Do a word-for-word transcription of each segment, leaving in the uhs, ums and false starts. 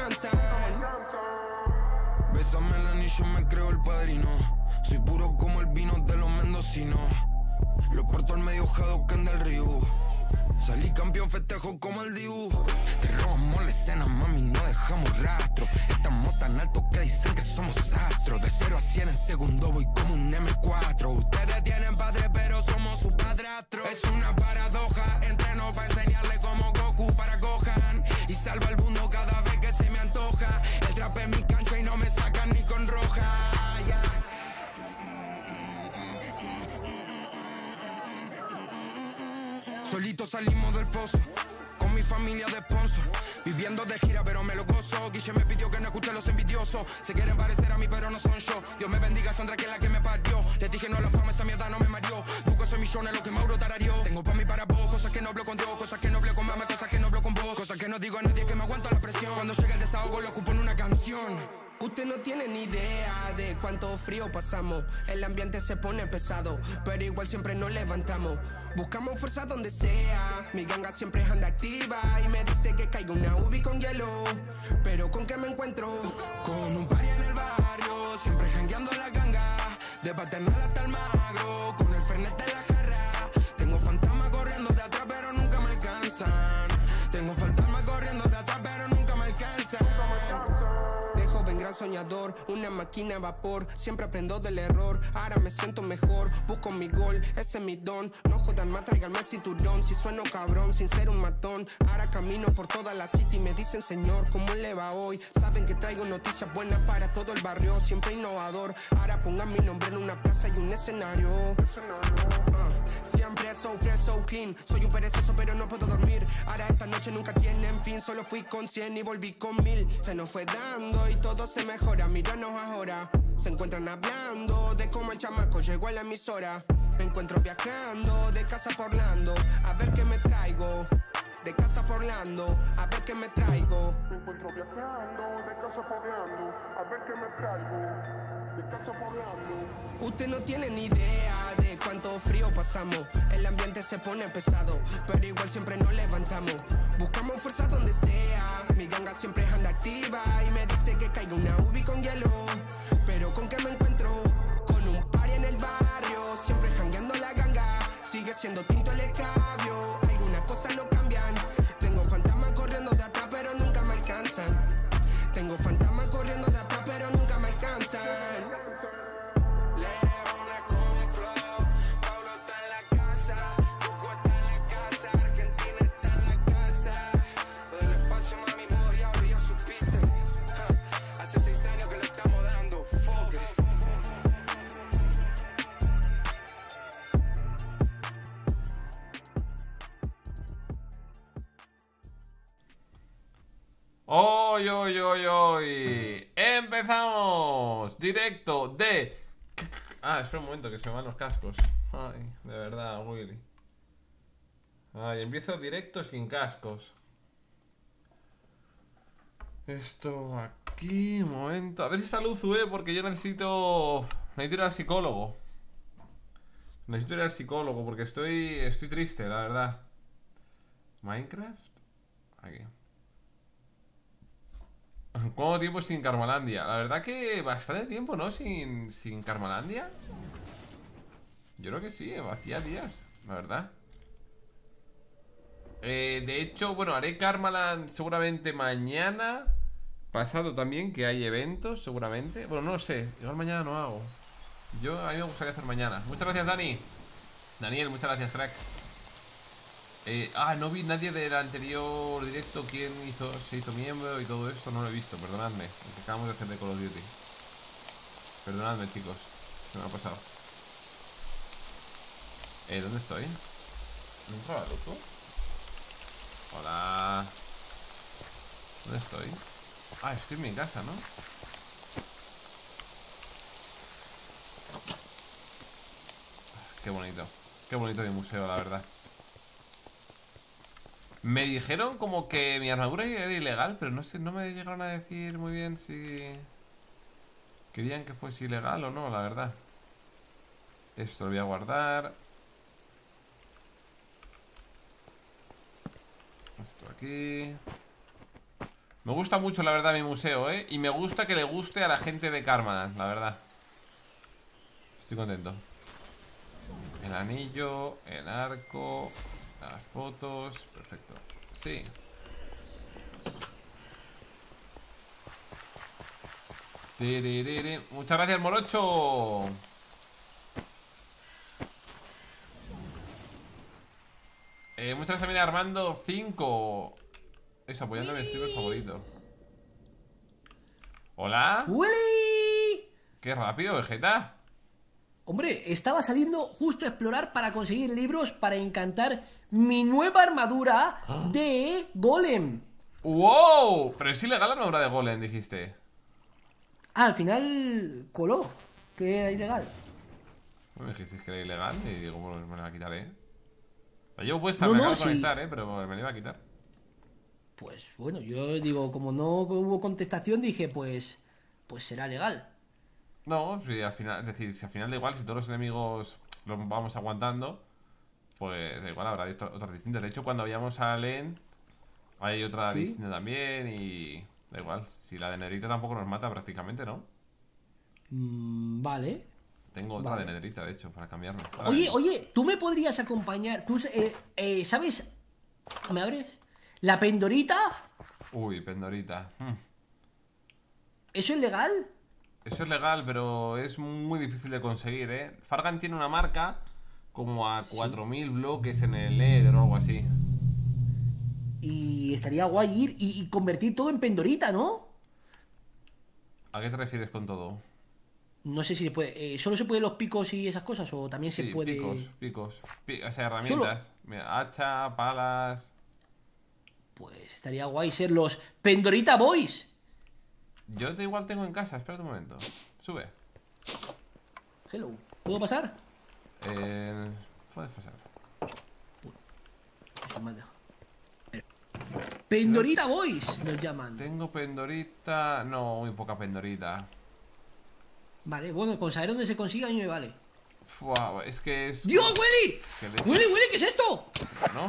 alcanzan. Bésame el anillo, me creo el padrino. Soy puro como el vino de los mendocinos. Lo porto al medio Hadouken del río. Salí campeón, festejo como el Dibu. Te robamos la escena, mami, no dejamos rastro. Estamos tan altos que dicen que somos astros. De cero a cien en segundo voy como un eme cuatro. Ustedes tienen padre, pero somos su padrastro. Es una paradoja, entreno para enseñarle como Goku para Gohan. Y salva el mundo cada vez que se me antoja. El trap es mi cancha y no me sacan ni con roja. Yeah. Solito salimos del pozo, con mi familia de sponsor. Viviendo de gira pero me lo gozo. Guille me pidió que no escuche a los envidiosos. Se quieren parecer a mí pero no son yo. Dios me bendiga Sandra que es la que me parió. Les dije no a la fama, esa mierda no me mareó. Busco esos millones lo que Mauro tarareó. Tengo pa' mí para vos, cosas que no hablo con Dios. Cosas que no hablo con mamá, cosas que no hablo con vos. Cosas que no digo a nadie, que me aguanto la presión. Cuando llega el desahogo lo ocupo en una canción. Usted no tiene ni idea de cuánto frío pasamos. El ambiente se pone pesado, pero igual siempre nos levantamos. Buscamos fuerza donde sea. Mi ganga siempre anda activa y me dice que caiga una ubi con hielo. Pero ¿con qué me encuentro? Con un party en el barrio, siempre jangueando la ganga. De paternal hasta el magro, con el fernet de la jarra. Tengo fantasmas corriendo de atrás pero nunca me alcanzan. Tengo fantasmas corriendo de atrás pero nunca me alcanzan. Joven gran soñador, una máquina a vapor. Siempre aprendo del error, ahora me siento mejor. Busco mi gol, ese es mi don. No jodan más, tráiganme el cinturón. Si sueno cabrón, sin ser un matón. Ahora camino por toda la city y me dicen señor, ¿cómo le va hoy? Saben que traigo noticias buenas para todo el barrio. Siempre innovador, ahora pongan mi nombre en una plaza y un escenario. uh, Siempre so fresh, so clean. Soy un perezoso pero no puedo dormir. Ahora esta noche nunca tienen fin. Solo fui con cien y volví con mil. Se nos fue dando y todo se mejora, míranos ahora. Se encuentran hablando de cómo el chamaco llegó a la emisora. Me encuentro viajando de casa por Orlando, a ver qué me traigo. De casa por Orlando, a ver qué me traigo. Me encuentro viajando de casa por Orlando, a ver qué me traigo. De casa por Orlando. Usted no tiene ni idea de cuánto frío pasamos. El ambiente se pone pesado, pero igual siempre nos levantamos. Buscamos fuerza donde sea. Mi ganga siempre anda activa y me dice que caiga una ubi con hielo. Pero ¿con qué me encuentro? Con un party en el barrio, siempre jangueando la ganga. Sigue siendo tinto el escabio, algunas cosas no cambian. Tengo fantasmas corriendo de atrás pero nunca me alcanzan. Tengo fantasmas corriendo de atrás pero nunca me alcanzan. ¡Hoy, hoy, hoy, hoy! ¡Empezamos! Directo de... Ah, espera un momento que se me van los cascos. Ay, de verdad, Willy. Ay, empiezo directo sin cascos. Esto aquí, un momento. A ver si esta luz sube porque yo necesito... Necesito ir al psicólogo. Necesito ir al psicólogo porque estoy... Estoy triste, la verdad. ¿Minecraft? Aquí. ¿Cuánto tiempo sin Karmalandia? La verdad que bastante tiempo, ¿no? Sin, sin Karmalandia. Yo creo que sí, hacía días, la verdad. eh, De hecho, bueno, haré Karmaland seguramente mañana. Pasado también, que hay eventos, seguramente. Bueno, no lo sé, igual mañana no hago. Yo, a mí me gustaría hacer mañana. Muchas gracias, Dani. Daniel, muchas gracias, crack. Eh, ah, no vi nadie del anterior directo. ¿Quién hizo, se hizo miembro y todo esto? No lo he visto, perdonadme. Porque acabamos de hacer de Call of Duty. Perdonadme, chicos. Se me ha pasado. Eh, ¿dónde estoy? ¿No entraba el otro? Hola. ¿Dónde estoy? Ah, estoy en mi casa, ¿no? Qué bonito. Qué bonito mi museo, la verdad. Me dijeron como que mi armadura era ilegal, pero no sé, no me llegaron a decir muy bien si querían que fuese ilegal o no, la verdad. Esto lo voy a guardar. Esto aquí. Me gusta mucho, la verdad, mi museo, ¿eh? Y me gusta que le guste a la gente de Karmaland, la verdad. Estoy contento. El anillo, el arco, las fotos. Perfecto. Sí. Tiririri. Muchas gracias, Morocho. Eh, muchas gracias también a Armando cinco. Eso, apoyando a mi streamer favorito. ¿Hola? ¡Willy! ¡Qué rápido, Vegeta! Hombre, estaba saliendo justo a explorar para conseguir libros para encantar mi nueva armadura de Golem. ¡Wow! Pero es ilegal la armadura de Golem, dijiste. Ah, al final coló, que era ilegal. Me dijiste que era ilegal y digo, bueno, me la quitaré. La llevo puesta, No, me no, acabo de sí. conectar, ¿eh? Pero me la iba a quitar. Pues bueno, yo digo, como no hubo contestación, dije, pues, pues será legal. No, si al final, es decir, si al final da igual, si todos los enemigos los vamos aguantando, pues da igual, habrá dist- otras distintas. De hecho, cuando vayamos a Len, hay otra ¿Sí? distinta también y da igual. Si la de Nederita tampoco nos mata prácticamente, ¿no? Mm, vale. Tengo otra Vale. de Nederita, de hecho, para cambiarla. Ahora Oye, mismo. oye, ¿tú me podrías acompañar? ¿Tú, eh, eh, ¿sabes? ¿Me abres? ¿La pendorita? Uy, Pendorita. Hmm. ¿Eso es legal? Eso es legal, pero es muy difícil de conseguir, ¿eh? Fargan tiene una marca como a cuatro mil bloques en el Nether o algo así. Y estaría guay ir y, y convertir todo en pendorita, ¿no? ¿A qué te refieres con todo? No sé si se puede. eh, ¿Solo se pueden los picos y esas cosas? ¿O también Sí, se puede.? picos, picos. Pi- o sea, herramientas. Mira, hacha, palas. Pues estaría guay ser los Pendorita Boys. Yo te igual tengo en casa, espera un momento. Sube. Hello. ¿Puedo pasar? Eh, puedes pasar. Eso me ha dejado. Pendorita Boys nos llaman. Tengo pendorita. No, muy poca pendorita. Vale, bueno, con saber dónde se consiga a mí me vale. Fua, es que es. ¡Dios, Willy! ¿Qué leche? ¡Willy, Willy, qué es esto! ¿No?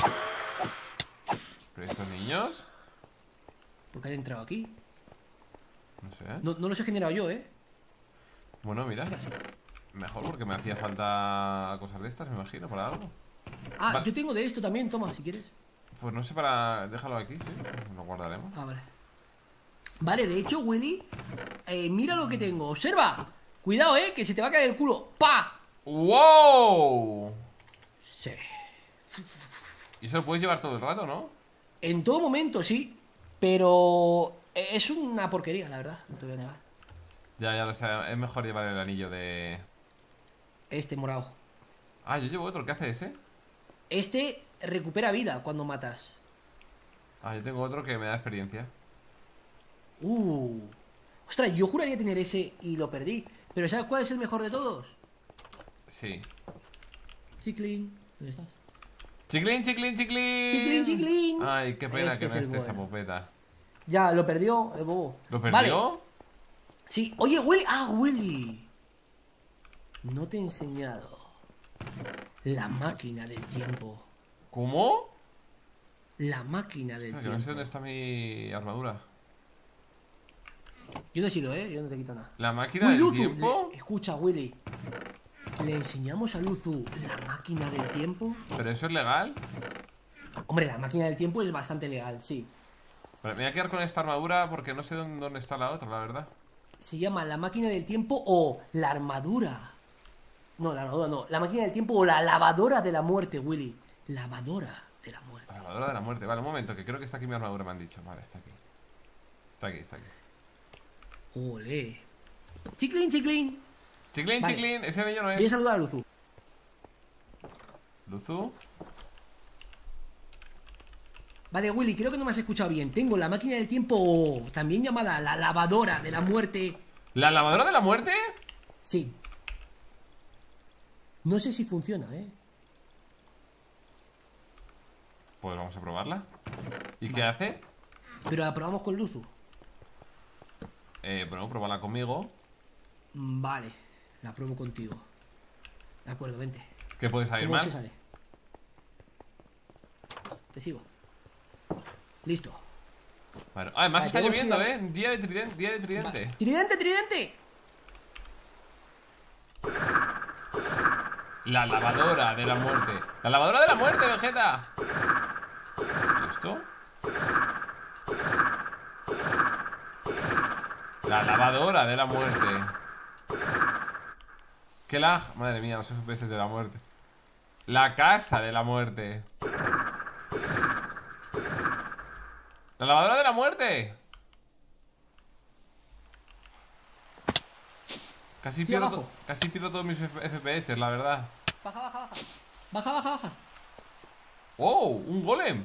¿Pero estos niños? ¿Por qué han entrado aquí? No sé. No, no los he generado yo, ¿eh? Bueno, mira. Mejor porque me hacía falta cosas de estas, me imagino, para algo. Ah, Vale. yo tengo de esto también, toma, si quieres. Pues no sé para... Déjalo aquí, sí. Lo guardaremos. Ah, vale. Vale, de hecho, Willy, eh, mira lo que tengo. Observa. Cuidado, eh, que se te va a caer el culo. ¡Pa! ¡Wow! Sí. Y eso lo puedes llevar todo el rato, ¿no? En todo momento, sí. Pero eh, es una porquería, la verdad. No te voy a negar. Ya, ya lo sé. Es mejor llevar el anillo de... Este morado. Ah, yo llevo otro. ¿Qué hace ese? Este recupera vida cuando matas. Ah, yo tengo otro que me da experiencia. Uh. Ostras, yo juraría tener ese y lo perdí. Pero ¿sabes cuál es el mejor de todos? Sí. Chiclin. ¿Dónde estás? ¡Chiclín, chiclín, chiclín! Chiclín, chiclín. Ay, qué pena Este que es no el esté esa bueno. popeta. Ya, lo perdió el bobo. ¿Lo Vale. perdió? Sí. Oye, Willy. Ah, Willy. No te he enseñado la máquina del tiempo. ¿Cómo? La máquina del Espera, que no sé tiempo. dónde está mi armadura. Yo no he sido, ¿eh? Yo no te quito nada. ¿La máquina Uy, del Luzu, tiempo? le- escucha, Willy. ¿Le enseñamos a Luzu la máquina del tiempo? ¿Pero eso es legal? Hombre, la máquina del tiempo es bastante legal, sí. Vale, me voy a quedar con esta armadura porque no sé dónde, dónde está la otra, la verdad. Se llama la máquina del tiempo o la armadura. No, la armadura no. La máquina del tiempo o la lavadora de la muerte, Willy. Lavadora de la muerte. La armadura de la muerte. Vale, un momento, que creo que está aquí mi armadura, me han dicho. Vale, está aquí. Está aquí, está aquí. Ole. Chiclin, chiclin. Chiclín, Vale. chiclín, ese anillo no Voy a es. saludar a Luzu. Luzu. Vale, Willy, creo que no me has escuchado bien. Tengo la máquina del tiempo, también llamada la lavadora de la muerte. ¿La lavadora de la muerte? Sí. No sé si funciona, ¿eh? Pues vamos a probarla. ¿Y qué hace? Pero la probamos con Luzu. Eh, bueno, probarla conmigo. Mm, Vale, la pruebo contigo. De acuerdo, vente. ¿Qué puede salir ¿Cómo se mal? sale? Te sigo. Listo. Bueno, además Vale, está tenemos que lloviendo, ir ¿eh? Día de tridente, día de tridente. Va. ¡Tridente, tridente! La lavadora de la muerte. La lavadora de la muerte, Vegeta. ¿Y esto? La lavadora de la muerte. ¿Qué lag? Madre mía, los F P S de la muerte. La casa de la muerte. La lavadora de la muerte. Casi Estoy pierdo, abajo. to- casi pierdo todos mis F P S, la verdad. Baja, baja, baja. Baja, baja, baja. ¡Oh! ¡Un golem!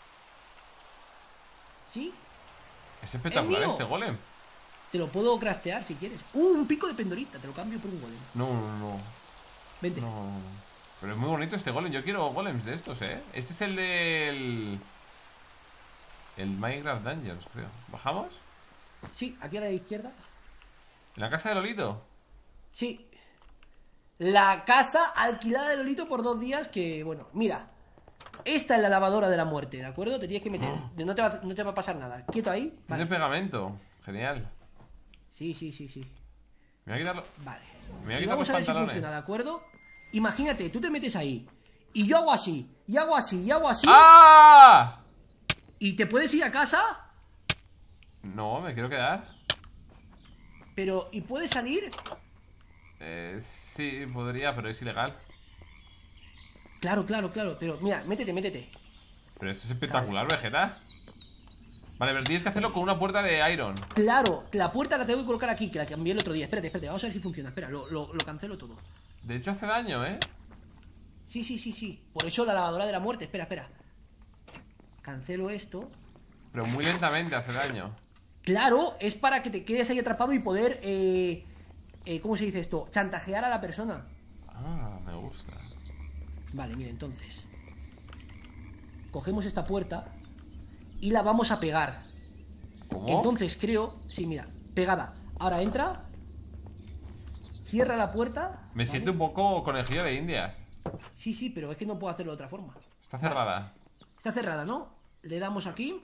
¿Sí? Es espectacular mío! este golem. Te lo puedo craftear si quieres. ¡Uh! Un pico de pendorita. Te lo cambio por un golem. No, no, no. Vente. No, no, no. Pero es muy bonito este golem. Yo quiero golems de estos, ¿eh? Este es el del... El Minecraft Dungeons, creo. ¿Bajamos? Sí, aquí a la izquierda. ¿En la casa de Lolito? Sí. La casa alquilada de Lolito por dos días que, bueno, mira. Esta es la lavadora de la muerte, ¿de acuerdo? Te tienes que meter. No te va, no te va a pasar nada. Quieto ahí. Tiene Vale. pegamento. Genial. Sí, sí, sí, sí. Me voy a quitarlo. Vale. Me voy a Y quitar vamos los a ver si pantalones. funciona, ¿de acuerdo? Imagínate, tú te metes ahí. Y yo hago así. Y hago así. Y hago así. ¡Ah! Y te puedes ir a casa. No, me quiero quedar. Pero, ¿y puedes salir? Eh, sí, podría, pero es ilegal. Claro, claro, claro. Pero, mira, métete, métete. Pero esto es espectacular, Vegeta. Vale, pero tienes que hacerlo con una puerta de iron. Claro, la puerta la tengo que colocar aquí, que la cambié el otro día. Espérate, espérate, vamos a ver si funciona. Espera, lo, lo, lo cancelo todo. De hecho hace daño, ¿eh? Sí, sí, sí, sí. Por eso la lavadora de la muerte. Espera, espera. Cancelo esto. Pero muy lentamente hace daño. Claro, es para que te quedes ahí atrapado y poder, eh, eh, ¿cómo se dice esto? Chantajear a la persona. Ah, me gusta. Vale, mira, entonces cogemos esta puerta y la vamos a pegar. ¿Cómo? Entonces creo, sí, mira, pegada. Ahora entra, cierra la puerta. Me ¿vale? siento un poco conejillo de indias. Sí, sí, pero es que no puedo hacerlo de otra forma. Está cerrada. Está cerrada, ¿no? Le damos aquí.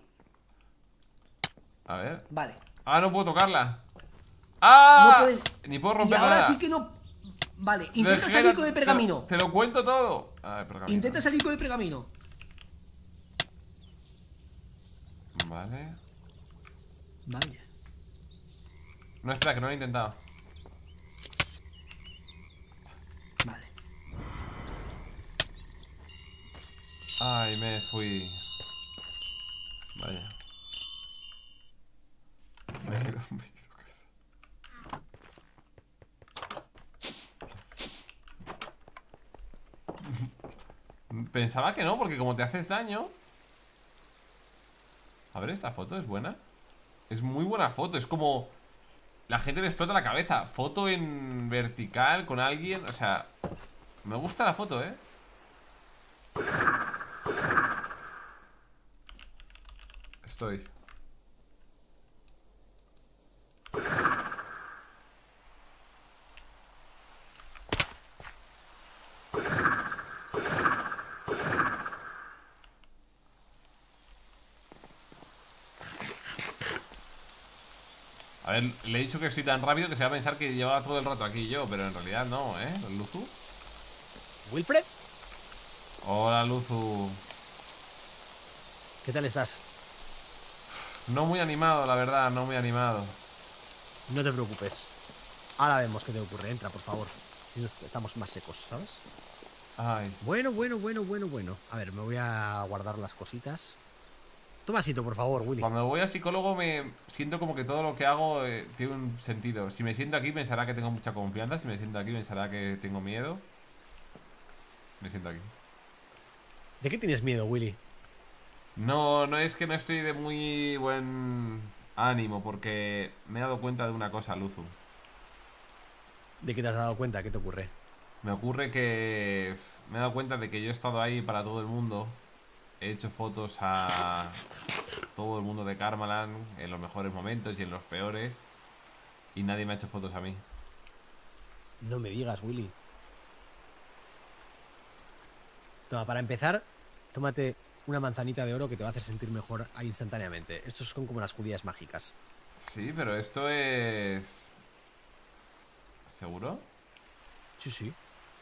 A ver. Vale. Ah, no puedo tocarla. ¡Ah! No puedes- Ni puedo Y romper ahora nada. sí que no. Vale, intenta Vegeta, salir con el te- pergamino. Te, lo cuento todo. A ver, pergamino. Intenta salir con el pergamino. Vale. Vale. No, espera, que no lo he intentado. Vale. Ay, me fui. Vaya. Me he ido, me he ido a casa. Pensaba que no, porque como te haces daño. A ver, esta foto es buena. Es muy buena foto, es como... La gente le explota la cabeza. Foto en vertical con alguien, o sea... Me gusta la foto, ¿eh? Estoy. A ver, le he dicho que estoy tan rápido que se va a pensar que llevaba todo el rato aquí yo, pero en realidad no, ¿eh? ¿Luzu? ¿Wilfred? Hola, Luzu. ¿Qué tal estás? No muy animado, la verdad, no muy animado. No te preocupes. Ahora vemos qué te ocurre. Entra, por favor. Si nos- estamos más secos, ¿sabes? Ay, Bueno, bueno, bueno, bueno, bueno. A ver, me voy a guardar las cositas. Toma asito, por favor, Willy. cuando voy al psicólogo me siento como que todo lo que hago eh, tiene un sentido. Si me siento aquí pensará que tengo mucha confianza, si me siento aquí pensará que tengo miedo. Me siento aquí. ¿De qué tienes miedo, Willy? No, no es que no estoy de muy buen ánimo, porque me he dado cuenta de una cosa, Luzu. ¿De qué te has dado cuenta? ¿Qué te ocurre? Me ocurre que me he dado cuenta de que yo he estado ahí para todo el mundo. He hecho fotos a todo el mundo de Karmaland en los mejores momentos y en los peores. Y nadie me ha hecho fotos a mí. No me digas, Willy. Toma, para empezar, tómate una manzanita de oro que te va a hacer sentir mejor instantáneamente. Estos son como las judías mágicas. Sí, pero esto es... ¿Seguro? Sí, sí.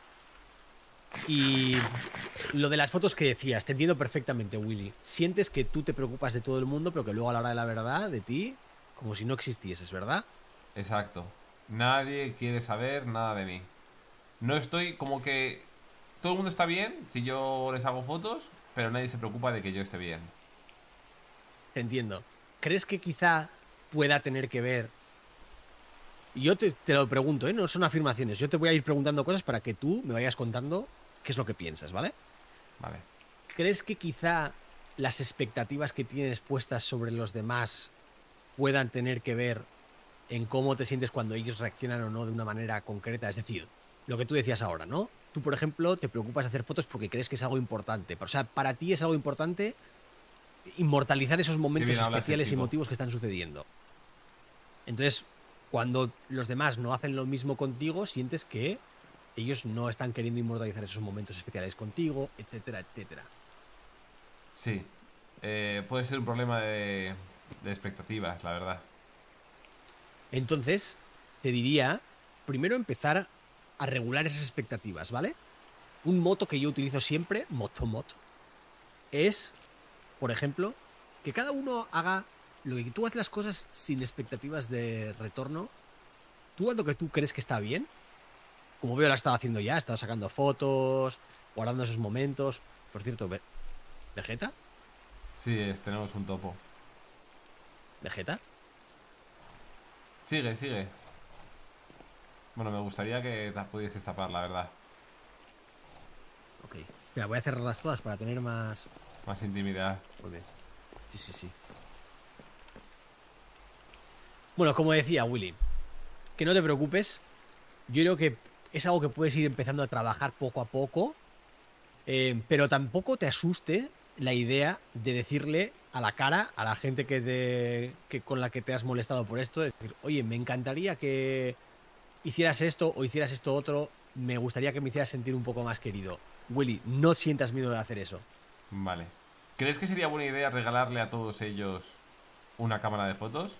Y lo de las fotos que decías, te entiendo perfectamente, Willy. Sientes que tú te preocupas de todo el mundo, pero que luego a la hora de la verdad, de ti, como si no existieses, ¿verdad? Exacto. Nadie quiere saber nada de mí. No estoy como que... Todo el mundo está bien si yo les hago fotos, pero nadie se preocupa de que yo esté bien. Te entiendo. ¿Crees que quizá pueda tener que ver? Y yo te, te lo pregunto, ¿eh? No son afirmaciones. Yo te voy a ir preguntando cosas para que tú me vayas contando qué es lo que piensas, ¿vale? Vale. ¿Crees que quizá las expectativas que tienes puestas sobre los demás puedan tener que ver en cómo te sientes cuando ellos reaccionan o no de una manera concreta? Es decir, lo que tú decías ahora, ¿no? Tú, por ejemplo, te preocupas de hacer fotos porque crees que es algo importante. O sea, para ti es algo importante inmortalizar esos momentos bien habla este especiales y chico. emotivos que están sucediendo. Entonces, cuando los demás no hacen lo mismo contigo, sientes que ellos no están queriendo inmortalizar esos momentos especiales contigo, etcétera, etcétera. Sí. Eh, puede ser un problema de, de expectativas, la verdad. Entonces, te diría, primero empezar a regular esas expectativas, ¿vale? Un moto que yo utilizo siempre, moto moto, es, por ejemplo, que cada uno haga lo que tú haces las cosas sin expectativas de retorno. Tú haz lo que tú crees que está bien. Como veo, la estaba haciendo ya, estaba sacando fotos, guardando esos momentos. Por cierto, Ve- ¿Vegeta? Sí, es, tenemos un topo. ¿Vegeta? Sigue, sigue. Bueno, me gustaría que te pudieses tapar, la verdad. Ok. Mira, voy a cerrarlas todas para tener más... Más intimidad. Muy bien. Sí, sí, sí. Bueno, como decía Willy, que no te preocupes. Yo creo que es algo que puedes ir empezando a trabajar poco a poco. Eh, pero tampoco te asuste la idea de decirle a la cara a la gente que te, que con la que te has molestado por esto, decir, oye, me encantaría que hicieras esto o hicieras esto otro, me gustaría que me hicieras sentir un poco más querido. Willy, no sientas miedo de hacer eso. Vale. ¿Crees que sería buena idea regalarle a todos ellos una cámara de fotos?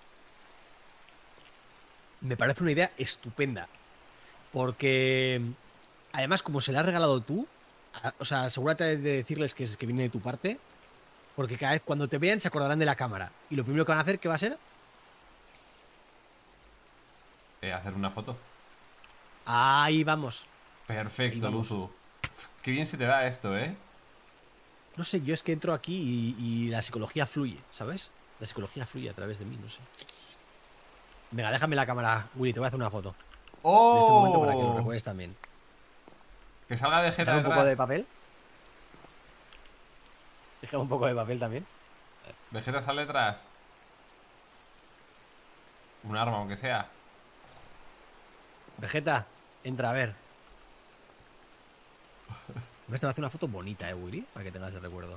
Me parece una idea estupenda. Porque, además, como se la has regalado tú, a- o sea, asegúrate de decirles que, es, que viene de tu parte. Porque cada vez cuando te vean se acordarán de la cámara. Y lo primero que van a hacer, ¿qué va a ser? Eh, hacer una foto. Ahí vamos. Ahí Perfecto, vamos. Luzu. Qué bien se te da esto, ¿eh? No sé, yo es que entro aquí y, y la psicología fluye, ¿sabes? La psicología fluye a través de mí, no sé. Venga, déjame la cámara, Willy, te voy a hacer una foto. En este momento para que lo ¡Oh! recuerdes también. Que salga Vegeta Déjame un detrás. poco de papel. Déjame un poco de papel también. Vegeta sale detrás. Un arma, aunque sea. Vegeta, entra a ver. Me te va a hacer una foto bonita, eh, Willy, para que tengas el recuerdo.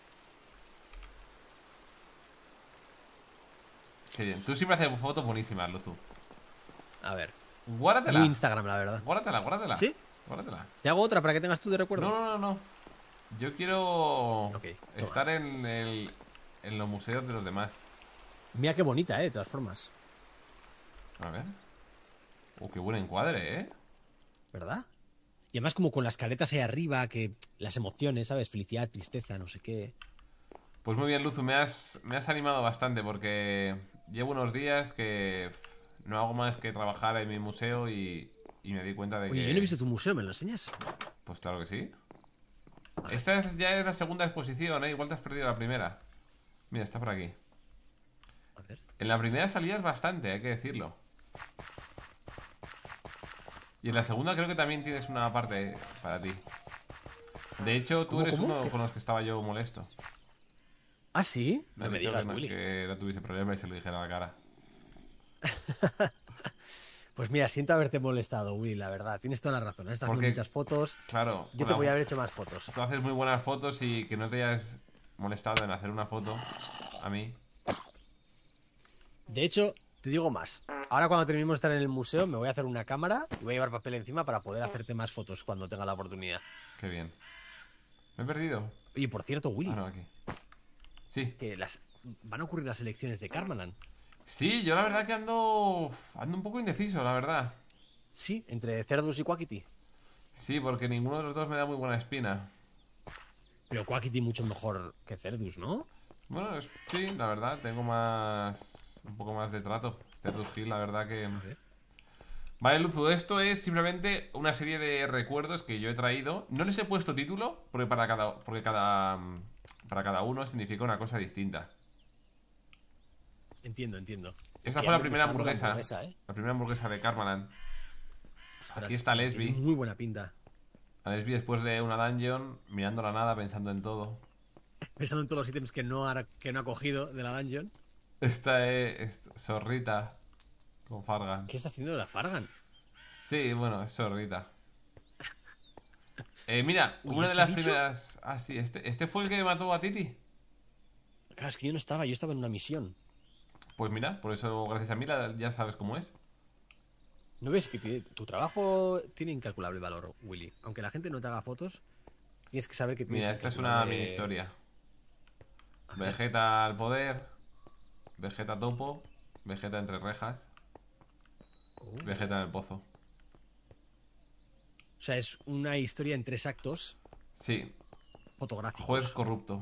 Qué bien. Tú siempre haces fotos buenísimas, Luzu. A ver. Guárdatela. Muy Instagram, la verdad. Guárdatela, guárdatela. ¿Sí? Guárdatela. ¿Te hago otra para que tengas tú de recuerdo? No, no, no, no. Yo quiero Ok, toma. estar en, el, en los museos de los demás. Mira qué bonita, eh, de todas formas. A ver. Uh, qué buen encuadre, ¿eh? ¿Verdad? Y además como con las caretas ahí arriba, que las emociones, ¿sabes? Felicidad, tristeza, no sé qué. Pues muy bien, Luzu, me has, me has animado bastante porque llevo unos días que pff, no hago más que trabajar en mi museo y, y me di cuenta de Oye, que... yo no he visto tu museo, ¿me lo enseñas? Pues claro que sí. Esta es- ya es la segunda exposición, ¿eh? Igual te has perdido la primera. Mira, está por aquí. A ver. En la primera salías bastante, hay que decirlo. Y en la segunda creo que también tienes una parte para ti. De hecho, tú ¿Cómo, eres cómo? uno con los que estaba yo molesto. ¿Ah, sí? Me No me dijo digas, que, no, Willy. que no tuviese problema y se lo dijera a la cara. Pues mira, siento haberte molestado, Willy, la verdad. Tienes toda la razón. Estás haciendo Porque- muchas fotos. Claro. Yo te bueno, voy a haber hecho más fotos. Tú haces muy buenas fotos y que no te hayas molestado en hacer una foto a mí. De hecho, te digo más. Ahora cuando terminemos de estar en el museo, me voy a hacer una cámara y voy a llevar papel encima para poder hacerte más fotos cuando tenga la oportunidad. Qué bien. Me he perdido. Oye, por cierto, Willy, Ah, no, aquí. Sí. que las van a ocurrir las elecciones de Karmaland. Sí, yo la verdad que ando. Ando un poco indeciso, la verdad. Sí, entre Cerdus y Quackity. Sí, porque ninguno de los dos me da muy buena espina. Pero Quackity mucho mejor que Cerdus, ¿no? Bueno, es- sí, la verdad, tengo más. Un poco más de trato. Cerdus Hill, la verdad que. sé. Vale, Luzu, esto es simplemente una serie de recuerdos que yo he traído. No les he puesto título, porque para cada. Porque cada. mm, Para cada uno significa una cosa distinta. Entiendo, entiendo. Esta Qué fue la hambre me primera está dando la hamburguesa. hamburguesa, ¿eh? La primera hamburguesa de Karmaland. Ostras, Aquí está Lesbi. tiene muy buena pinta. A Lesbi después de una dungeon, mirando la nada, pensando en todo. Pensando en todos los ítems que no ha, que no ha cogido de la dungeon. Esta es es Zorrita con Fargan. ¿Qué está haciendo la Fargan? Sí, bueno, es Zorrita. Eh, mira, Uy, una de ¿este las bicho? primeras. Ah, sí, este, este fue el que mató a Titi. Claro, es que yo no estaba, yo estaba en una misión. Pues mira, por eso, gracias a mí, la- ya sabes cómo es. ¿No ves que tiene- tu trabajo tiene incalculable valor, Willy? Aunque la gente no te haga fotos, tienes que saber que tienes Mira, esta es una incalculable- mini historia. A ver. Vegeta al poder, Vegeta topo, Vegeta entre rejas, Oh. Vegeta en el pozo. O sea, es una historia en tres actos Sí, fotográficos. juez corrupto.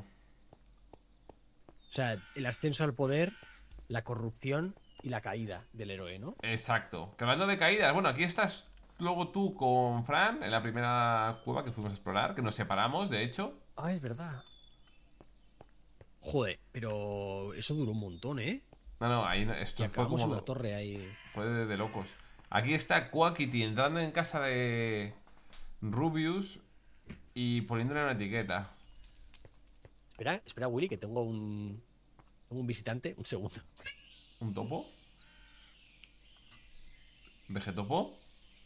O sea, el ascenso al poder, la corrupción y la caída del héroe, ¿no? Exacto. Que hablando de caídas, bueno, aquí estás luego tú con Fran en la primera cueva que fuimos a explorar, que nos separamos, de hecho. Ah, es verdad. Joder, pero eso duró un montón, ¿eh? No, no, ahí no- Y esto fue acabamos en como. una torre ahí. Fue de, de locos. Aquí está Quackity entrando en casa de Rubius y poniéndole una etiqueta. Espera, espera, Willy, que tengo un. Tengo un visitante. Un segundo. ¿Un topo? ¿Vegetopo?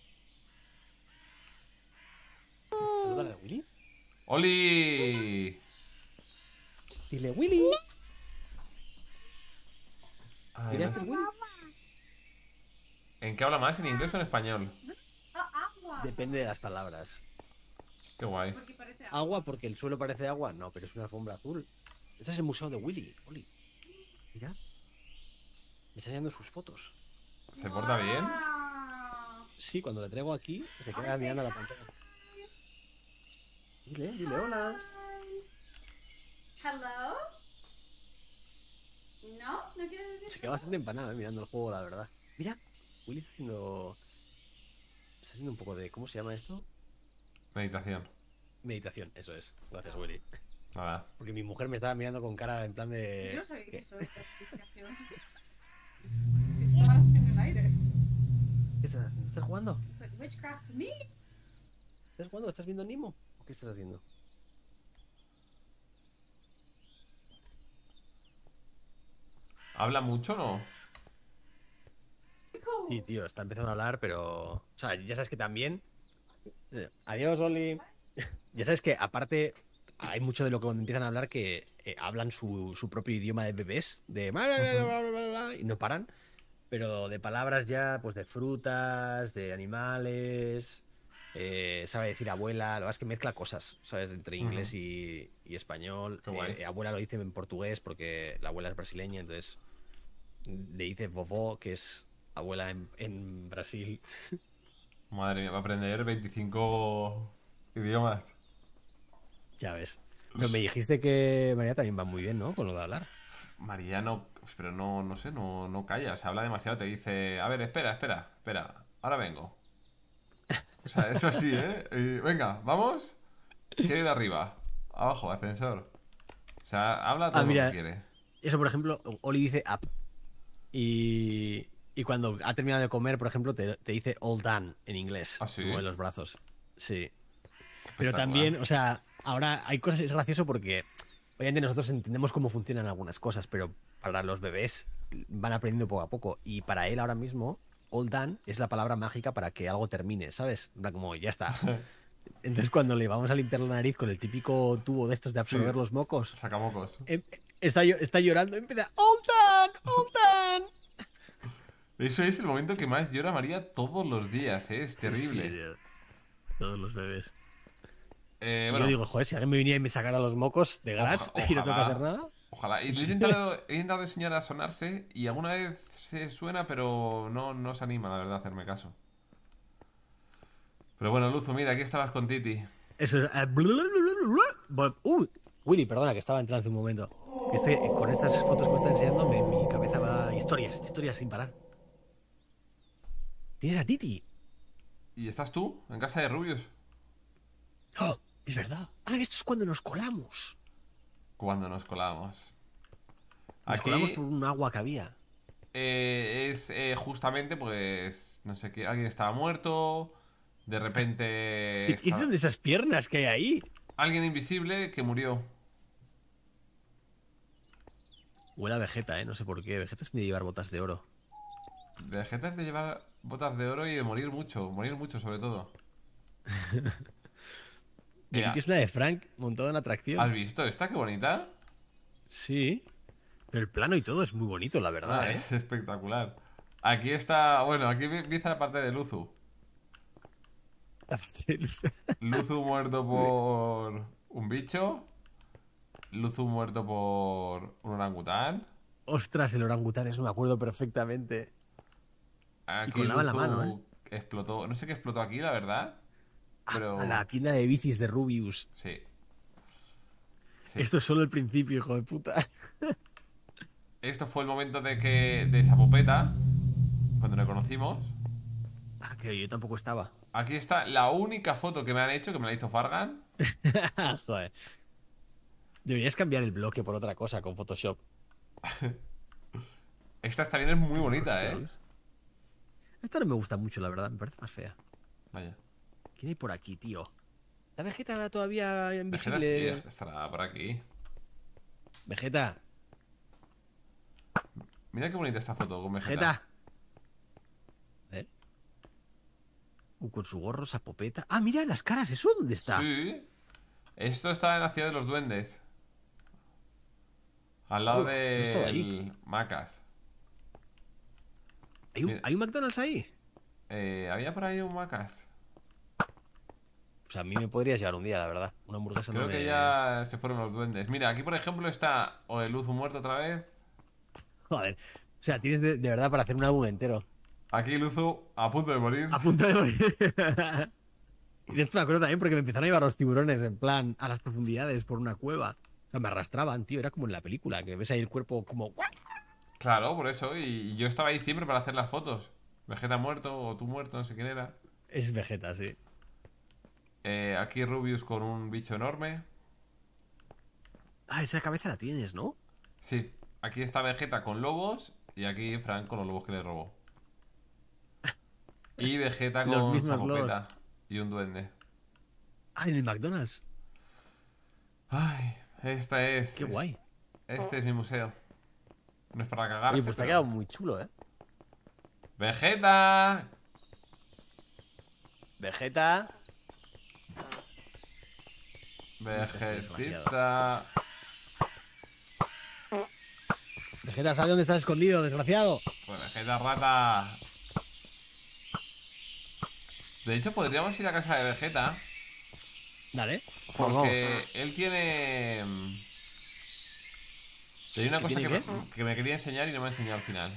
Salúdale a Willy. ¡Oli! Dile, Willy. Ay, ¿Miraste no el sé. Willy? ¿En qué habla más? ¿En inglés o en español? Depende de las palabras. Qué guay. Agua porque el suelo parece agua. No, pero es una alfombra azul. Este es el museo de Willy. Oli. Mira. Me está enseñando sus fotos. ¿Se porta bien? Sí, cuando le traigo aquí, se queda mirando a la pantalla. Dile, dile hola. Hello. No, no quieres decir. Se queda bastante empanada mirando el juego, la verdad. Mira, Willy está haciendo. Está haciendo un poco de. ¿Cómo se llama esto? Meditación. Meditación, eso es. Gracias, Willy. Nada. Porque mi mujer me estaba mirando con cara en plan de. Yo no sabía que ¿Qué? eso era explicación. Estaba en el aire. ¿Qué estás haciendo? ¿Estás jugando? But witchcraft to me. ¿Estás jugando? ¿Estás viendo Nemo? ¿O qué estás haciendo? ¿Habla mucho o no? Sí, tío, está empezando a hablar, pero. O sea, ya sabes que también. Eh, Adiós, Oli. Ya sabes que, aparte, hay mucho de lo que cuando empiezan a hablar que eh, hablan su, su propio idioma de bebés, de. bla, bla, bla, bla, bla, bla, y no paran. Pero de palabras ya, pues de frutas, de animales. Eh, sabe decir abuela, lo que pasa es que mezcla cosas, ¿sabes? Entre inglés Ujú. y, y español. Qué guay. Eh, abuela lo dice en portugués porque la abuela es brasileña, entonces le dice vovó, que es abuela en, en Brasil. Madre mía, va a aprender veinticinco idiomas. Ya ves. Pero me dijiste que María también va muy bien, ¿no? Con lo de hablar. María no, pero no, no sé, no, no calla, o sea, habla demasiado, te dice, a ver, espera, espera, espera, ahora vengo. O sea, eso sí, ¿eh? Y, venga, vamos. Quiere ir arriba, abajo, ascensor. O sea, habla todo Ah, mira. lo que quiere. Eso, por ejemplo, Oli dice up. Y, y cuando ha terminado de comer, por ejemplo, te, te dice all done en inglés. ¿Ah, sí? Mueve los brazos. Sí. Pero Espectacular. también, o sea, ahora hay cosas, es gracioso porque obviamente nosotros entendemos cómo funcionan algunas cosas, pero para los bebés van aprendiendo poco a poco. Y para él ahora mismo, all done es la palabra mágica para que algo termine, ¿sabes? En plan, como ya está. Entonces cuando le vamos a limpiar la nariz con el típico tubo de estos de absorber Sí. los mocos, Sacamocos. em- está, llo- está llorando, empieza all done, all done. Eso es el momento que más llora María todos los días, ¿eh? Es terrible. Sí, tío. Todos los bebés. Eh, Y bueno, yo digo, joder, si alguien me viniera y me sacara los mocos de Gratz Oja- y no tengo que ojalá. hacer nada. ojalá. Y he intentado, he intentado enseñar a sonarse y alguna vez se suena, pero no, no se anima, la verdad, a hacerme caso. Pero bueno, Luzu, mira, aquí estabas con Titi. Eso es. eh, Uh, Willy, perdona que estaba entrando hace un momento. Que este- con estas fotos que me estás enseñando, me- mi cabeza va. Historias, historias sin parar. ¿Tienes a Titi? ¿Y estás tú? ¿En casa de Rubius? ¡Oh! Es verdad. Ah, esto es cuando nos colamos. Cuando nos colamos. Nos Aquí colamos por un agua que había. eh, es eh, justamente, pues, no sé qué, alguien estaba muerto, de repente ¿Qué estaba- son esas piernas que hay ahí? alguien invisible que murió. Huele a Vegeta, ¿eh? No sé por qué. Vegeta es de llevar botas de oro. Vegeta es de llevar botas de oro y de morir mucho, morir mucho sobre todo. Y Mira, aquí es una de Frank montada en atracción. ¿has visto esta? Qué bonita. Sí. Pero el plano y todo es muy bonito, la verdad, Ah, ¿eh? es espectacular. Aquí está, bueno, aquí empieza la parte de Luzu. Luzu muerto por un bicho. Luzu muerto por un orangután. Ostras, el orangután, eso me acuerdo perfectamente. Aquí con lava en la Luzu mano, ¿eh? explotó. No sé qué explotó aquí, la verdad. Pero. A la tienda de bicis de Rubius. Sí. Sí. Esto es solo el principio, hijo de puta. Esto fue el momento de que. de esa popeta. Cuando le conocimos. Ah, que yo tampoco estaba. Aquí está la única foto que me han hecho, que me la hizo Fargan. Joder. Deberías cambiar el bloque por otra cosa con Photoshop. Esta también es muy bonita, eh. Esta no me gusta mucho, la verdad. Me parece más fea. Vaya. ¿Quién hay por aquí, tío? La Vegeta todavía Vegeta invisible. sí, estará por aquí. Vegeta. Mira qué bonita esta foto con Vegeta. Vegeta. ¿Eh? Uh, con su gorro, esa popeta. Ah, mira las caras, ¿eso dónde está? Sí. Esto está en la ciudad de los duendes. Al lado Uf, es todo ahí. de Macas. ¿Hay un, Mira. ¿Hay un McDonald's ahí? Eh, había por ahí un Macas. O sea, a mí me podrías llevar un día, la verdad. Una hamburguesa Creo no que me- ya se fueron los duendes. Mira, aquí por ejemplo está o el Luzu muerto otra vez. Joder. O sea, tienes de, de verdad para hacer un álbum entero. Aquí Luzu a punto de morir. A punto de morir. Y de esto me acuerdo también porque me empezaron a llevar los tiburones en plan a las profundidades por una cueva. O sea, me arrastraban, tío. Era como en la película, que ves ahí el cuerpo como... Claro, por eso. Y yo estaba ahí siempre para hacer las fotos. Vegeta muerto o tú muerto, no sé quién era. Es Vegeta, sí. Eh, aquí Rubius con un bicho enorme. Ah, esa cabeza la tienes, ¿no? Sí, aquí está Vegeta con lobos y aquí Frank con los lobos que le robó. Y Vegeta Los con mismos Sapopeta y un duende. Ah, en el McDonald's. Ay, esta es... Qué es- guay. Este es mi museo. No es para cagarse, Oye, pues te ha pero- quedado muy chulo, ¿eh? ¡Vegeta! Vegeta. Vegetita. Vegeta, ¿sabes dónde estás escondido, desgraciado? Pues Vegeta rata. De hecho, podríamos ir a casa de Vegeta. Dale. Vamos, vamos. Porque él tiene... mm, Tenía una ¿Qué cosa que tiene me, que me quería enseñar y no me ha enseñado al final.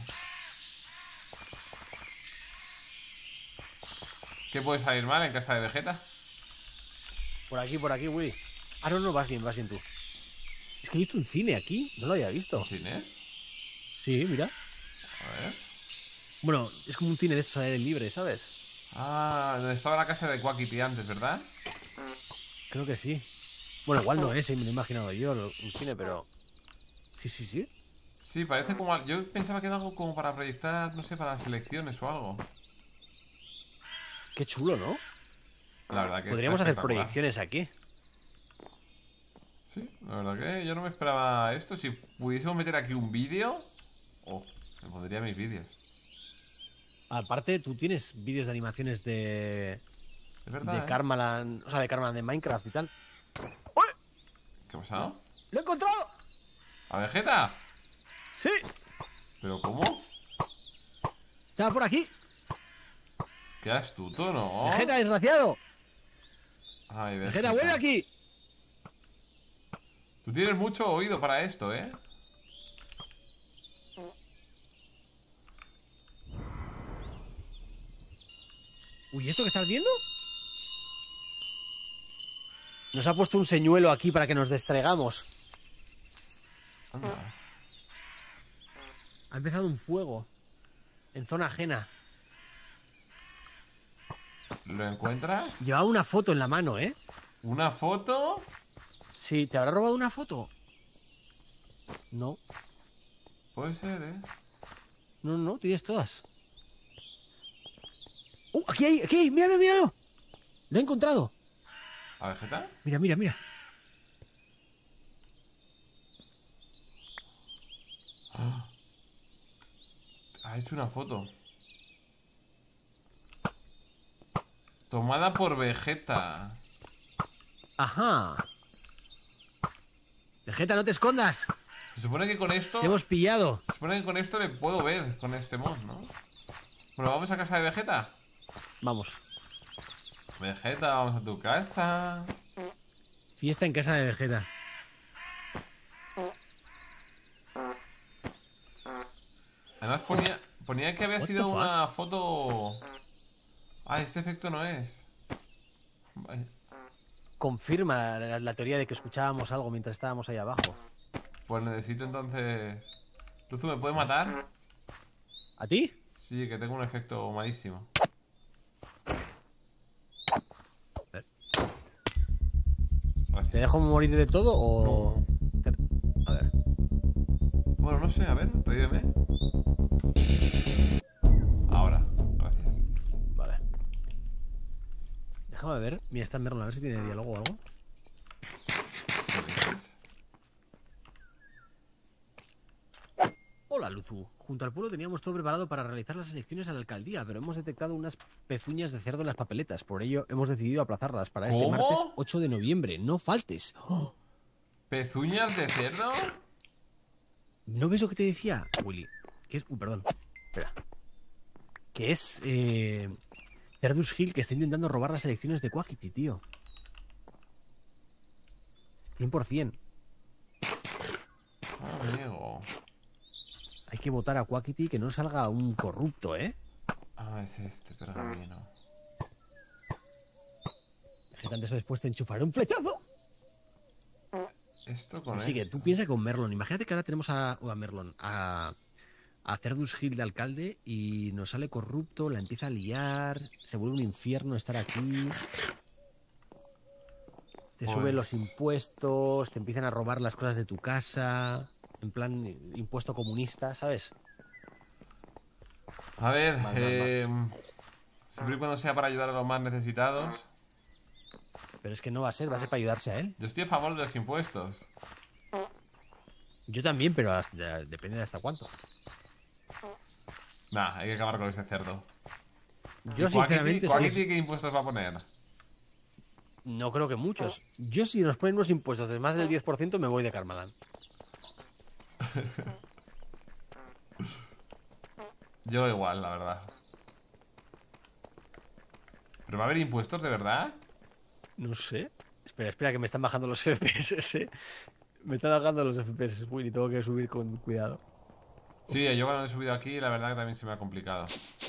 ¿Qué puede salir mal en casa de Vegeta? Por aquí, por aquí, Willy. Ah, no, no, vas bien, vas bien tú. Es que he visto un cine aquí. No lo había visto. ¿Un cine? Sí, mira. A ver. Bueno, es como un cine de estos al aire libre, ¿sabes? Ah, donde estaba la casa de Quackity antes, ¿verdad? Creo que sí. Bueno, igual no es, eh, me lo he imaginado yo, lo- un cine, pero... Sí, sí, sí. Sí, parece como... al- Yo pensaba que era algo como para proyectar, no sé, para las elecciones o algo. Qué chulo, ¿no? La verdad que Podríamos está hacer espectacular. proyecciones aquí. Sí, la verdad que yo no me esperaba esto. Si pudiésemos meter aquí un vídeo... Oh, me pondría mis vídeos. Aparte, tú tienes vídeos de animaciones de... Es verdad, De ¿eh? Karmaland, o sea, de Karmaland de Minecraft y tal. ¿Qué ha pasado? ¡Lo he encontrado! ¿A Vegeta? ¡Sí! ¿Pero cómo? Estaba por aquí. Qué astuto, ¿no? Vegeta, desgraciado. Ay, Vegeta, vuelve aquí. Tú tienes mucho oído para esto, ¿eh? Uy, ¿esto que estás viendo? Nos ha puesto un señuelo aquí para que nos distraigamos. Anda. Ha empezado un fuego. En zona ajena. ¿Lo encuentras? Llevaba una foto en la mano, ¿eh? ¿Una foto? Sí, ¿te habrá robado una foto? No. Puede ser, ¿eh? No, no, tienes todas. ¡Uh! Aquí hay, aquí hay, míralo, míralo. Lo he encontrado. ¿A Vegeta? Mira, mira, mira. Ah, es una foto. Tomada por Vegeta. Ajá. Vegeta, no te escondas. Se supone que con esto... Te hemos pillado. Se supone que con esto le puedo ver, con este mod, ¿no? Bueno, vamos a casa de Vegeta. Vamos. Vegeta, vamos a tu casa. Fiesta en casa de Vegeta. Además ponía, ponía que había What sido the fuck? una foto... Ah, este efecto no es. Vaya. Confirma la, la teoría de que escuchábamos algo mientras estábamos ahí abajo. Pues necesito entonces... Luzu, ¿me puede matar? ¿A ti? Sí, que tengo un efecto malísimo. ¿Te dejo morir de todo o...? Te- A ver. Bueno, no sé, a ver, revíveme. Ahora, gracias. Vale. Déjame ver. Mira, está en Merlon, a ver si tiene diálogo o algo. ¿Qué dices? Hola, Luzu. Junto al pueblo teníamos todo preparado para realizar las elecciones a la alcaldía, pero hemos detectado unas pezuñas de cerdo en las papeletas. Por ello, hemos decidido aplazarlas para este ¿Cómo? martes ocho de noviembre. No faltes. ¡Oh! ¿Pezuñas de cerdo? ¿No ves lo que te decía, Willy? Que es... Uy, perdón. Espera. Que es... Eh... Cerdus Hill, que está intentando robar las elecciones de Quackity, tío. cien por cien. Amigo. Hay que votar a Quackity, que no salga un corrupto, ¿eh? Ah, es este pergamino. Que antes o después te enchufaré un flechazo. Esto con Así que esto. tú piensa con Merlon. Imagínate que ahora tenemos a, o a Merlon, a, a Cerdus Hill de alcalde y nos sale corrupto, la empieza a liar, se vuelve un infierno estar aquí. Te Pues- suben los impuestos, te empiezan a robar las cosas de tu casa, en plan impuesto comunista, ¿sabes? A ver, Mal, mal, eh, siempre y cuando sea para ayudar a los más necesitados. Pero es que no va a ser, va a ser para ayudarse a él. Yo estoy a favor de los impuestos. Yo también, pero hasta- depende de hasta cuánto. Nah, hay que acabar con ese cerdo. Yo ¿Y sinceramente Quackity- sí, Quackity qué impuestos va a poner? no creo que muchos. Yo si nos ponen unos impuestos de más del diez por ciento me voy de Carmalan. Yo igual, la verdad. ¿Pero va a haber impuestos de verdad? No sé. Espera, espera, que me están bajando los F P S. Me están bajando los F P S, Willy. Tengo que subir con cuidado. Sí, yo cuando he subido aquí, la verdad que también se me ha complicado.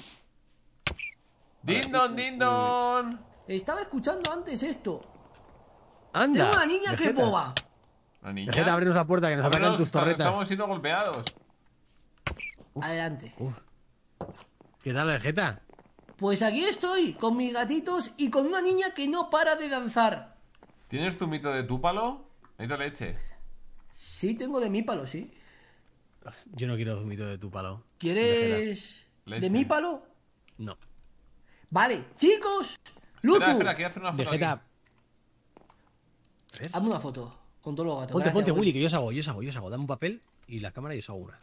¡Dindon, dindon! Estaba escuchando antes esto. ¡Anda! Tengo una niña que es Vegeta. boba. ¿La niña? Vegeta, ábrenos la puerta que nos Ábrenos, atacan tus está- torretas. Estamos siendo golpeados. Adelante. Uf. ¿Qué tal, Vegeta? Pues aquí estoy, con mis gatitos y con una niña que no para de danzar. ¿Tienes zumito de túpalo? Necesito leche. Sí, tengo de mi palo, sí. Yo no quiero zumito de tu palo. ¿Quieres Leche. de mi palo? No. Vale, chicos. Luzu, Espera, espera, quiero hacer una foto Vegeta. aquí. A ver. hazme una foto con todos los gatos. Ponte, Gracias, ponte, Willy, que yo os hago, yo os hago, yo os hago. Dame un papel y la cámara y os hago una.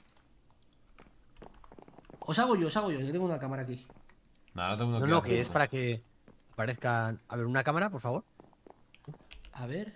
Os hago yo, os hago yo, yo tengo una cámara aquí. No, no tengo No, no, que es para que aparezcan. A ver, una cámara, por favor. A ver.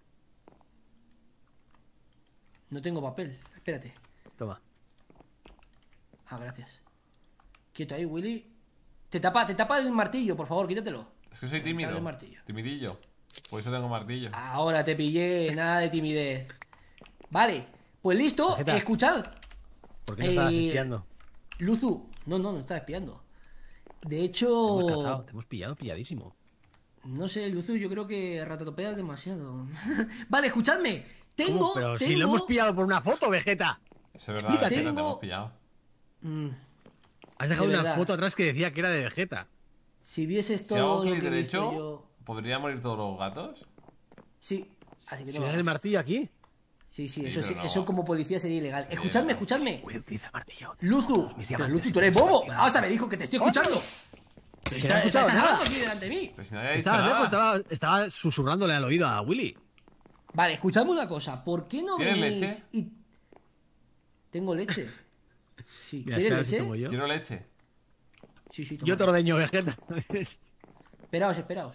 No tengo papel, espérate. Toma. Ah, gracias. Quieto ahí, Willy. Te tapa, te tapa el martillo, por favor, quítatelo. Es que soy Dale tímido. el martillo. Timidillo. Por eso tengo martillo. Ahora te pillé, nada de timidez. Vale, pues listo, Vegeta. escuchad. ¿Por qué no estabas Eh, espiando? Luzu, no, no, no estaba espiando. De Te hemos hecho, cazado, te hemos pillado, pilladísimo. no sé, Luzu, yo creo que ratatopeas demasiado. Vale, escuchadme. Tengo, ¿Cómo? Pero si tengo... lo hemos pillado por una foto, Vegeta. Eso es verdad, Explícate. Vegeta, te Tengo- hemos pillado. Mm, Has dejado De una verdad. foto atrás que decía que era de Vegeta. si vieses Si hago todo lo clic que he visto derecho, yo... ¿podrían morir todos los gatos? Sí, así que Si no le das lo el hagas. martillo aquí. Sí, sí, Sí, eso, sí pero no. eso como policía sería ilegal. Escuchadme, no. escuchadme. Willy, utiliza el martillo. Luzu, mis pero diamantes, Luzu, tú eres mis bobo. diamantes. Vamos a ver, hijo, que te estoy escuchando. Pero si Estás no he escuchado estás hablando nada. aquí delante de mí. Pero si nadie ha dicho Estaba nada. lejos, estaba, estaba susurrándole al oído a Willy. Vale, escuchadme una cosa. ¿Por qué no ¿Tienes venís leche? y... Tengo leche. Sí, Mira, ¿quieres espera a ver si leche? tomo yo. Quiero leche. Sí, sí, toma. Yo te ordeño, Vegeta. Esperaos, esperaos.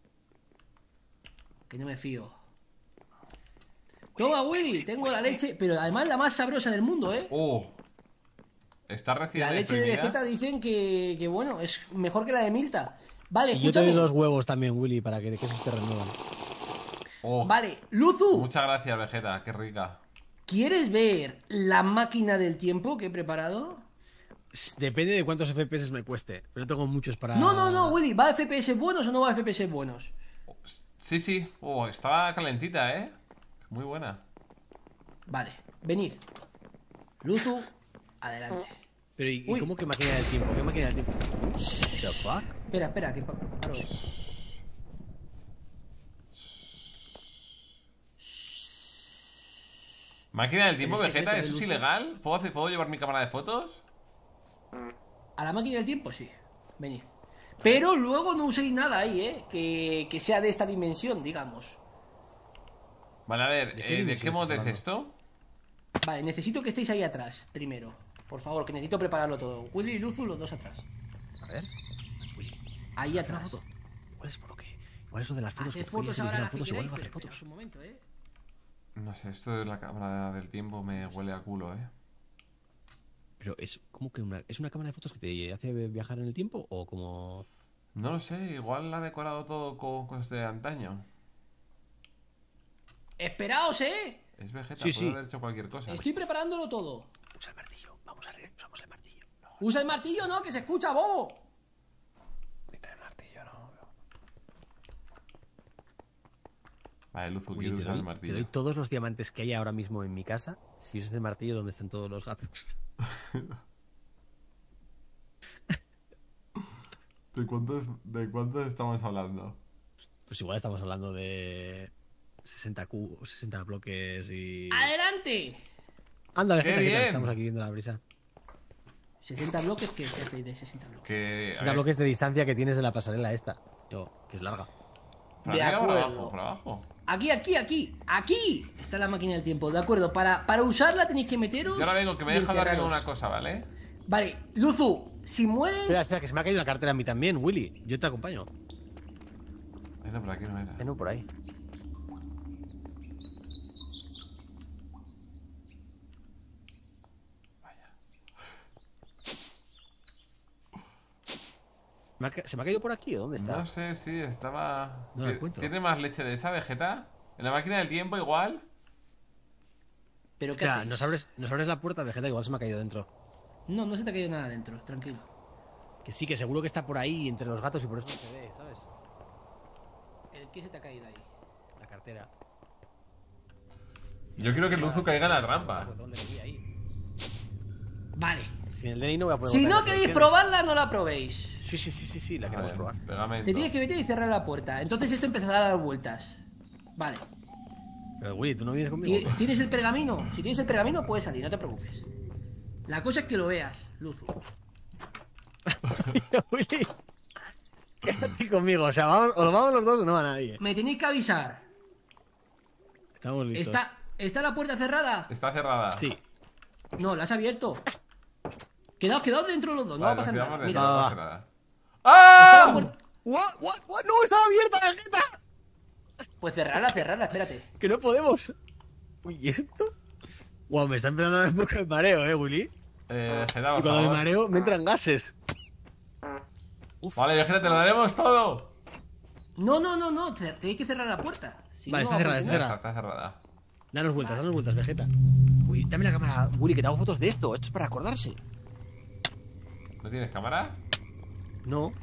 Que no me fío. Toma, Willy, tengo la leche, pero además la más sabrosa del mundo, ¿eh? Oh. Está recién La leche de exprimida. Vegeta dicen que, que, bueno, es mejor que la de Milta. Vale, Y yo te escúchame. doy dos huevos también, Willy, para que de quesos te renuevan. Oh. Vale, Luzu, Muchas gracias, Vegeta. Qué rica. ¿quieres ver la máquina del tiempo que he preparado? Depende de cuántos F P S me cueste. Pero no tengo muchos para. No, no, no, Willy, ¿va a F P S buenos o no va a F P S buenos? Sí, sí. Oh, estaba calentita, ¿eh? Muy buena. Vale, venid. Luzu, adelante. Pero ¿y, y Uy. cómo que máquina del tiempo? ¿Qué máquina del tiempo? The fuck? Espera, espera, que pa- paro esto. ¿Máquina del tiempo, El secreto Vegeta? de ¿Eso es Luzu. ilegal? ¿Puedo, hacer- ¿Puedo llevar mi cámara de fotos? A la máquina del tiempo, sí. Venid. Pero luego no uséis nada ahí, ¿eh? Que, que sea de esta dimensión, digamos. Vale, a ver, ¿De qué eh, ¿de dimensión qué mod estás es hablando? esto? Vale, necesito que estéis ahí atrás, primero. Por favor, que necesito prepararlo todo. Willy y Luzu, los dos atrás. A ver. Ahí Una atrás. foto. Igual es por lo que. Igual eso de las fotos. Haced que fotos que ahora hicieran las que fotos, igual queráis, va a hacer pero fotos. esperaos un momento, ¿eh? No sé, esto de la cámara del tiempo me huele a culo, ¿eh? Pero es como que una. ¿Es una cámara de fotos que te hace viajar en el tiempo? ¿O como.? No lo sé, igual la ha decorado todo con cosas de antaño. Esperaos, ¿eh? Es Vegeta, Sí, puede sí. haber hecho cualquier cosa. Estoy preparándolo todo. Usa el martillo. Vamos a re- usamos el martillo. No, Usa el martillo, ¿no? Que se escucha, bobo. El martillo, no. Vale, Luzu, Willy, quiero te usar doy, el te martillo. doy todos los diamantes que hay ahora mismo en mi casa. Si usas el martillo, ¿dónde están todos los gatos? ¿De cuántos, ¿De cuántos estamos hablando? Pues igual estamos hablando de. sesenta Q, sesenta bloques y. ¡Adelante! Anda, ¡Qué Vegeta, ¿qué tal? bien! Estamos aquí viendo la brisa. sesenta bloques, ¿qué qué hacéis de sesenta bloques? Que... a sesenta ver, bloques de distancia que tienes de la pasarela esta. Yo, que es larga. ¿para De arriba o para acuerdo. abajo? ¿Para abajo? Aquí, aquí, aquí, aquí está la máquina del tiempo, ¿de acuerdo? Para, para usarla tenéis que meteros. Yo ahora vengo, que me he y dejado arriba encerraros. una cosa, ¿vale? Vale, Luzu, si mueres. Espera, espera, que se me ha caído la cartera a mí también, Willy. Yo te acompaño. Ay, no, por aquí no era. Eh, no, por ahí. ¿Me ha ca- ¿Se me ha caído por aquí o dónde está? No sé, sí, estaba... No la ¿Ti- encuentro. ¿Tiene más leche de esa, Vegeta? ¿En la máquina del tiempo igual? ¿Pero qué Espera, hacéis? nos abres, nos abres la puerta, Vegeta, igual se me ha caído dentro. No, no se te ha caído nada dentro, tranquilo. Que sí, que seguro que está por ahí entre los gatos y por eso no se ve, ¿sabes? ¿El qué se te ha caído ahí? La cartera. Yo quiero que Luzu caiga en la trampa. El botón de que vi ahí. Vale. Sin el D N I no voy a poder Si botar no las queréis opciones. probarla, no la probéis. Sí, sí, sí, sí, sí, la queremos Vale, probar. pegamento. Te tienes que meter y cerrar la puerta. Entonces esto empezará a dar vueltas. Vale. Pero Willy, ¿tú no vienes Ti- conmigo? ¿Tienes el pergamino? Si tienes el pergamino, puedes salir, no te preocupes. La cosa es que lo veas, Luzu. Willy, quédate conmigo. O sea, vamos, o lo vamos los dos o no va nadie. Me tenéis que avisar. Estamos listos. ¿Está, ¿Está la puerta cerrada? Está cerrada. Sí. No, la has abierto. Quedaos, quedaos dentro los dos, no va a Vale, pasar nos nada. quedamos Mira, dentro, Va, está va. cerrada. está la ¡Ah! puerta. What, what, what? No, estaba abierta la jeta. Pues cerrarla, cerrarla, espérate. Que no podemos. Uy, ¿y esto? Wow, me está empezando a dar un poco de mareo, eh, Willy. Eh, Vegeta, Y por cuando me favor. mareo, me entran gases. Vale, Vegeta, te lo daremos todo. No, no, no, no. te- Tenéis que cerrar la puerta. Si Vale, no, está va a cerrada, Ya funcionar. está, está cerrada. Danos vueltas, danos vueltas, Vegeta. Uy, dame la cámara, Willy, que te hago fotos de esto. Esto es para acordarse. ¿No tienes cámara? No,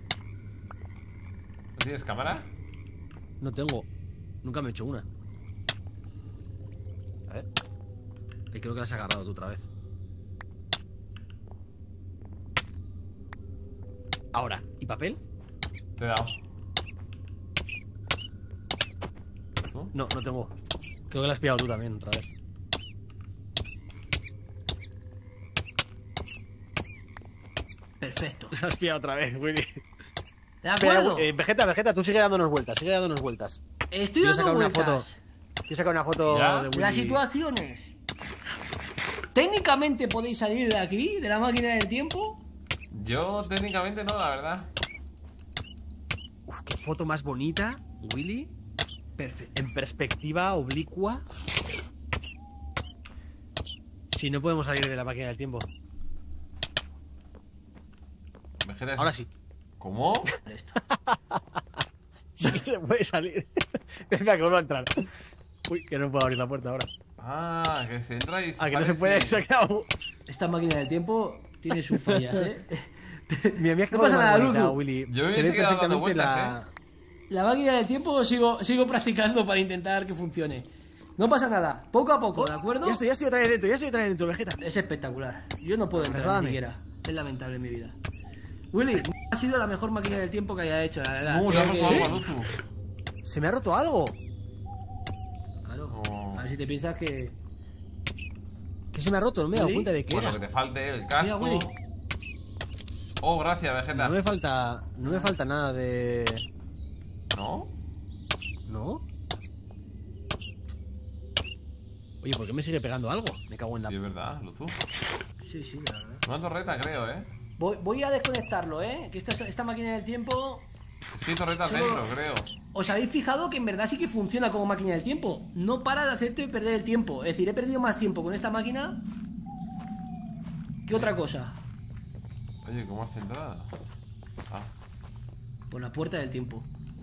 ¿No tienes cámara? no tengo. Nunca me he hecho una. A ver. Eh, creo que la has agarrado tú otra vez. Ahora, ¿y papel? Te he dado. ¿Tú? No, no tengo. Creo que la has pillado tú también otra vez. Perfecto. La has pillado otra vez, Willy. ¿De acuerdo? Espera, eh, Vegeta, Vegeta, tú sigue dándonos vueltas, sigue dándonos vueltas. Estoy quiero dando sacar una vueltas. Quiero sacar una foto ¿Ya? de Willy. Las situaciones. Técnicamente podéis salir de aquí, de la máquina del tiempo. Yo técnicamente no, la verdad. Uf, qué foto más bonita, Willy. Perfecto. En perspectiva oblicua. Si no podemos salir de la máquina del tiempo. Vegeta es- Ahora sí. ¿Cómo? Sí que se puede salir. Espera, que vuelvo a entrar. Uy, que no puedo abrir la puerta ahora. Ah, que se entra y se Ah, que no sale se puede. sin- Se ha quedado. Esta máquina del tiempo tiene sus fallas, ¿eh? Mira, mira qué No foto pasa más nada, bonita, Luzu. Willy. Yo me se hubiese ve quedado dando perfectamente vueltas, la. La máquina del tiempo sigo, sigo practicando para intentar que funcione. No pasa nada, poco a poco, ¿de acuerdo? Ya estoy, ya estoy otra vez dentro, ya estoy otra vez dentro, Vegeta. Es espectacular. Yo no puedo entrar Resálame. ni siquiera. Es lamentable en mi vida. Willy, ha sido la mejor máquina del tiempo que haya hecho, la verdad. No, le Creo has que- roto algo a Luzu. Se me ha roto algo. Claro. Oh. A ver si te piensas que. ¿Qué se me ha roto? No me he dado ¿Sí? cuenta de qué Pues lo era. que te falte, el Mira, casco. Willy. Oh, gracias, Vegeta. No me falta. No me falta nada de. ¿No? ¿No? Oye, ¿por qué me sigue pegando algo? Me cago en la. Sí, es verdad, Luzu. Sí, sí, la verdad. Una torreta, creo, ¿eh? Voy, voy a desconectarlo, ¿eh? Que esta, esta máquina del tiempo. Sí, torreta Solo- dentro, creo. ¿Os habéis fijado que en verdad sí que funciona como máquina del tiempo? No para de hacerte perder el tiempo. Es decir, he perdido más tiempo con esta máquina que otra cosa. Oye, ¿cómo has entrado? Ah. Por la puerta del tiempo.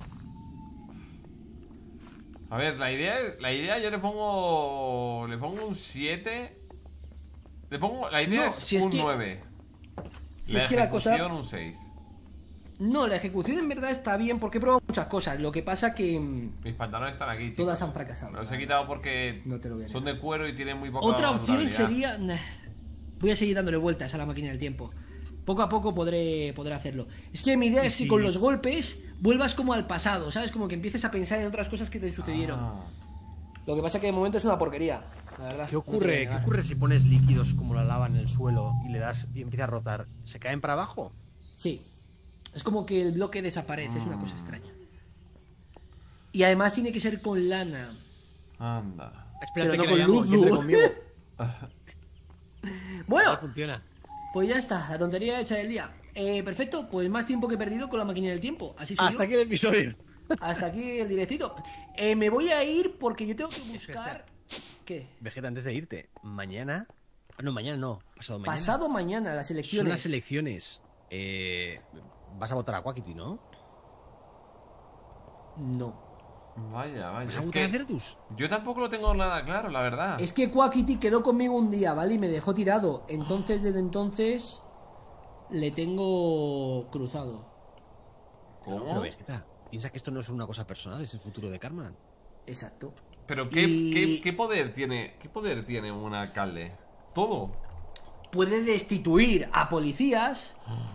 A ver, la idea, la idea yo le pongo. Le pongo un siete. Le pongo. La idea No, es si es un que- nueve. si la es que la cosa- ejecución, un seis. No, la ejecución en verdad está bien porque he probado muchas cosas. Lo que pasa que mm, Mis pantalones están aquí, chicos. todas han fracasado. Me los he quitado porque No te lo voy a son negar. de cuero y tienen muy poca Otra opción durabilidad. sería... nah, voy a seguir dándole vueltas a la máquina del tiempo. Poco a poco podré, podré hacerlo. Es que mi idea Y es que si- con los golpes vuelvas como al pasado, ¿sabes? Como que empieces a pensar en otras cosas que te sucedieron. Ah. Lo que pasa que de momento es una porquería, la verdad. ¿Qué no te voy a ocurre? ¿Qué negar. ocurre si pones líquidos como la lava en el suelo y le das y empieza a rotar? ¿Se caen para abajo? Sí. Es como que el bloque desaparece, es una Mm. cosa extraña. Y además tiene que ser con lana. Anda. Espérate no que con le llamo, luz, que entre luz. conmigo. Bueno, No funciona. pues ya está, la tontería hecha del día. Eh, perfecto, pues más tiempo que he perdido con la máquina del tiempo. Así soy Hasta yo. aquí el episodio. Hasta aquí el directito. Eh, me voy a ir porque yo tengo que buscar... ¿Qué? Vegeta, antes de irte, mañana. No, mañana no, pasado mañana. Pasado mañana las Son elecciones. las elecciones. Eh, vas a votar a Quackity, ¿no? No. Vaya, vaya. ¿Vas a Es votar a que Cerdus? yo tampoco lo tengo nada claro, la verdad. Es que Quackity quedó conmigo un día, ¿vale? Y me dejó tirado. Entonces, desde entonces, le tengo cruzado. Pero ¿Cómo? Vegeta, piensa que esto no es una cosa personal, es el futuro de Carmen. Exacto. Pero ¿qué, Y- qué, qué poder tiene qué poder tiene un alcalde? Todo. Puede destituir a policías.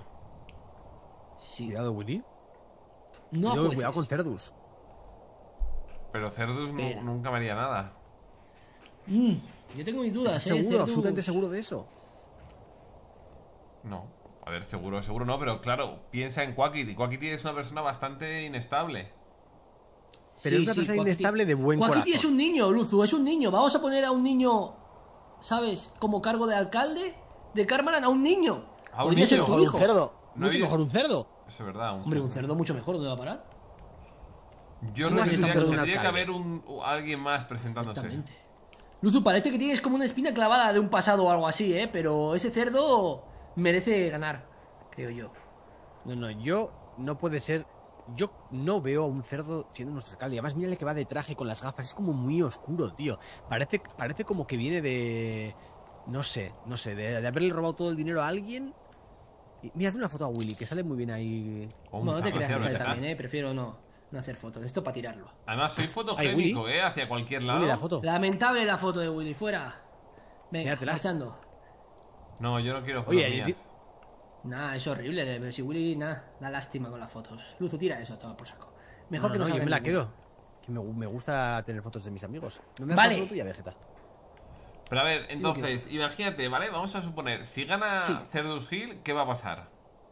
Sí. Cuidado, Willy. No a Cuidado, jueces. cuidado con Cerdus. Pero Cerdus nu- Espera. nunca me haría nada. Mm, yo tengo mis dudas, ¿Estás ¿eh? seguro, Cerdus. absolutamente seguro de eso? No. A ver, seguro, seguro no, pero claro, piensa en Quackity. Quackity es una persona bastante inestable. Pero es una persona Quackity- inestable de buen Quackity corazón. es un niño, Luzu, es un niño. Vamos a poner a un niño, ¿sabes? Como cargo de alcalde de Carmaran, a un niño. A un Podría ser niño, tu Mejor un hijo. cerdo. No Mucho había- mejor un cerdo. Eso es verdad. un Hombre, un cerdo. cerdo mucho mejor, ¿dónde va a parar? Yo ¿Cómo no has tendría, estado de un tendría que alcalde? haber un, alguien más presentándose. Exactamente. Luzu, parece que tienes como una espina clavada de un pasado o algo así, ¿eh? Pero ese cerdo merece ganar, creo yo. No, no, yo no puede ser yo no veo a un cerdo siendo nuestro alcalde. Además, mírale que va de traje con las gafas. Es como muy oscuro, tío. Parece, parece como que viene de... No sé, no sé, de, de haberle robado todo el dinero a alguien. Y, mira, haz una foto a Willy, que sale muy bien ahí. Oh, Bueno, no muchas te creas que gracias, sale ¿verdad? también, eh. Prefiero no, no hacer fotos. Esto para tirarlo. Además, soy fotogénico, ¿eh? Hacia cualquier lado. Willy, la foto. Lamentable la foto de Willy, fuera. Venga, Quédatela. marchando. No, yo no quiero fotos Oye, mías. y- Nah, es horrible, pero si Willy, nada, da lástima con las fotos. Luzu, tira eso, toma por saco. Mejor No, que no, no, yo salga me la ninguno. quedo. Que me, me gusta tener fotos de mis amigos. No me Vale. foto tuya, Vegeta. Pero a ver, entonces, imagínate, ¿vale? Vamos a suponer, si gana Sí. Cerdus Hill, ¿qué va a pasar?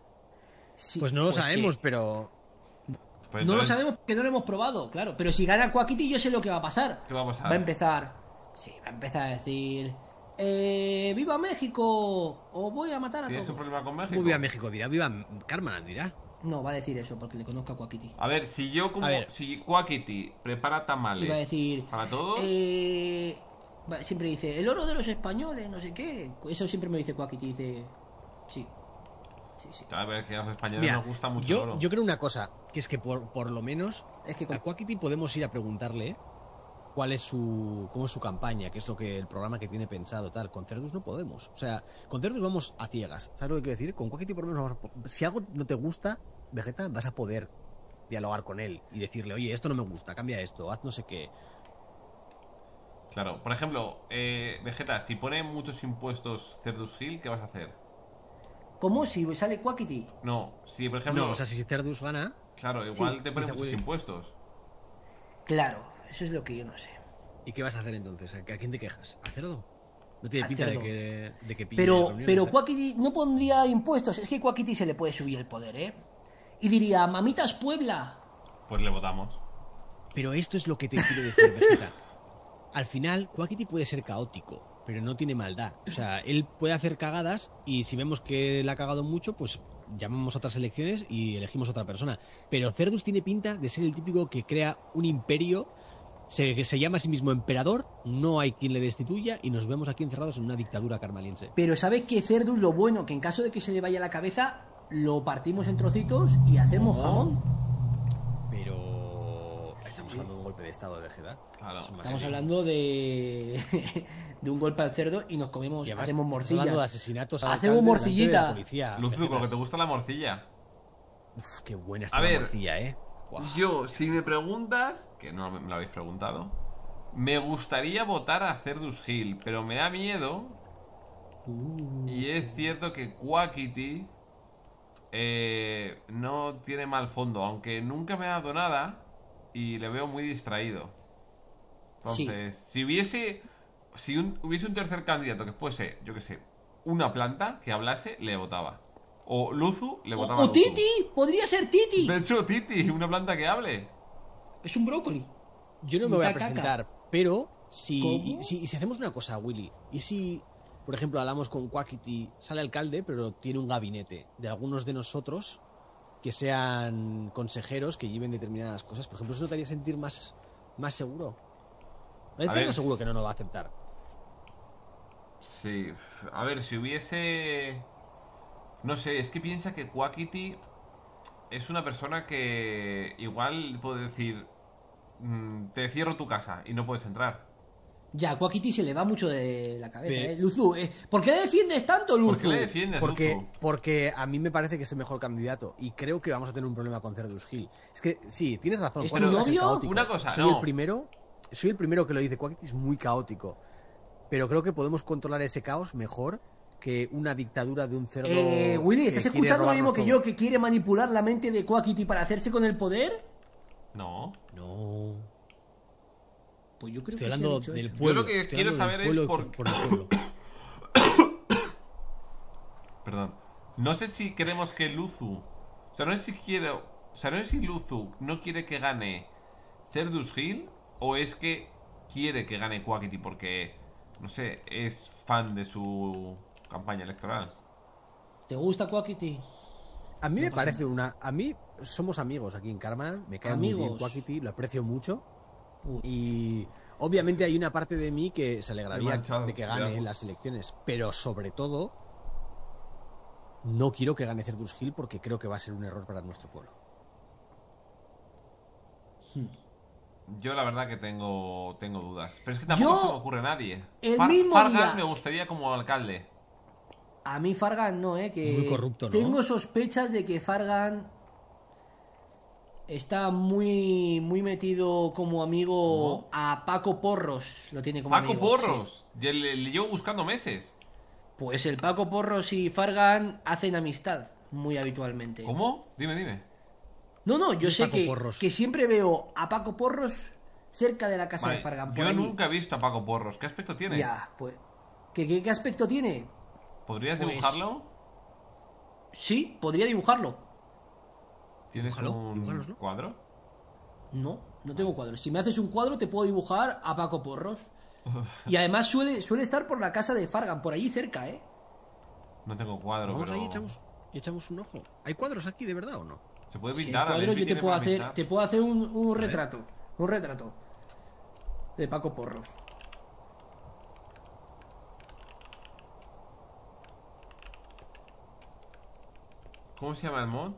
Sí, Pues no lo pues sabemos, que- pero... Pues No lo entonces, sabemos porque no lo hemos probado, claro. Pero si gana Quackity, yo sé lo que va a pasar. ¿Qué va a pasar? Va a empezar. Sí, va a empezar a decir. Eh, ¡Viva México! O voy a matar a ¿Tienes todos. un problema con México? Muy viva México dirá, viva Carmen dirá. No, va a decir eso porque le conozco a Quackity. A ver, si yo como... A ver. Si Quackity prepara tamales... Y va a decir. ¿Para todos? Eh, va- siempre dice, el oro de los españoles, no sé qué. Eso siempre me dice Quackity. Dice. Sí. Sí, sí. A ver, que a los españoles Mira, nos gusta mucho el yo, oro. yo creo una cosa, que es que por, por lo menos Es que a con- Quackity podemos ir a preguntarle cuál es su cómo es su campaña, qué es lo que el programa que tiene pensado, tal. Con Cerdus no podemos. O sea, con Cerdus vamos a ciegas. ¿Sabes lo que quiero decir? Con Quackity por lo menos vamos a po- si algo no te gusta, Vegeta, vas a poder dialogar con él y decirle, oye, esto no me gusta, cambia esto, haz no sé qué. Claro, por ejemplo, eh, Vegeta, si pone muchos impuestos Cerdus Hill, ¿qué vas a hacer? ¿Cómo? Si sale Quackity. No, si por ejemplo... No, o sea, si Cerdus gana, Claro, igual Sí, te pone dice muchos Willy. impuestos. Claro, eso es lo que yo no sé. ¿y qué vas a hacer entonces? ¿A quién te quejas? ¿A Cerdo? No tiene A pinta de Cerdo. que, de que pille Pero, reuniones, pero ¿eh? Quackity no pondría impuestos. Es que Quackity se le puede subir el poder, ¿eh? Y diría, mamitas Puebla. Pues le votamos. Pero esto es lo que te quiero decir, Vegeta. Al final, Quackity puede ser caótico, pero no tiene maldad. O sea, él puede hacer cagadas y si vemos que le ha cagado mucho, pues llamamos a otras elecciones y elegimos a otra persona. Pero Cerdus tiene pinta de ser el típico que crea un imperio, se, que se llama a sí mismo emperador, no hay quien le destituya y nos vemos aquí encerrados en una dictadura carmaliense. Pero ¿sabes qué, Cerdus? Lo bueno, que en caso de que se le vaya la cabeza, lo partimos en trocitos y hacemos ¿Cómo? jamón. Pero... Estamos hablando de un golpe de estado de Vegeta. Claro. Es más Estamos serio. hablando de, de un golpe al cerdo y nos comemos, Y además, hacemos estás morcillas. hablando de asesinatos al Hacemos alcalde delante de morcillita. la policía, Luzu, Vegeta. con lo que te gusta la morcilla. Uf, qué buena está A la ver, morcilla, ¿eh? Guau. Yo, si me preguntas, que no me me lo habéis preguntado, me gustaría votar a Cerdus Hill, pero me da miedo. Y es cierto que Quackity eh, no tiene mal fondo, aunque nunca me ha dado nada y le veo muy distraído. Entonces, si hubiese si un- hubiese un tercer candidato que fuese, yo que sé, una planta que hablase, le votaba. O Luzu, le O, votaba a o Luzu. Titi, podría ser Titi. De hecho, Titi, una planta que hable. Es un brócoli. Yo no me voy a Caca. presentar, pero si, ¿Cómo? y si, y si hacemos una cosa, Willy, y si, por ejemplo, hablamos con Quackity, sale alcalde, pero tiene un gabinete de algunos de nosotros que sean consejeros que lleven determinadas cosas, por ejemplo, ¿eso no te haría sentir más, más seguro? A A ver, seguro que no nos va a aceptar. Sí, a ver, si hubiese... No sé, es que piensa que Quackity es una persona que igual puede decir, mm, te cierro tu casa y no puedes entrar. Ya, Quackity se le va mucho de la cabeza, Pe- ¿eh? Luzu, ¿eh? ¿Por qué le defiendes tanto, Luzu? ¿Por qué le defiendes, Porque, Luzu? porque a mí me parece que es el mejor candidato y creo que vamos a tener un problema con Cerdus Hill. Es que sí, tienes razón. ¿Es Quackity tu va a ser novio? caótico. Una cosa, soy no. el primero, soy el primero que lo dice. Quackity es muy caótico, pero creo que podemos controlar ese caos mejor que una dictadura de un cerdo. Eh, Willy, que ¿estás quiere escuchando lo mismo robarnos que todo. yo, que quiere manipular la mente de Quackity para hacerse con el poder? No. No. Pues yo creo Estoy que hablando sí ha dicho del eso. pueblo. lo que estoy quiero hablando del saber es pueblo por- por el pueblo. Perdón. No sé si queremos que Luzu... O sea, no sé si quiero... O sea, no sé si Luzu no quiere que gane Cerdus Hill o es que quiere que gane Quackity porque, no sé, es fan de su campaña electoral. ¿Te gusta Quackity? A mí No me pasa parece nada. una. A mí somos amigos aquí en Karma. Me cae muy bien Amigos. Quackity, lo aprecio mucho. Uy. Y obviamente hay una parte de mí que se Me he alegraría manchado, de que de gane agua. en las elecciones. Pero sobre todo, no quiero que gane Cerdus Hill porque creo que va a ser un error para nuestro pueblo. Yo la verdad que tengo, tengo dudas. Pero es que tampoco Yo, se me ocurre nadie. el Far- mismo Fargan día- me gustaría como alcalde. A mí Fargan no, eh, que Muy corrupto, ¿no? tengo sospechas de que Fargan está muy muy metido como amigo ¿Cómo? a Paco Porros, lo tiene como Paco amigo, Porros. Ya Le, le llevo buscando meses. sí. Pues el Paco Porros y Fargan hacen amistad muy habitualmente. ¿Cómo? Dime, dime. No, no, yo ¿Quién es sé Paco que, Porros? que siempre veo a Paco Porros cerca de la casa Vale, de Fargan. Por yo allí. nunca he visto a Paco Porros. ¿Qué aspecto tiene? Ya, pues. ¿Qué, qué, qué aspecto tiene? ¿Podrías Pues- dibujarlo? Sí, podría dibujarlo. ¿Tienes Dibújalo, un dibújanoslo. cuadro? No, no tengo cuadros. Si me haces un cuadro, te puedo dibujar a Paco Porros. Y además suele, suele estar por la casa de Fargan, por allí cerca, ¿eh? No tengo cuadro, Vamos pero... ahí y echamos, y echamos un ojo. ¿Hay cuadros aquí de verdad o no? Se puede Si el pintar. a ver cuadro si yo te tiene puedo para hacer, pintar. te puedo hacer un, un ver. retrato. Un retrato. De Paco Porros. ¿Cómo se llama el mod?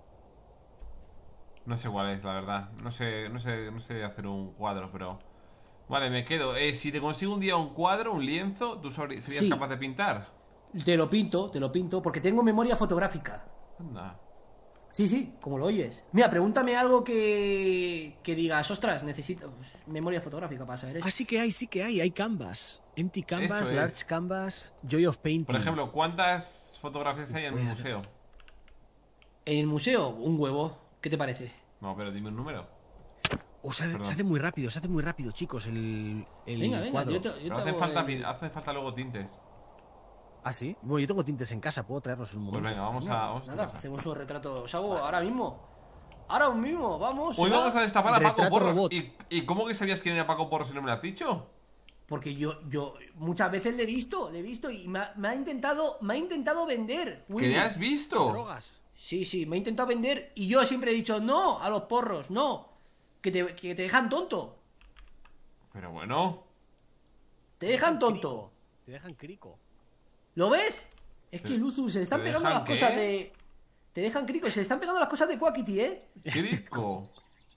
No sé cuál es, la verdad. No sé, no sé, no sé hacer un cuadro, pero... Vale, me quedo. Eh, si te consigo un día un cuadro, un lienzo, ¿tú sabrí- serías Sí. capaz de pintar? Te lo pinto, te lo pinto, porque tengo memoria fotográfica. Anda. Sí, sí, como lo oyes. Mira, pregúntame algo que, que digas, ostras, necesito pues, memoria fotográfica para saber Ah, esto. sí que hay, sí que hay. Hay canvas. Empty canvas, Eso es. large canvas, joy of painting. Por ejemplo, ¿cuántas fotografías hay en un museo? En el museo, un huevo. ¿Qué te parece? No, pero dime un número. O se, hace- Perdón. se hace muy rápido, se hace muy rápido, chicos, el, el Venga, venga, cuadro. yo te, yo Pero te hace hago falta, el- pin- hace falta luego tintes. Ah, sí. Bueno, yo tengo tintes en casa, puedo traerlos en un Pues momento. venga, vamos a, vamos a tu Nada, casa. hacemos un retrato. Os hago ahora mismo. Ahora mismo, vamos. Hoy ¿será? vamos a destapar a Paco Retrato Porros. robot. ¿Y, ¿Y cómo que sabías quién era Paco Porros si no me lo has dicho? Porque yo, yo muchas veces le he visto, le he visto y me ha, me ha intentado, me ha intentado vender. ¿Que Willy. le has visto? Drogas. Sí, sí, me ha intentado vender y yo siempre he dicho no a los porros, no. Que te, que te dejan tonto. Pero bueno. Te dejan tonto. Crico. Te dejan crico. ¿Lo ves? Es Te- que Luzu se le están ¿te pegando dejan las cosas qué? de. Te dejan crico, se le están pegando las cosas de Quackity, ¿eh? Crico.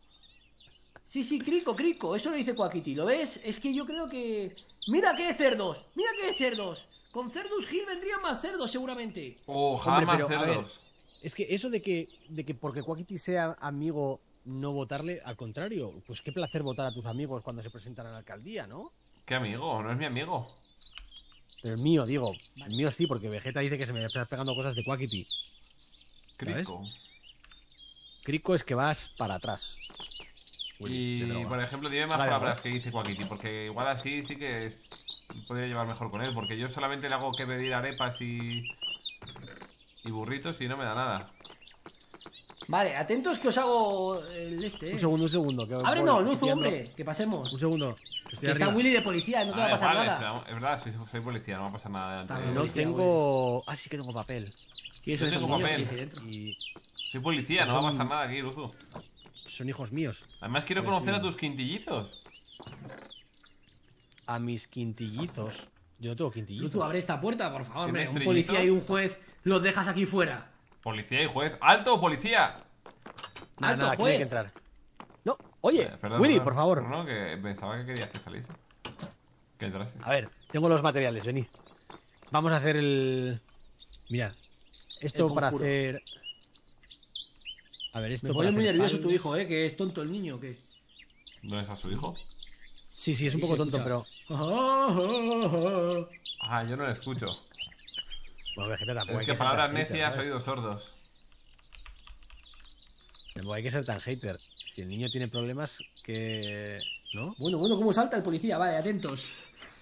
Sí, sí, crico, crico, eso lo dice Quackity, ¿lo ves? Es que yo creo que... ¡Mira qué cerdos! ¡Mira qué cerdos! Con Cerdus Hill vendrían más cerdos seguramente. Oh, Hombre, jamás pero, a ver, cerdos. Es que eso de que, de que porque Quackity sea amigo no votarle, al contrario, pues qué placer votar a tus amigos cuando se presentan a la alcaldía, ¿no? ¿Qué amigo? No es mi amigo. Pero el mío, digo, el mío sí, porque Vegeta dice que se me están pegando cosas de Quackity. ¿Sabes? Crico. Crico es que vas para atrás. Willy, Y, de droga. por ejemplo, dime más Vale, palabras vale. que dice Quackity, porque igual así sí que es... podría llevar mejor con él, porque yo solamente le hago que pedir arepas y... y burritos y no me da nada. Vale, atentos que os hago el este, ¿eh? Un segundo, un segundo. Que Ábrenos, voy Luzu, pillando- hombre, que pasemos. Un segundo. que estoy Que está arriba. Willy de policía, no te va a Vale, pasar vale, nada. pero es verdad, soy, soy policía, no va a pasar nada delante Está de- No Policía, tengo. Ah, sí que tengo papel. ¿Qué Yo eso tengo esos niños papel. que dice dentro? Y Soy policía, no va a Son- pasar nada aquí, Luzu. son hijos míos. Además quiero Pues conocer a sí. tus quintillizos. A mis quintillizos. Yo no tengo quintillizos. Luzu, abre esta puerta, por favor, hombre. ¿Tienes Un trillizos? policía y un juez los dejas aquí fuera. Policía y juez. ¡Alto, policía! Nada, Alto, nada, aquí juez. hay que entrar. No, oye, Eh, perdón, Willy, perdón. por favor. No, que pensaba que querías que saliese. Que entrase. A ver, tengo los materiales, venid. Vamos a hacer el. Mirad. Esto El para conjuro. hacer. A ver, esto Me para pone muy hacer nervioso pan. tu hijo, ¿eh? Que es tonto el niño, ¿qué? ¿No es a su hijo? Sí, sí, es un Ahí poco se tonto, escucha. pero. Ah, yo no lo escucho. Bueno, Vegeta tampoco. Es hay que ser palabras tan hater, necias, ¿sabes? oídos sordos. Tampoco hay que ser tan hater. Si el niño tiene problemas, que. ¿No? Bueno, bueno, ¿cómo salta el policía? Vale, atentos.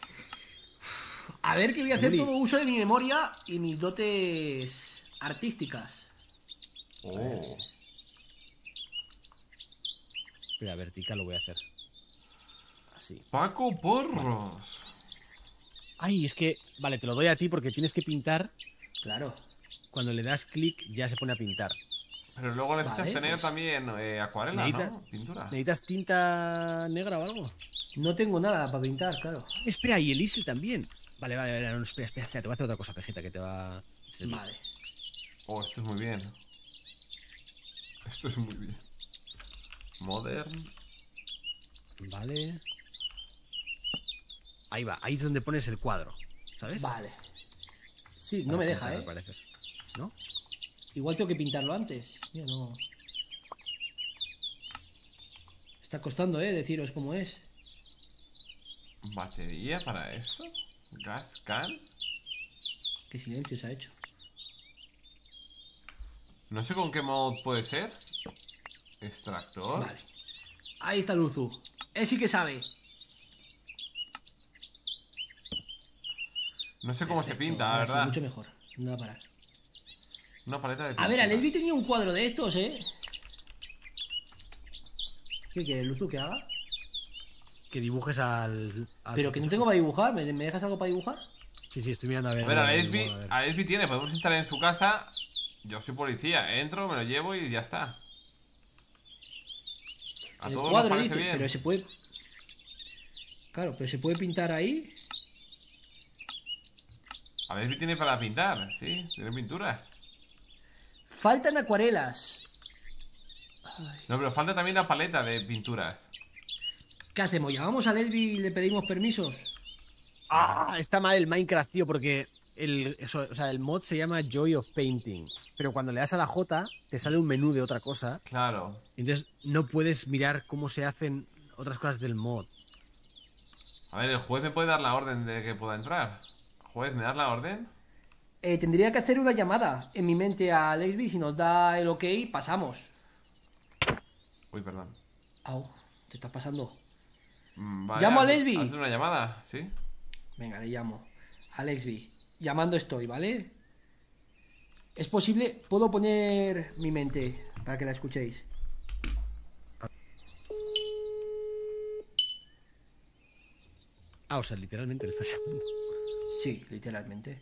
A ver que voy a hacer Willy. todo uso de mi memoria y mis dotes artísticas. Oh. Espera, vertical lo voy a hacer. Así. Paco Porros. Ay, es que. Vale, te lo doy a ti porque tienes que pintar. Claro. Cuando le das clic, ya se pone a pintar. Pero luego necesitas Vale, tener pues. también eh, acuarela, Necesita- ¿no? Pintura. ¿Necesitas tinta negra o algo? No tengo nada para pintar, claro. Espera, y el I S E también. Vale, vale, vale, no, espera, espera, espera, te voy a hacer otra cosa, Vegeta, que te va a servir. Vale. Oh, esto es muy bien. Esto es muy bien. Modern. Vale. Ahí va, ahí es donde pones el cuadro, ¿sabes? Vale. Sí, no me Vale, deja, me ¿eh? parece. ¿No? Igual tengo que pintarlo antes. Mira, no. Está costando, ¿eh? Deciros cómo es. ¿Batería para esto? ¿Gas can? Qué silencio se ha hecho. No sé con qué mod puede ser. Extractor. Vale. Ahí está Luzu. Él sí que sabe. No sé cómo se Perfecto. pinta, la Ahora sí, verdad. mucho mejor. No va a parar. Una paleta de A ver, pintura. Alesbi tenía un cuadro de estos, ¿eh? ¿Qué quieres, Luzu, que haga? Que dibujes al... al Pero que no sospechoso. tengo para dibujar. ¿Me, me dejas algo para dibujar? Sí, sí, estoy mirando a ver. A ver, a ver, Alesbi, a ver. Alesbi tiene, podemos entrar en su casa. Yo soy policía, entro, me lo llevo y ya está. A El todos nos cuadro parece dice, bien. pero se puede... Claro, pero se puede pintar ahí. Alesbi tiene para pintar, sí, tiene pinturas. Faltan acuarelas. Ay, No, pero falta también la paleta de pinturas. ¿qué hacemos? ¿Llamamos a Lesbi y le pedimos permisos? Ah, está mal el Minecraft, tío, porque el, eso, o sea, el mod se llama Joy of Painting. Pero cuando le das a la J, te sale un menú de otra cosa. Claro. Entonces no puedes mirar cómo se hacen otras cosas del mod. A ver, el juez me puede dar la orden de que pueda entrar. Juez, ¿me das la orden? Eh, tendría que hacer una llamada en mi mente a Lesbi. Si nos da el ok, pasamos. Uy, perdón. Au, te está pasando. Mm, vale, ¿Llamo a haz- Lesbi? Hazle una llamada, ¿sí? Venga, le llamo. A Lesbi. Llamando estoy, ¿vale? Es posible, puedo poner mi mente para que la escuchéis. Ah, o sea, literalmente le estás llamando. Sí, literalmente.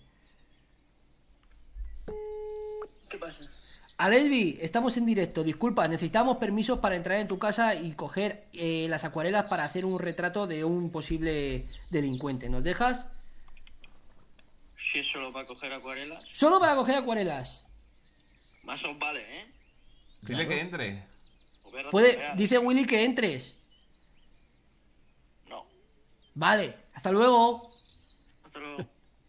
¿Qué pasa? Alesbi, estamos en directo. Disculpa, necesitamos permisos para entrar en tu casa y coger eh, las acuarelas para hacer un retrato de un posible delincuente. ¿Nos dejas? Si es solo para coger acuarelas, Solo para coger acuarelas. más os vale, ¿eh? Dile Claro. que entre. Os voy a Puede, rastrear. dice Willy que entres. No. Vale, hasta luego. Hasta luego.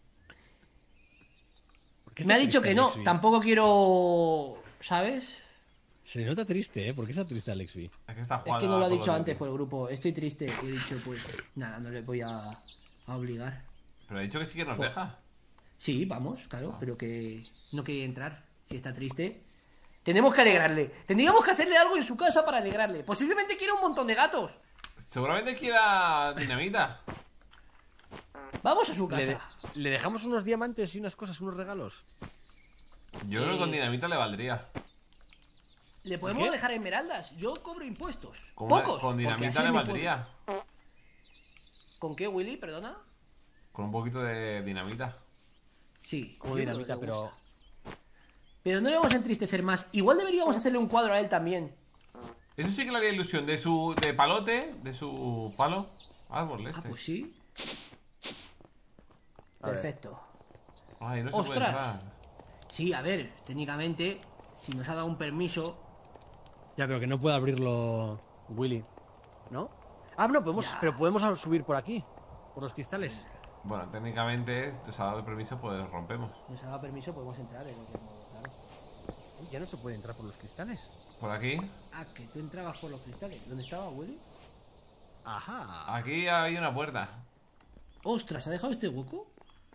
¿Por qué Me ha está dicho triste que no, Alexby? tampoco quiero... ¿Sabes? Se le nota triste, ¿eh? ¿Por qué está triste Alexby? Es que está Es jugando que no lo ha a Call dicho of antes Duty. por el grupo. Estoy triste. Y he dicho, pues, nada, no le voy a, a obligar. Pero ha dicho que sí que nos Pues- deja. Sí, vamos, claro, pero que no quiere entrar. Si está triste. Tenemos que alegrarle. Tendríamos que hacerle algo en su casa para alegrarle. Posiblemente quiera un montón de gatos. Seguramente quiera dinamita. Vamos a su ¿Le, de- casa. le dejamos unos diamantes y unas cosas, unos regalos? Yo creo que con Eh, dinamita le valdría. Le podemos qué? dejar esmeraldas. Yo cobro impuestos. Con, Pocos. con porque dinamita así le me valdría. puedo- ¿Con qué, Willy? Perdona. Con un poquito de dinamita. Sí. Como yo creo dinamita, que le pero... gusta. Pero no le vamos a entristecer más. Igual deberíamos hacerle un cuadro a él también. Eso sí que le haría ilusión. De su de palote, de su palo. Árbol Ah, este. pues sí. A ver. Perfecto. Ay, no se puede ¡Ostras! entrar. Sí, a ver, técnicamente, si nos ha dado un permiso. Ya, pero que no puede abrirlo Willy, ¿no? Ah, no, podemos, Ya. pero podemos subir por aquí, por los cristales. Bueno, técnicamente, si os ha dado el permiso, pues rompemos. Nos ha dado permiso, podemos entrar en cualquier modo, claro. Uy, ya no se puede entrar por los cristales. Por aquí. Ah, que tú entrabas por los cristales. ¿Dónde estaba, Willy? Ajá. Aquí hay una puerta. ¡Ostras! ¿Ha dejado este hueco?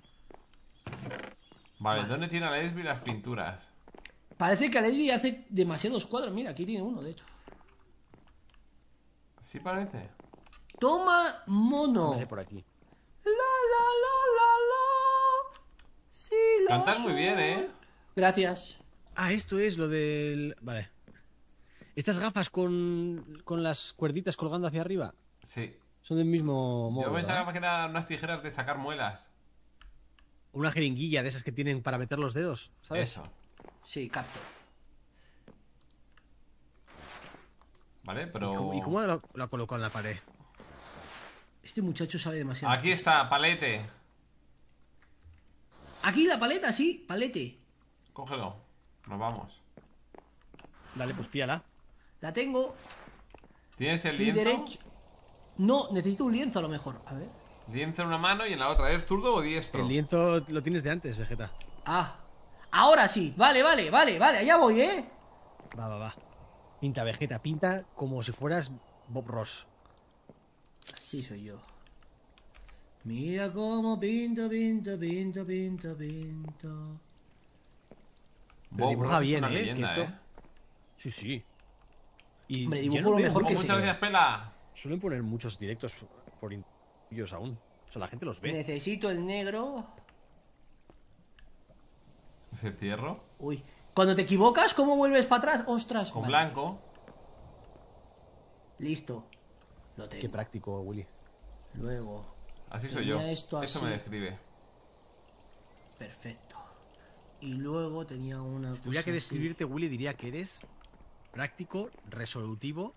Vale, Vale. ¿dónde tiene Alesbi las pinturas? Parece que Alesbi hace demasiados cuadros. Mira, aquí tiene uno, de hecho. Sí parece. ¡Toma, mono! No sé por aquí. La, la, la, la, la. Sí, la Cantas muy soy. bien, ¿eh? Gracias. Ah, esto es lo del... Vale. Estas gafas con, con las cuerditas colgando hacia arriba Sí. son del mismo modo, Yo ¿verdad? pensaba que eran unas tijeras de sacar muelas. Una jeringuilla de esas que tienen para meter los dedos, ¿sabes? Eso. Sí, capto. ¿Vale? ¿Y Pero... cómo, y cómo lo, lo ha colocado en la pared? Este muchacho sabe demasiado. Aquí está, palete. Aquí la paleta, sí, palete. Cógelo. Nos vamos. Dale, pues píala. La tengo. ¿Tienes el Clic lienzo? derecho. No, necesito un lienzo a lo mejor. A ver. Lienzo en una mano y en la otra. ¿Eres zurdo o diestro? El lienzo lo tienes de antes, Vegeta. Ah. Ahora sí. Vale, vale, vale, vale. Allá voy, ¿eh? Va, va, va. Pinta, Vegeta, pinta como si fueras Bob Ross. Así soy yo. Mira cómo pinto, pinto, pinto, pinto, pinto. Pero Bob dibuja Ross es bien, una ¿eh? leyenda, Que esto- ¿eh? Sí, sí. Y Hombre, yo dibujo no lo veo mejor Oh, que mucho- muchas sé. gracias, Pela. Suelen poner muchos directos por ellos aún. O sea, la gente los ve. Necesito el negro. ¿Ese cierro? Uy. Cuando te equivocas, ¿cómo vuelves para atrás? Ostras. Con Vale. blanco. Listo. Lo tengo. Qué práctico, Willy. Luego. Así soy Tenía yo. esto Eso así. me describe. Perfecto. Y luego tenía una Si tuviera cosa que así. describirte, Willy, diría que eres práctico, resolutivo,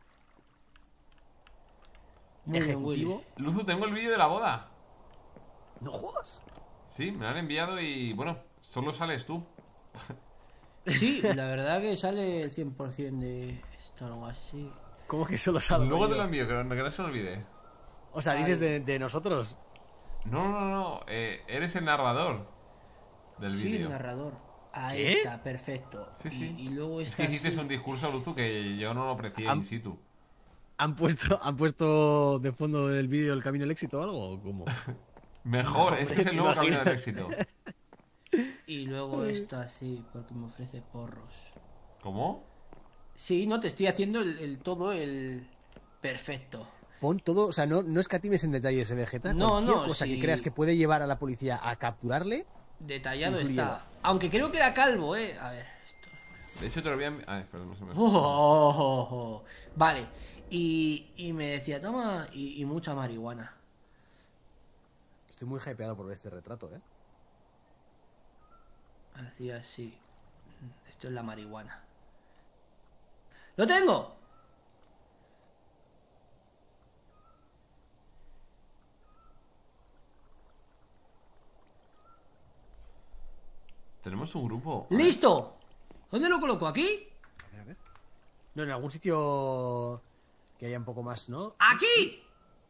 Muy bien, ejecutivo. Luzu, tengo el vídeo de la boda. No jodas. Sí, me lo han enviado y bueno, solo sales tú. Willy. Sí, la verdad que sale el cien por ciento de esto, algo así. ¿Cómo que solo salgo Luego yo? te lo envío, que no, que no se me olvide. O sea, dices de, de nosotros. No, no, no, eh, eres el narrador del Sí, el vídeo. narrador. Ahí ¿Qué? está, perfecto. Sí, Y- sí. Y, luego Es está que hiciste así. un discurso, Luzu, que yo no lo aprecié Am- in situ. ¿Han puesto, ¿Han puesto de fondo del vídeo el camino al éxito o algo? ¿O cómo? Mejor, No, este es el nuevo imagina. camino del éxito. Y luego esto así, porque me ofrece porros. ¿Cómo? Sí, no, te estoy haciendo el, el todo el perfecto. Pon todo, o sea, no, no escatimes en detalles, ¿eh, Vegeta? No, Cualquier no, cosa sí. que creas que puede llevar a la policía a capturarle. Detallado Incluyelo. está. Aunque creo que era calvo, eh. A ver, esto. De hecho, te lo voy a enviar. Ah, perdón, no se me. Oh, oh, oh, oh. Vale. Y, y me decía, toma, y, y mucha marihuana. Estoy muy hypeado por ver este retrato, ¿eh? Hacía así. Esto es la marihuana. ¡Lo tengo! Tenemos un grupo. ¡Listo! ¿Dónde lo coloco? ¿Aquí? A ver, a ver. No, en algún sitio que haya un poco más, ¿no? ¡Aquí!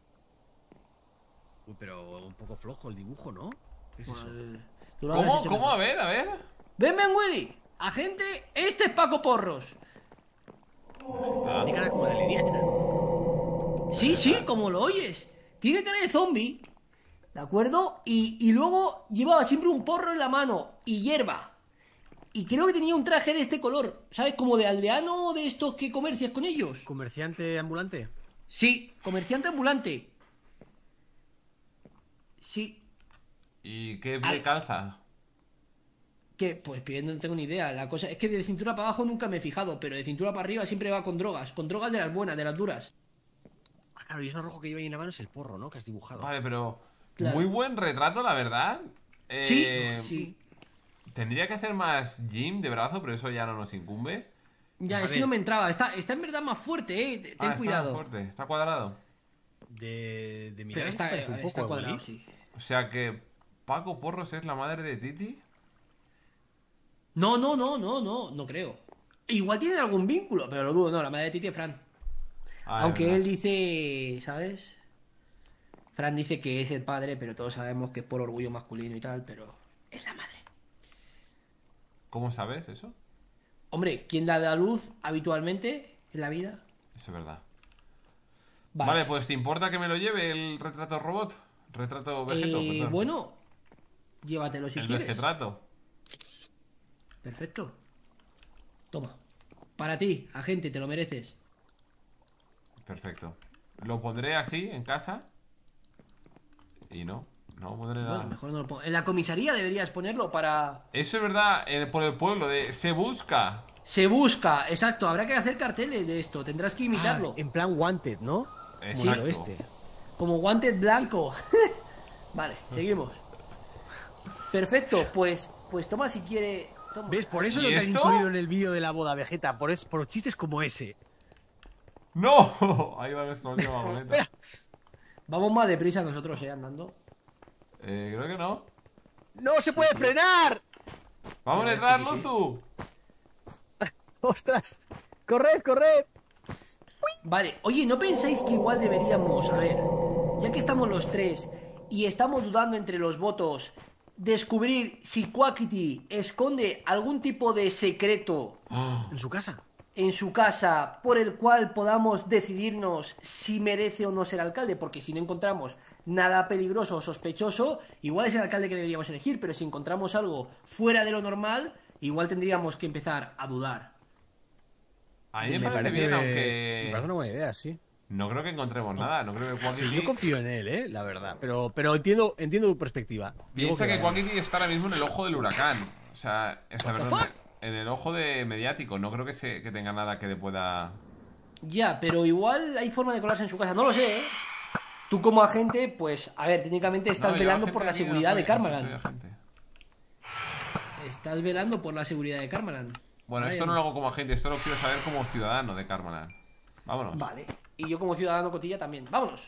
Uy, pero un poco flojo el dibujo, ¿no? ¿Qué es eso? Pues, tú lo habrás ¿Cómo? hecho ¿Cómo? mejor. A ver, a ver. Ven, ven, Willy. Agente, este es Paco Porros. Tiene cara como de alienígena. Sí, sí, como lo oyes. Tiene cara de zombie. ¿De acuerdo? Y, y luego llevaba siempre un porro en la mano y hierba. Y creo que tenía un traje de este color. ¿Sabes? Como de aldeano de estos que comercias con ellos. ¿Comerciante ambulante? Sí, comerciante ambulante. Sí. ¿Y qué Ay. pie calza? Que, pues pidiendo no tengo ni idea. La cosa es que de cintura para abajo nunca me he fijado, pero de cintura para arriba siempre va con drogas. Con drogas de las buenas, de las duras. Ah, claro, y eso rojo que lleva ahí en la mano es el porro, ¿no? Que has dibujado. Vale, pero. Claro. Muy buen retrato, la verdad. Sí, Eh, sí. Tendría que hacer más gym de brazo, pero eso ya no nos incumbe. Ya, A es que ver. no me entraba. Está, está en verdad más fuerte, eh. Ten Ah, está cuidado. fuerte, está cuadrado. De, de Pero mirar está, parece un está poco, ¿eh, cuadrado, Willy? sí. O sea que Paco Porros es la madre de Titi. No, no, no, no, no, no creo. Igual tienen algún vínculo, pero lo dudo, no, la madre de Titi es Fran. Ah, es Aunque verdad. él dice, ¿sabes? Fran dice que es el padre, pero todos sabemos que es por orgullo masculino y tal, pero es la madre. ¿Cómo sabes eso? Hombre, ¿quién da a luz habitualmente en la vida? Eso es verdad. Vale. Vale, pues ¿te importa que me lo lleve el retrato robot? Retrato vegeto, Eh, perdón. bueno, llévatelo si el quieres. vegetrato. Perfecto. Toma. Para ti, agente, te lo mereces. Perfecto. Lo pondré así en casa. Y no, no pondré nada. Bueno, mejor no lo pongo. En la comisaría deberías ponerlo para... Eso es verdad, eh, por el pueblo de Se Busca. Se busca, exacto, habrá que hacer carteles de esto, tendrás que imitarlo. Ah, en plan wanted, ¿no? Exacto. Como este. Como guantes blanco. Vale, seguimos. Perfecto, pues, pues toma si quiere. Toma. ¿Ves? Por eso ¿Y no te has esto? incluido en el vídeo de la boda, Vegeta. Por, es, por chistes como ese. ¡No! Ahí va nuestra última vagoneta. Vamos más deprisa nosotros, eh, andando. Eh, creo que no. ¡No se puede frenar! ¡Vamos Eh, detrás, sí, sí. Luzu! ¡Ostras! ¡Corred, corred! Vale, oye, ¿no pensáis que igual deberíamos, a ver, ya que estamos los tres y estamos dudando entre los votos, descubrir si Quackity esconde algún tipo de secreto ¿En su casa? en su casa por el cual podamos decidirnos si merece o no ser alcalde? Porque si no encontramos nada peligroso o sospechoso, igual es el alcalde que deberíamos elegir, pero si encontramos algo fuera de lo normal, igual tendríamos que empezar a dudar. A mí me, Me parece parece, bien, me aunque parece una buena idea, sí. no creo que encontremos nada. No creo que Sí, Quackity... yo confío en él, eh, la verdad. Pero, pero entiendo, entiendo tu perspectiva. Digo Piensa que que- Quackity está ahora mismo en el ojo del huracán. O sea, está What the perdón, fuck? en el ojo de mediático. No creo que, se, que tenga nada que le pueda... Ya, pero igual hay forma de colarse en su casa, no lo sé, ¿eh? Tú como agente, pues, a ver, técnicamente estás No, yo velando agente por la aquí no seguridad soy, de no soy Karmaland. agente. Estás velando por la seguridad de Karmaland. Bueno, A esto ver. no lo hago como agente, esto lo quiero saber como ciudadano de Karmaland. Vámonos. Vale, y yo como ciudadano cotilla también. Vámonos.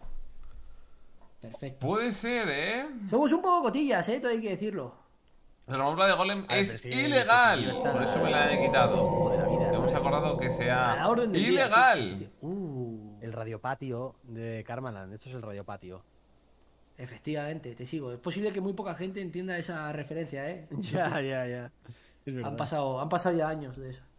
Perfecto. Puede ser, ¿eh? Somos un poco cotillas, ¿eh? Todo hay que decirlo. La armadura de Golem A ver, pero es es que ilegal. el está- Por eso me la he quitado. O de la vida, Hemos ¿sabes? acordado que A sea la orden del día, ilegal. sí. Uh, El radiopatio de Karmaland. Esto es el radiopatio. efectivamente, te sigo. Es posible que muy poca gente entienda esa referencia, ¿eh? Ya, ya, ya. Es verdad. Han pasado, han pasado ya años de eso.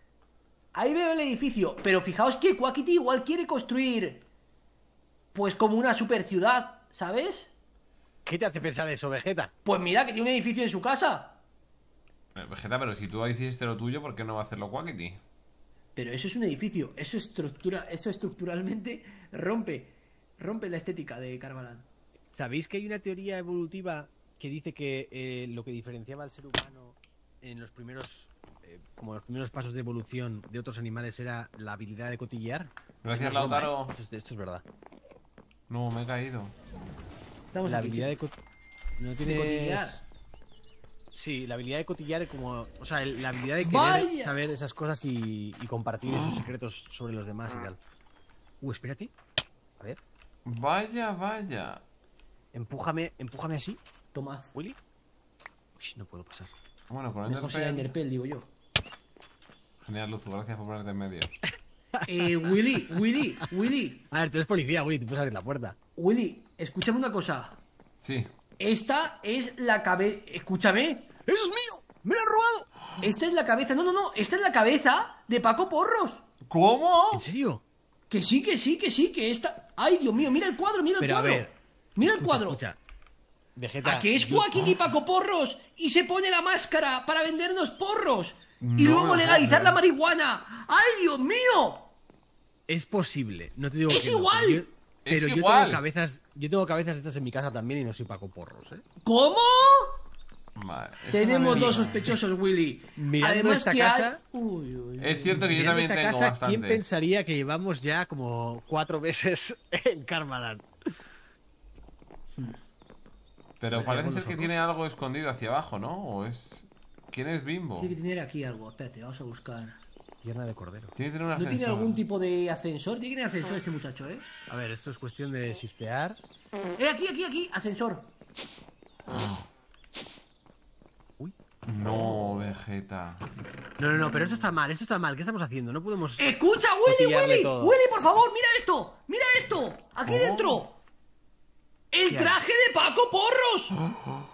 Ahí veo el edificio, pero fijaos que Quackity igual quiere construir, pues como una super ciudad, ¿sabes? ¿Qué te hace pensar eso, Vegeta? Pues mira que tiene un edificio en su casa. Eh, Vegeta, pero si tú hiciste lo tuyo, ¿por qué no va a hacerlo Quackity? Pero eso es un edificio, eso estructura, eso estructuralmente rompe, rompe la estética de Karmaland. ¿Sabéis que hay una teoría evolutiva que dice que eh, lo que diferenciaba al ser humano en los primeros, eh, como los primeros pasos de evolución de otros animales era la habilidad de cotillear? Gracias, No es broma, Lautaro. ¿eh? Esto, es, esto es verdad. No, me he caído. Estamos La aquí. habilidad de, co- no de tienes... cotillar. Sí, la habilidad de cotillar es como... O sea, el- la habilidad de querer ¡Vaya! saber esas cosas y, y compartir esos secretos sobre los demás y tal. Uh, espérate. A ver, Vaya, vaya. empújame, empújame así, Tomad. Willy. Uy, no puedo pasar. Bueno, con Mejor será Enderpearl. Enderpearl, digo yo. Genial, Luzu, gracias por ponerte en medio. Eh, Willy, Willy, Willy, A ver, tú eres policía, Willy, tú puedes abrir la puerta. Willy, escúchame una cosa. Sí. Esta es la cabeza... Escúchame. ¡Eso es mío! ¡Me lo han robado! Esta es la cabeza... No, no, no. Esta es la cabeza de Paco Porros. ¿Cómo? ¿En serio? Que sí, que sí, que sí, que esta... Ay, Dios mío, mira el cuadro, mira el Pero a cuadro. ver, mira el Escucha, cuadro. escucha. Vegeta. ¿A qué es yo- Quackity Paco Porros? Y se pone la máscara para vendernos porros. y No me luego lo legalizar puedo la marihuana. ¡Ay, Dios mío! Es posible, no te digo Es que no, igual. pero yo, Es pero yo igual. tengo cabezas, yo tengo cabezas estas en mi casa también y no soy Paco Porros, ¿eh? ¿Cómo? Vale, eso Tenemos no me dos digas. sospechosos, Willy. Mirando Además esta que casa- hay... Uy, uy, uy. Es cierto que yo Mirando también esta tengo casa, bastante. ¿quién pensaría que llevamos ya como cuatro meses en Karmaland? Pero Pero parece con ser los que ojos. tiene algo escondido hacia abajo, ¿no? ¿O es...? ¿Quién es Bimbo? Tiene que tener aquí algo. Espérate, vamos a buscar. Pierna de cordero. Tiene que tener un ¿No ascensor. tiene algún tipo de ascensor? Tiene que tener ascensor este muchacho, ¿eh? A ver, esto es cuestión de shiftear. Eh, aquí, aquí, aquí. Ascensor. No, Vegeta. No, no, no, pero esto está mal, esto está mal. ¿Qué estamos haciendo? No podemos... Escucha, Willy, Cotillarle Willy. todo. Willy, por favor, mira esto. Mira esto. Aquí ¿Cómo? dentro. El ¿Qué traje de Paco Porros.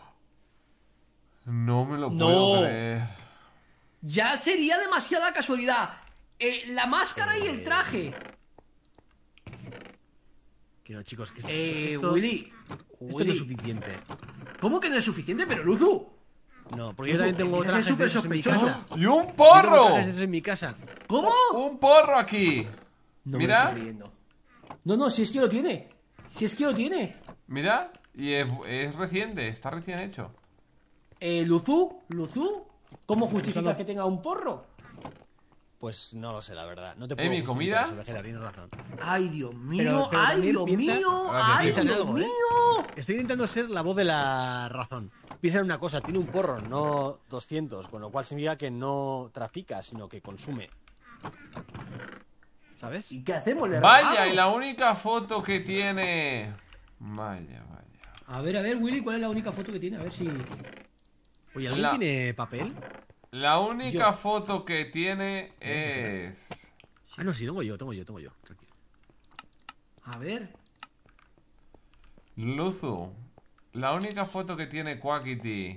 No me lo No. puedo creer. Ya sería demasiada casualidad. Eh, la máscara y el traje. Que no, chicos, que esto, Eh, esto- Willy. esto Willy. no es suficiente. ¿Cómo que no es suficiente? Pero Luzu. No, porque yo también tengo Luzu, trajes es de súper esos en mi sospechoso. casa. ¡Y un Yo tengo porro! trajes de esos en mi casa. ¿Cómo? ¡Un porro aquí! No me Mira, estoy creyendo. No, no, si es que lo tiene. Si es que lo tiene. mira. Y es, es reciente, está recién hecho. Eh, Luzu, Luzu. ¿Cómo justificas Buscando- que tenga un porro? Pues no lo sé, la verdad. No te ¿Eh, puedo mi justificar comida? eso, Vegeta, tienes razón. Ay, Dios mío, Pero- pero ay, también Dios piensa- mío, Gracias, ay, piensa en Dios algo, ¿eh? mío. Estoy intentando ser la voz de la razón. Piensa en una cosa, tiene un porro, no doscientos, con lo cual significa que no trafica, sino que consume. ¿Sabes? ¿Y qué hacemos? ¿Le Vaya, robamos? y la única foto que tiene... Vaya, vaya. A ver, a ver, Willy, ¿cuál es la única foto que tiene? A ver si... Oye, ¿alguien La- tiene papel? La única Yo. foto que tiene es... Ah, no, sí, tengo yo, tengo yo, tengo yo. Tranquilo. A ver. Luzu, la única foto que tiene Quackity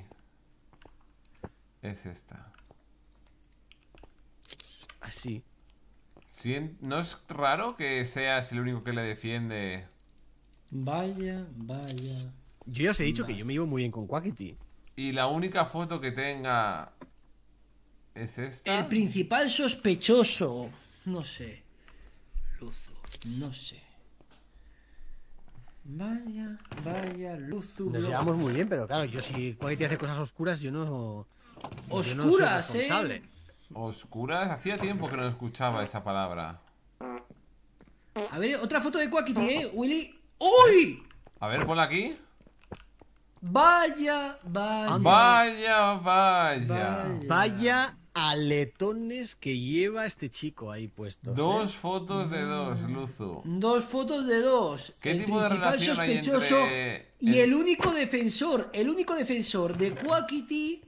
es esta. Así. Sí, ¿no es raro que seas el único que le defiende? Vaya, vaya. Yo ya os he dicho Vale. que yo me llevo muy bien con Quackity. Y la única foto que tenga es esta. El principal sospechoso. No sé. Luzu, no sé. Vaya, vaya, Luzu. Nos Blog. llevamos muy bien, pero claro, yo si Quackity hace cosas oscuras, yo no. yo no soy Oscuras, responsable. ¿eh? Oscuras, hacía tiempo que no escuchaba esa palabra. A ver, otra foto de Quackity, ¿eh, Willy? ¡Uy! A ver, ponla aquí. Vaya, vaya. Vaya, vaya. Vaya. Vaya aletones que lleva este chico ahí puestos. Dos fotos de dos, Luzu. Dos fotos de dos. ¿Qué el tipo de principal relación hay sospechoso entre y el- el único defensor, el único defensor de Quackity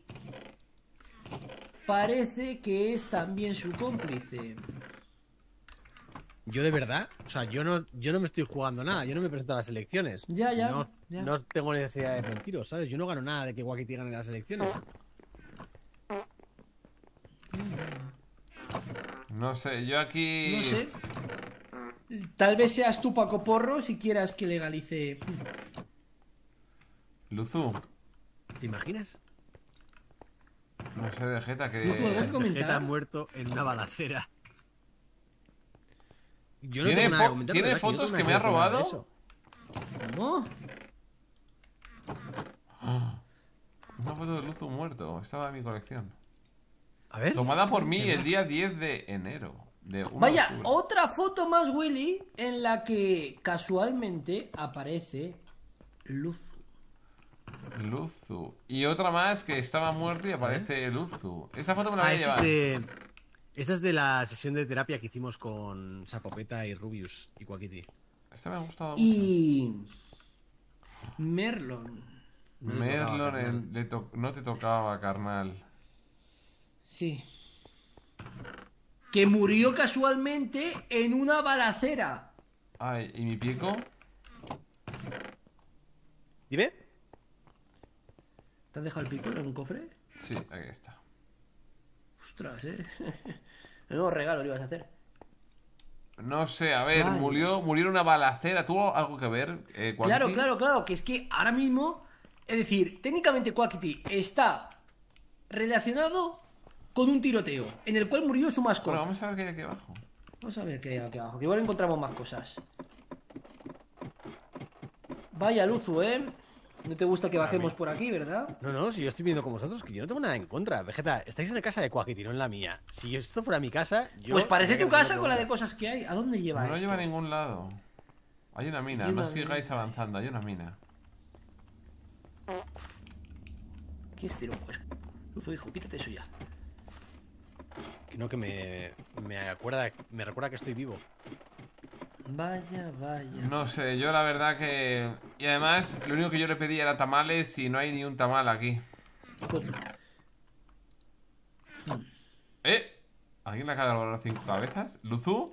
parece que es también su cómplice. Yo de verdad, o sea, yo no, yo no me estoy jugando nada, yo no me presento a las elecciones. Ya, ya, No, ya. no tengo necesidad de mentiros, ¿sabes? Yo no gano nada de que Quackity gane las elecciones. No sé, yo aquí. No sé. Tal vez seas tú, Paco Porro, si quieras que legalice. Luzu, ¿Te imaginas? no sé, Vegeta, que. Luzu, ¿algo que comentar? Vegeta muerto en una balacera. Yo no ¿Tiene tengo nada que fo- comentar, tiene ¿verdad? yo no fotos tengo que nada me ha ver con nada de robado? eso. ¿Cómo? Una foto de Luzu muerto, estaba en mi colección. A ver. Tomada por mí el día diez de enero. De uno de Vaya, octubre. otra foto más, Willy, en la que casualmente aparece Luzu. Luzu. Y otra más que estaba muerta y aparece Luzu. Esta foto me la Ah, voy a esta es llevar. de. Esta es de la sesión de terapia que hicimos con Sapopeta y Rubius y Quackity. Esta me ha gustado mucho. Y. Merlon. No te Merlon, tocaba, carnal. el- le to- no te tocaba, carnal. Sí. Que murió casualmente en una balacera. Ay, ¿y mi pico? Dime. ¿Te has dejado el pico en un cofre? Sí, aquí está. Ostras, eh. Nuevo regalo le ibas a hacer. No sé, a ver, Ay. murió, murió en una balacera. ¿Tuvo algo que ver? Eh, Quackity? Claro, claro, claro. Que es que ahora mismo. Es decir, técnicamente Quackity está relacionado con un tiroteo en el cual murió su mascota. Bueno, vamos a ver qué hay aquí abajo. Vamos a ver qué hay aquí abajo, que igual encontramos más cosas. Vaya, Luzu, ¿eh? No te gusta que bajemos por aquí, ¿verdad? No, no, si yo estoy viendo con vosotros, que yo no tengo nada en contra. Vegeta, estáis en la casa de Quackity, no en la mía. Si esto fuera mi casa, yo. Pues parece diría tu que no casa tengo con la de pregunta. cosas que hay. ¿A dónde lleva No lo esto? lleva a ningún lado. Hay una mina, Lleva no de- sigáis avanzando, hay una mina. ¿Qué es tiro, pues? Luzu, hijo, quítate eso ya. Que no, que me. Me acuerda. Me recuerda que estoy vivo. Vaya, vaya. No sé, yo la verdad que... Y además, lo único que yo le pedí era tamales y no hay ni un tamal aquí. Pues, ¿Eh? ¿Alguien le acaba de robar cinco cabezas? ¿Luzu?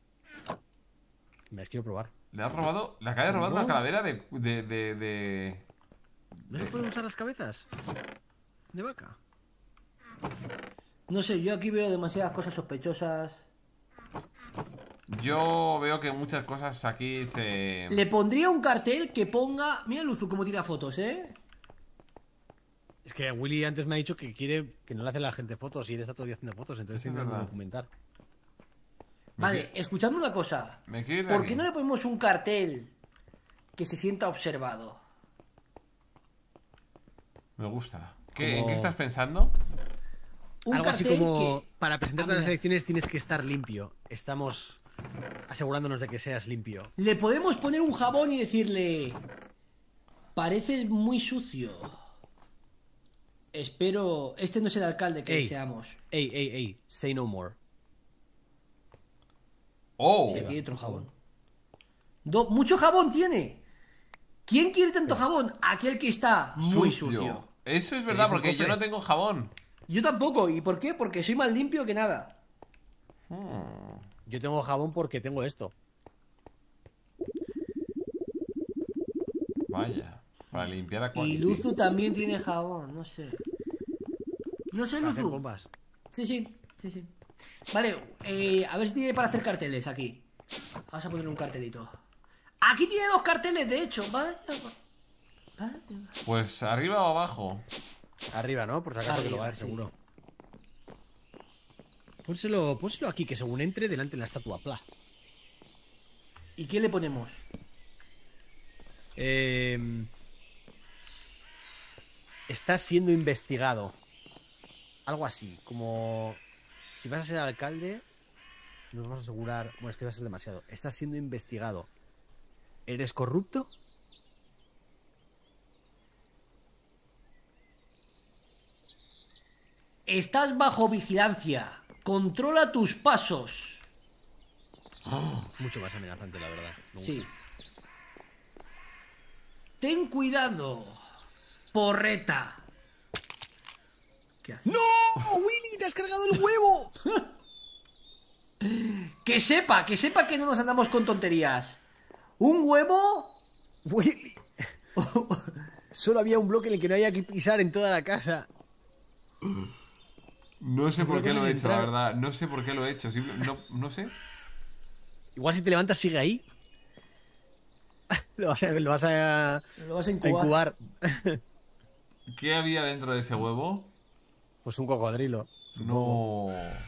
Me las quiero probar. Le ha robado... Le acaba de robar ¿Cómo? una calavera de... de... de... de... ¿No se de- pueden usar las cabezas? De vaca. no sé, yo aquí veo demasiadas cosas sospechosas. Yo veo que muchas cosas aquí se... Le pondría un cartel que ponga... Mira Luzu cómo tira fotos, ¿eh? Es que Willy antes me ha dicho que quiere que no le hace la gente fotos y él está todo el día haciendo fotos, entonces Eso es tiene que verdad. documentar. Vale, escuchadme una cosa. Me quiero ir de ¿Por aquí. qué no le ponemos un cartel que se sienta observado? Me gusta. ¿Qué, ¿En Como- qué estás pensando? Un Algo así cartel como que... para presentarte Ah, a las mira. elecciones tienes que estar limpio. Estamos asegurándonos de que seas limpio. Le podemos poner un jabón y decirle... Pareces muy sucio. Espero... Este no es el alcalde que Ey. deseamos. Ey, ey, ey, say no more. ¡Oh! Sí, aquí hay otro jabón. Do- ¡Mucho jabón tiene! ¿Quién quiere tanto jabón? Aquel que está muy sucio. Eso es verdad, ¿Tenéis un porque yo cofre? no tengo jabón. Yo tampoco. ¿Y por qué? Porque soy más limpio que nada. Hmm. Yo tengo jabón porque tengo esto. Vaya. Para limpiar a Y Luzu también tiene jabón, no sé. No sé, Para hacer Luzu. bombas. Sí, sí, sí, sí. Vale, eh, a ver si tiene para hacer carteles aquí. Vamos a poner un cartelito. Aquí tiene dos carteles, de hecho. Vaya, vaya. Pues arriba o abajo. Arriba, ¿no? Por si acaso que lo va a ver, Arriba, sí. seguro. Pónselo, pónselo aquí, que según entre delante de la estatua, pla. ¿Y qué le ponemos? Eh, está siendo investigado. Algo así, como si vas a ser alcalde, nos vamos a asegurar. Bueno, es que va a ser demasiado. Está siendo investigado. ¿Eres corrupto? Estás bajo vigilancia. Controla tus pasos. Mucho más amenazante, la verdad. Me gusta. Sí. Ten cuidado. Porreta. ¿Qué haces? ¡No! ¡Willy, te has cargado el huevo! Que sepa, que sepa que no nos andamos con tonterías. Un huevo. Willy. Solo había un bloque en el que no había que pisar en toda la casa. No sé por Creo qué que lo eso he es hecho, la entrar. verdad. No sé por qué lo he hecho. Simple- No, no sé. Igual si te levantas sigue ahí. Lo vas a, lo vas a, Lo vas a a incubar. incubar. ¿Qué había dentro de ese huevo? Pues un cocodrilo. No.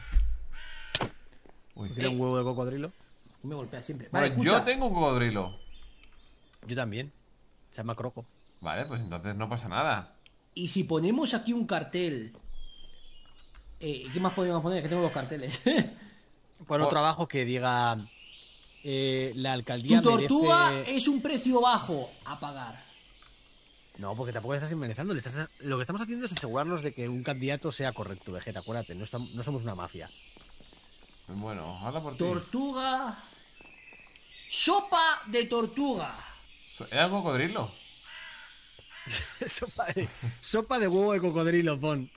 Uy. ¿Era un huevo de cocodrilo? Me golpea siempre. Vale, Bueno, escucha. yo tengo un cocodrilo. Yo también. Se llama Croco. Vale, pues entonces no pasa nada. Y si ponemos aquí un cartel. Eh, ¿Qué más podemos poner? Que tengo dos carteles. Pon Oh. otro abajo que diga... eh, la alcaldía Tu tortuga merece... es un precio bajo a pagar. No, porque tampoco le estás amenazando. Le estás... Lo que estamos haciendo es asegurarnos de que un candidato sea correcto, Vegeta. Acuérdate, no, estamos- no somos una mafia. Bueno, habla por ti. Tortuga. Sopa de tortuga. So- ¿Era un cocodrilo? sopa, de... sopa de huevo de cocodrilo, pon.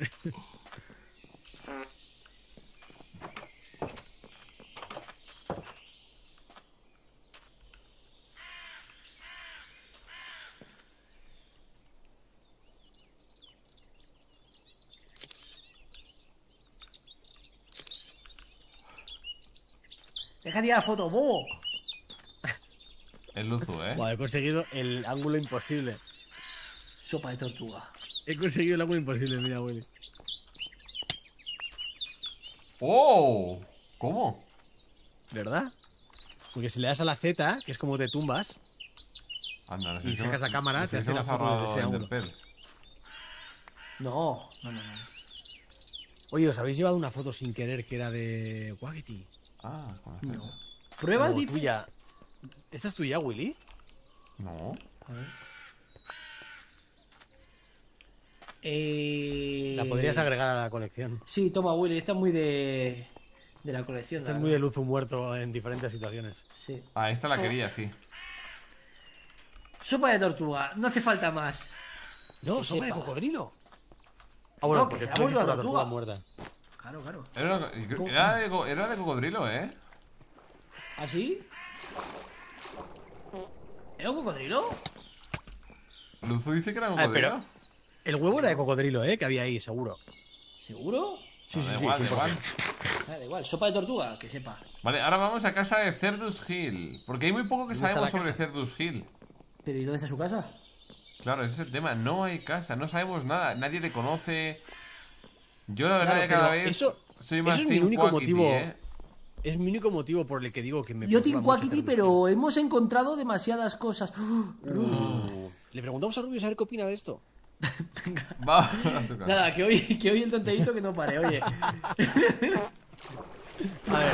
Deja de ir a la foto, bobo. Es Luzu, ¿eh? Buah, he conseguido el ángulo imposible. Sopa de tortuga. He conseguido el ángulo imposible, mira, Willy. ¡Oh! ¿Cómo? ¿Verdad? Porque si le das a la Z, que es como te tumbas, Anda, nos Y hemos- sacas la cámara, nos te hace la hemos foto desde ahorrado ese ángulo. Enderpearls. No, no, no, no. Oye, ¿os habéis llevado una foto sin querer que era de Waggity? Ah, con la No. Z. Pruebas, No, dice. tuya. ¿Esta es tuya, Willy? No. A ver. Eh... La podrías agregar a la colección. Sí, toma, Willy. Esta es muy de. De la colección. Esta la es muy de verdad. Luzu muerto en diferentes situaciones. Sí. Ah, esta la quería, sí. Sopa de tortuga. No hace falta más. No, Que sopa de sepa. cocodrilo. Ah, bueno, No, que porque se tú ha has visto muerto la la tortuga tortuga. muerta. Claro, claro. Era, una- era de, co- era de cocodrilo, ¿eh? ¿Así? ¿Era un cocodrilo? Luzu dice que era un Ah, cocodrilo. pero- El huevo era de cocodrilo, ¿eh? Que había ahí, seguro. ¿Seguro? Sí, Ah, sí, da sí, igual, da cien por igual. cien. Ah, da igual. Sopa de tortuga, que sepa. Vale, ahora vamos a casa de Cerdus Hill. Porque hay muy poco que ¿Dónde está sabemos la sobre casa? Cerdus Hill. ¿Pero y dónde está su casa? Claro, ese es el tema. No hay casa, no sabemos nada. Nadie le conoce. Yo la verdad Claro, que cada pero vez eso- soy más eso es mi Team único Quackity, motivo. ¿eh? Es mi único motivo por el que digo que me. Yo preocupa Team mucho Quackity, Cerdus pero hemos encontrado demasiadas cosas. Hill. Uh, Le preguntamos a Rubio a ver qué opina de esto. Va a su casa. Nada, que hoy, que hoy el tonteíto que no pare, oye. A ver.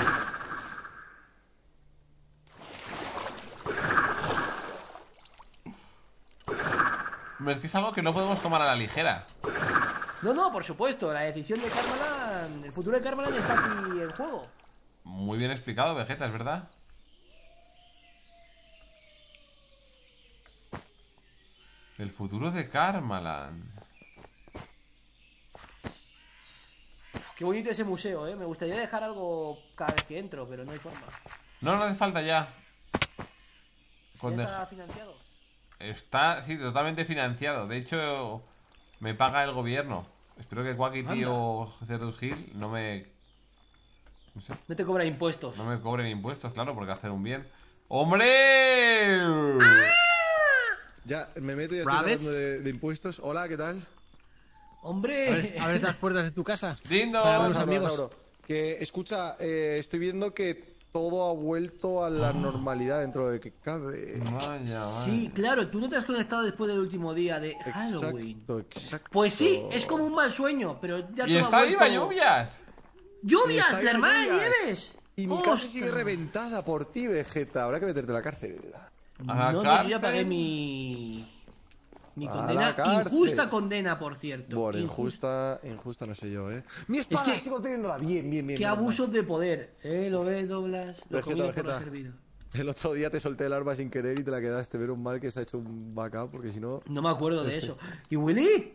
Hombre, es que es algo que no podemos tomar a la ligera. No, no, por supuesto, la decisión de Karmaland, el futuro de Karmaland está aquí en juego. Muy bien explicado, Vegeta, es verdad. El futuro de Karmaland. Qué bonito ese museo, ¿eh? Me gustaría dejar algo cada vez que entro, pero no hay forma. No, no hace falta ya. Con ¿Ya dej- está financiado? Está, sí, totalmente financiado. De hecho, me paga el gobierno. Espero que Quackity Anda. o Cerdus Hill no me... No sé, No te cobra impuestos. no me cobren impuestos, claro, porque hacer un bien. ¡Hombre! Ya, me meto y estoy ¿Rabes? hablando de, de impuestos. Hola, ¿qué tal? ¡Hombre! ¿Abres, abres las puertas de tu casa? ¡Dindo! Para unos Sauro, amigos. Sauro. Que, escucha, eh, estoy viendo que todo ha vuelto a la normalidad dentro de que cabe. Vaya, vaya. Sí, claro, tú no te has conectado después del último día de Halloween. Exacto, exacto. Pues sí, es como un mal sueño, pero ya ¡Y todo está ha viva, vuelto... lluvias! ¡Lluvias! Está ¡La viva, hermana de Lluvias. Nieves! Y mi casa ¡Ostras! sigue reventada por ti, Vegeta. Habrá que meterte a la cárcel. A la No, no, yo ya cárcel. pagué mi... Mi A condena, la cárcel. injusta condena, por cierto. Bueno, Injusta. injusta, injusta no sé yo, ¿eh? Mi espada, que- sigo teniéndola bien, bien, bien. Qué bien, abusos de poder, ¿eh? Lo ves, Doblas. Lo Vegeta, comido por lo Vegeta. servido. mal. El otro día te solté el arma sin querer y te la quedaste. Ver un mal que se ha hecho un backup, porque si no, No me acuerdo de eso. ¿Y Willy?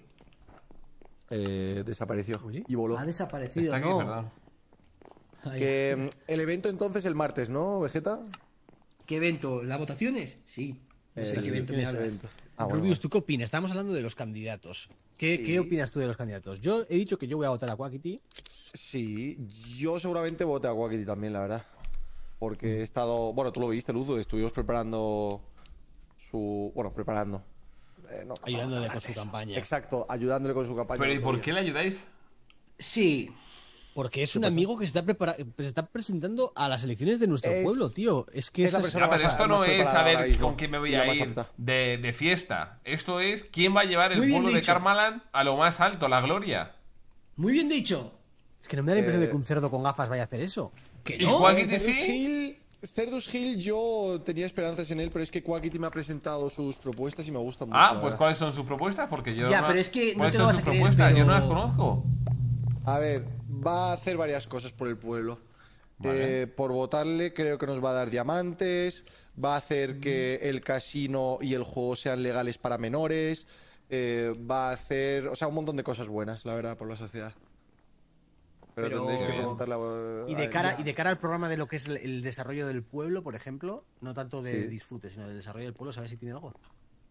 eh, desapareció ¿Willy? y voló. Ha desaparecido, Está aquí, ¿no? perdón. Ay, Que mm, el evento entonces el martes, ¿no, Vegeta? ¿Qué evento? ¿Las votaciones? Sí. No sé El- qué evento me el hablas. evento. Ah, bueno, Rubius, bueno. ¿tú qué opinas? Estamos hablando de los candidatos. ¿Qué, ¿Qué opinas tú de los candidatos? Yo he dicho que yo voy a votar a Quackity. Sí, yo seguramente voté a Quackity también, la verdad. Porque he estado... Bueno, tú lo viste, Luzo. Estuvimos preparando su... Bueno, preparando. Eh, no, Ayudándole vamos a con su hablar de eso. campaña. Exacto, ayudándole con su campaña. Pero ¿y el por otro qué día. le ayudáis? Sí. Porque es un amigo que se está, prepara- se está presentando a las elecciones de nuestro Es- pueblo, tío. Es que es la esa persona Ya, pero más- esto más no es preparada ahora saber mismo. con quién me voy Y la a más ir apta. de, de fiesta. Esto es quién va a llevar el Muy bien pueblo de dicho. Karmaland a lo más alto, la gloria. Muy bien dicho. Es que no me da la impresión Eh, de que un cerdo con gafas vaya a hacer eso. Que ¿Y no. Quackity Cerdus sí? Hill, Cerdus Hill, yo tenía esperanzas en él, pero es que Quackity me ha presentado sus propuestas y me gustan mucho. Ah, la pues verdad. ¿cuáles son sus propuestas? Porque yo Ya, no- pero es que no ¿cuáles te son lo vas sus a creer, propuestas? Yo no las pero- conozco. A ver, va a hacer varias cosas por el pueblo. Vale. Eh, por votarle, creo que nos va a dar diamantes. Va a hacer que el casino y el juego sean legales para menores. eh, va a hacer, o sea, un montón de cosas buenas, la verdad, por la sociedad. Pero, Pero- tendréis que Bien. preguntarle a- Y a de él. cara, y de cara al programa de lo que es el, el desarrollo del pueblo, por ejemplo, no tanto de Sí. disfrute, sino del desarrollo del pueblo, ¿sabes si tiene algo?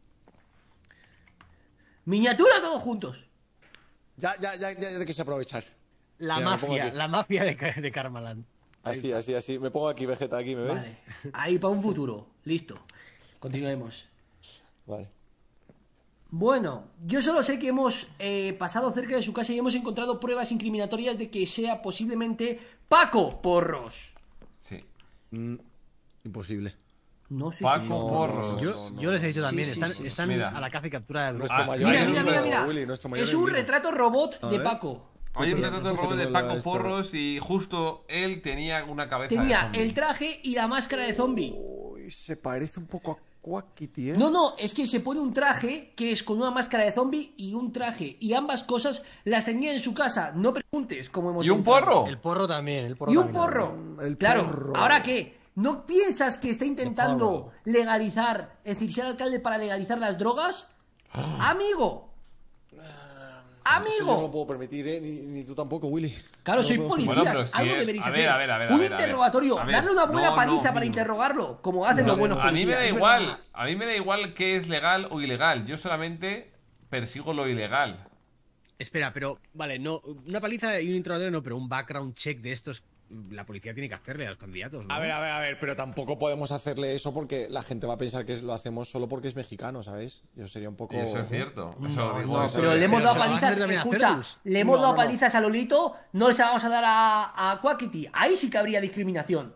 Miniatura todos juntos. Ya, ya, ya, ya, ya de que se aprovechar. La Mira, me pongo mafia, aquí. la mafia de, Ca- de Karmaland. Así, así, así. Me pongo aquí, Vegeta, aquí, ¿me ves? Vale. Ahí para un futuro. Listo. Continuemos. Vale. Bueno, yo solo sé que hemos eh, pasado cerca de su casa y hemos encontrado pruebas incriminatorias de que sea posiblemente Paco Porros. Sí. Mm, imposible. No sé Paco si... no, Porros. Yo, yo les he dicho Sí, también, sí, están, sí. están Mira. a la caza y captura de Nuestro Ah, mayor Mira, enemigo, mira, mira, mira. Willy, nuestro mayor Es un enemigo. retrato robot A de ver. Paco. Hay un Porque- retrato de porque robot de tengo la Paco esta- Porros y justo él tenía una cabeza de Tenía zombie. el traje y la máscara de zombie. Uy, se parece un poco a Quackity, ¿eh? No, no, es que se pone un traje que es con una máscara de zombie y un traje. Y ambas cosas las tenía en su casa. No preguntes cómo hemos ¿Y un entrado. porro? El porro también, el porro Y un también. porro. El Claro, porro. ¿ahora qué? ¿No piensas que está intentando porro. legalizar, es decir, ser alcalde para legalizar las drogas? Amigo. Eso yo no lo Amigo. puedo permitir, ¿eh? Ni, ni tú tampoco, Willy. Claro, No soy lo puedo policía. Bueno, pero si Algo es- deberéis a hacer. ver, a ver, a ver, a Un ver, a ver. interrogatorio. A ver, Darle una buena no, paliza no, para no. interrogarlo, como hacen No, los buenos A mí me policías. da Es igual, verdad. a mí me da igual qué es legal o ilegal. Yo solamente persigo lo ilegal. Espera, pero, vale, no, una paliza y un interrogatorio no, pero un background check de estos, la policía tiene que hacerle a los candidatos, ¿no? A ver, a ver, a ver, pero tampoco podemos hacerle eso porque la gente va a pensar que lo hacemos solo porque es mexicano, ¿sabes? Y eso sería un poco... Y eso es cierto. Eso lo digo. No, eso pero de- le hemos Pero dado se lo va a palizas, hacer también a escucha, Cerdus. le hemos No, dado no, no. palizas a Lolito, no se la vamos a dar a, a Quackity. Ahí sí que habría discriminación.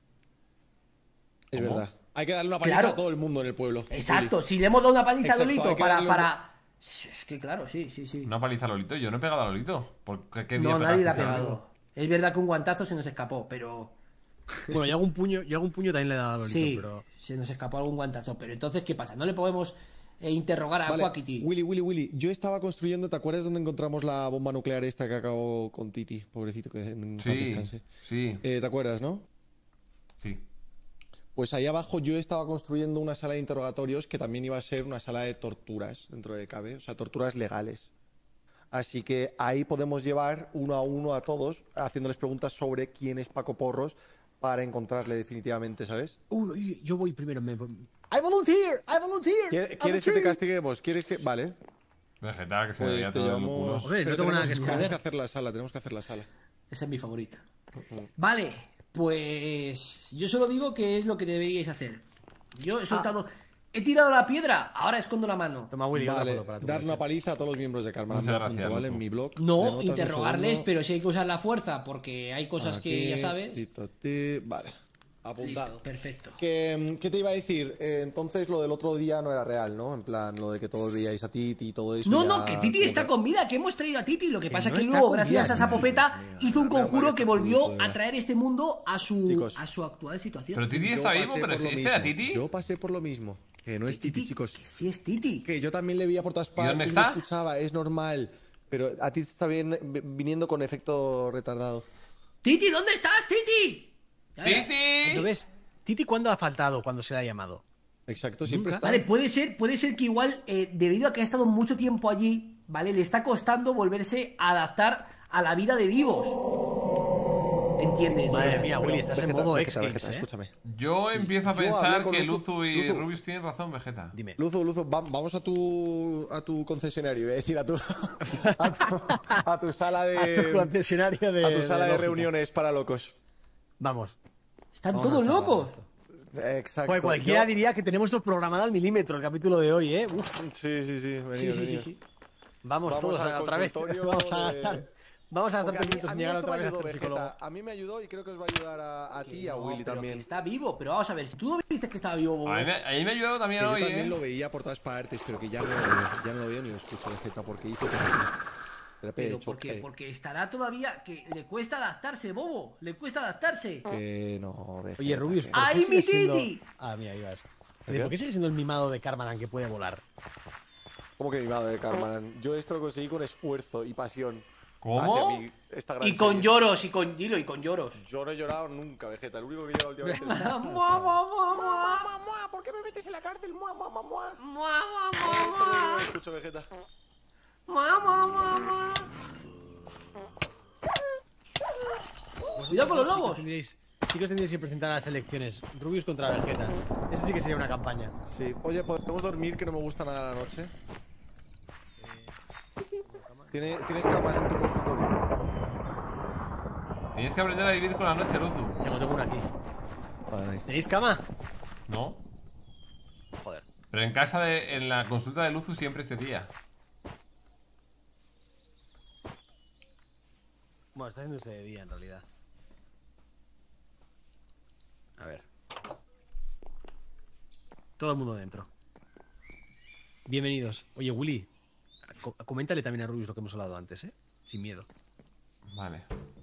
Es ¿Cómo? verdad. Hay que darle una paliza Claro. a todo el mundo en el pueblo. Exacto, Willy. si le hemos dado una paliza Exacto, a Lolito hay que para, darle un- para... Es que claro, sí, sí, sí. Una paliza a Lolito. Yo no he pegado a Lolito. ¿Por qué, qué día No, nadie le ha pegaste a pegado. Es verdad que un guantazo se nos escapó, pero... Bueno, yo hago un puño, yo hago un puño también le he dado a Lolito, Sí, pero... se nos escapó algún guantazo. Pero entonces, ¿qué pasa? No le podemos eh, interrogar a Vale, Quackity. Willy, Willy, Willy, yo estaba construyendo, ¿te acuerdas dónde encontramos la bomba nuclear esta que acabó con Titi? Pobrecito, que en paz Sí, descanse. sí, Eh, ¿Te acuerdas, no? sí. Pues ahí abajo yo estaba construyendo una sala de interrogatorios que también iba a ser una sala de torturas, dentro de cabe, o sea, torturas legales. Así que ahí podemos llevar uno a uno a todos, haciéndoles preguntas sobre quién es Paco Porros para encontrarle definitivamente, ¿sabes? Uy, yo voy primero. Me... I volunteer, I volunteer. ¿Quieres, ¿quieres que te castiguemos? ¿Quieres que...? Vale. Vegeta, que se Pues veía te todo el llevamos... culo. Hombre, no Pero tengo nada tenemos- que esconder. Tenemos que hacer la sala, tenemos que hacer la sala. Esa es mi favorita. Vale, pues yo solo digo que es lo que deberíais hacer. Yo he soltado... He tirado la piedra, ahora escondo la mano. Toma, Willy, otra Vale, foto para tu dar una colección. paliza a todos los miembros de Karma. Muchas Me apunto, gracias, ¿vale? Luzu. En mi blog. de No, notas, un interrogarles, segundo. pero si hay que usar la fuerza, porque hay cosas que Aquí, ya sabes. tito, ti, Vale, apuntado. Listo, perfecto. ¿Qué, ¿Qué te iba a decir? Eh, entonces lo del otro día no era real, ¿no? En plan, lo de que todos veíais a Titi y todo eso. No, ya no, que Titi como está que- con vida, que hemos traído a Titi. Lo que Que pasa no es que está luego, con gracias vida, a esa Titi. popeta, hizo un Menos mal conjuro que que estás volvió con gusto, a ya. traer este mundo a su, Chicos. a su actual situación. Pero Titi Yo está pasé vivo, pero por si lo ese era mismo. Titi. Yo pasé por lo mismo. Que no es Titi, chicos. Que sí es Titi. Que yo también le veía por todas partes. dónde y está? lo escuchaba, es normal. Pero a ti te está bien, viniendo con efecto retardado. Titi, ¿dónde estás, Titi? Ya verás. ¡Titi! ¿Lo ves? Titi, ¿cuándo ha faltado cuando se le ha llamado? Exacto, siempre Nunca. está. Vale, puede ser, puede ser que igual, eh, debido a que ha estado mucho tiempo allí, ¿vale? Le está costando volverse a adaptar a la vida de vivos. ¿Entiendes? Madre mía, Willy, estás en Vegeta, modo Vegeta, X-Games, Vegeta, ¿eh? escúchame. Yo empiezo a Yo hablé pensar con que Luzu- Luzu y Luzu. Rubius tienen razón, Vegeta. Dime. Luzu, Luzu, va- vamos a tu a tu concesionario, iba a decir a tu a tu, a tu sala de A tu concesionario de... a tu sala de, lógica. reuniones para locos. Vamos. Están Vamos a todos charlar locos. de esto. Exacto. Joder, cualquiera Yo- diría que tenemos esto programado al milímetro, el capítulo de hoy, ¿eh? Uf, Sí, sí, sí, Sí, venido, sí, sí, venido. sí. vamos, Vamos todos al a- otra vez. consultorio Vamos a de- gastar... Vamos a gastar Porque a tres mí- minutos a en mí llegar esto otra me vez ayudó, hasta el Vegeta. psicólogo. A mí me ayudó y creo que os va a ayudar a, a ti y a No, Willy pero que también. está vivo, pero vamos a ver, si tú no viste que estaba vivo, A mí, me, a mí me ha ayudado Que también yo hoy, también ¿eh? lo veía por todas partes, pero que ya no lo veo, ya no lo veo ni lo escucho, Vegeta, porque hizo terapia. Terapia de pero porque, choque. porque estará todavía, que le cuesta adaptarse, bobo, le cuesta adaptarse. Que no, Vegeta, Oye, Rubius, que- ¿por qué ¡Ay, sigue mi siendo- Titi! Ah, mira, iba a eso. ¿Qué? ¿Por qué sigue siendo el mimado de Karmanan que puede volar? ¿Cómo que mi madre, Carmen? Yo esto lo conseguí con esfuerzo y pasión. ¿Cómo? hacia mi- esta gran Y con serie. lloros, y con Dilo, y con lloros. Yo no he llorado nunca, Vegeta. El único que he llorado últimamente es... ¿Por qué me metes en la cárcel? Mua, mua, mua, mua. Eso no lo escucho, Vegeta. Cuidado con los Chicos, lobos. tendríais- Chicos, tendríais que presentar a las elecciones. Rubius contra Vegeta. Eso sí que sería una campaña. Sí. Oye, ¿podemos dormir? Que no me gusta nada la noche. ¿Tienes, ¿Tienes camas en tu consultorio? Tienes que aprender a vivir con la noche, Luzu. Tengo, tengo una aquí. Vale, nice. ¿Tenéis cama? ¿No? Joder. Pero en casa de... En la consulta de Luzu siempre es de día. Bueno, está haciéndose de día en realidad. A ver. Todo el mundo dentro. Bienvenidos. Oye, Willy, co- coméntale también a Rubius lo que hemos hablado antes, ¿eh? Sin miedo. Vale.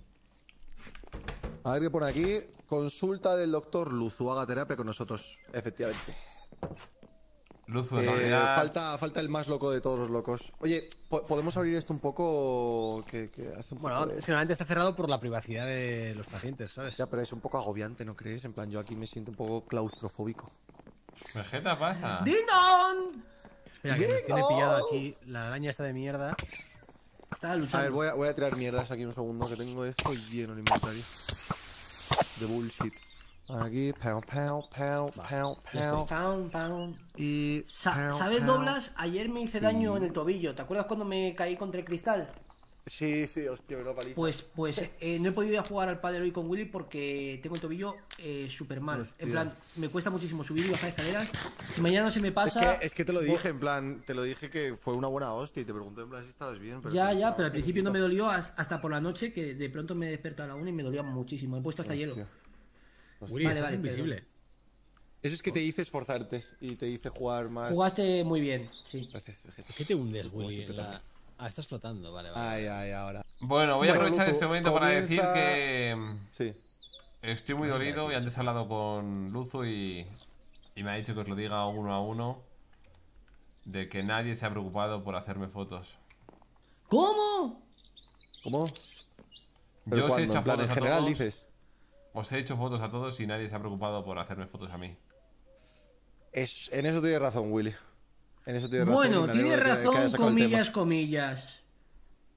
A ver qué pone aquí. Consulta del doctor Luzu. Haga terapia con nosotros. Efectivamente. Luzu, en Eh, realidad... falta, falta el más loco de todos los locos. Oye, ¿po- ¿podemos abrir esto un poco? Que, que hace un Bueno, poco de... es que normalmente está cerrado por la privacidad de los pacientes, ¿sabes? Ya, pero es un poco agobiante, ¿no crees? En plan, yo aquí me siento un poco claustrofóbico. Vegeta pasa. ¡Ding dong! Espera, que nos tiene pillado aquí la araña esta de mierda. Estaba A ver, luchando. voy a, voy a tirar mierdas aquí un segundo, que tengo esto lleno el inventario. De bullshit. Aquí, pow, pow, pow, pow, pow. Pound, pound. Y... Sa- pow, ¿Sabes, pow. Doblas? Ayer me hice daño en el tobillo. ¿Te acuerdas cuando me caí contra el cristal? Sí, sí, hostia, me lo paliza. Pues, pues eh, no he podido ir a jugar al pádel hoy con Willy porque tengo el tobillo eh, súper mal. Hostia. En plan, me cuesta muchísimo subir y bajar escaleras. Si mañana no se me Es pasa... que, es que te lo dije, en plan, te lo dije que fue una buena hostia y te pregunté en plan si estabas bien. Pero Ya, tú ya, estabas pero al bien, principio no me puta. dolió has- hasta por la noche, que de pronto me he despertado a la una y me dolía muchísimo. He puesto hasta hielo. Hostia. Willy, Vale, estás vale, invisible. Eso es que te hice esforzarte y te hice jugar más. Jugaste muy bien, sí. Gracias, Vegeta. ¿Por qué te hundes, Como Willy? siempre en la- también. Ah, estás flotando, vale, vale. Ay, ay, ahora. Bueno, voy a Bueno, aprovechar Luzu, este momento para decir comienza- que... mm, Sí. Estoy muy dolido y antes he hablado con Luzu y, y me ha dicho que os lo diga uno a uno de que nadie se ha preocupado por hacerme fotos. ¿Cómo? ¿Cómo? Yo ¿Pero os he cuándo? hecho En plan, fotos en a general todos. dices. Os he hecho fotos a todos y nadie se ha preocupado por hacerme fotos a mí. Es, en eso tienes razón, Willy. En eso tienes razón. y Bueno, me alegro tienes de que- que razón, hayas sacado el tema. comillas, comillas.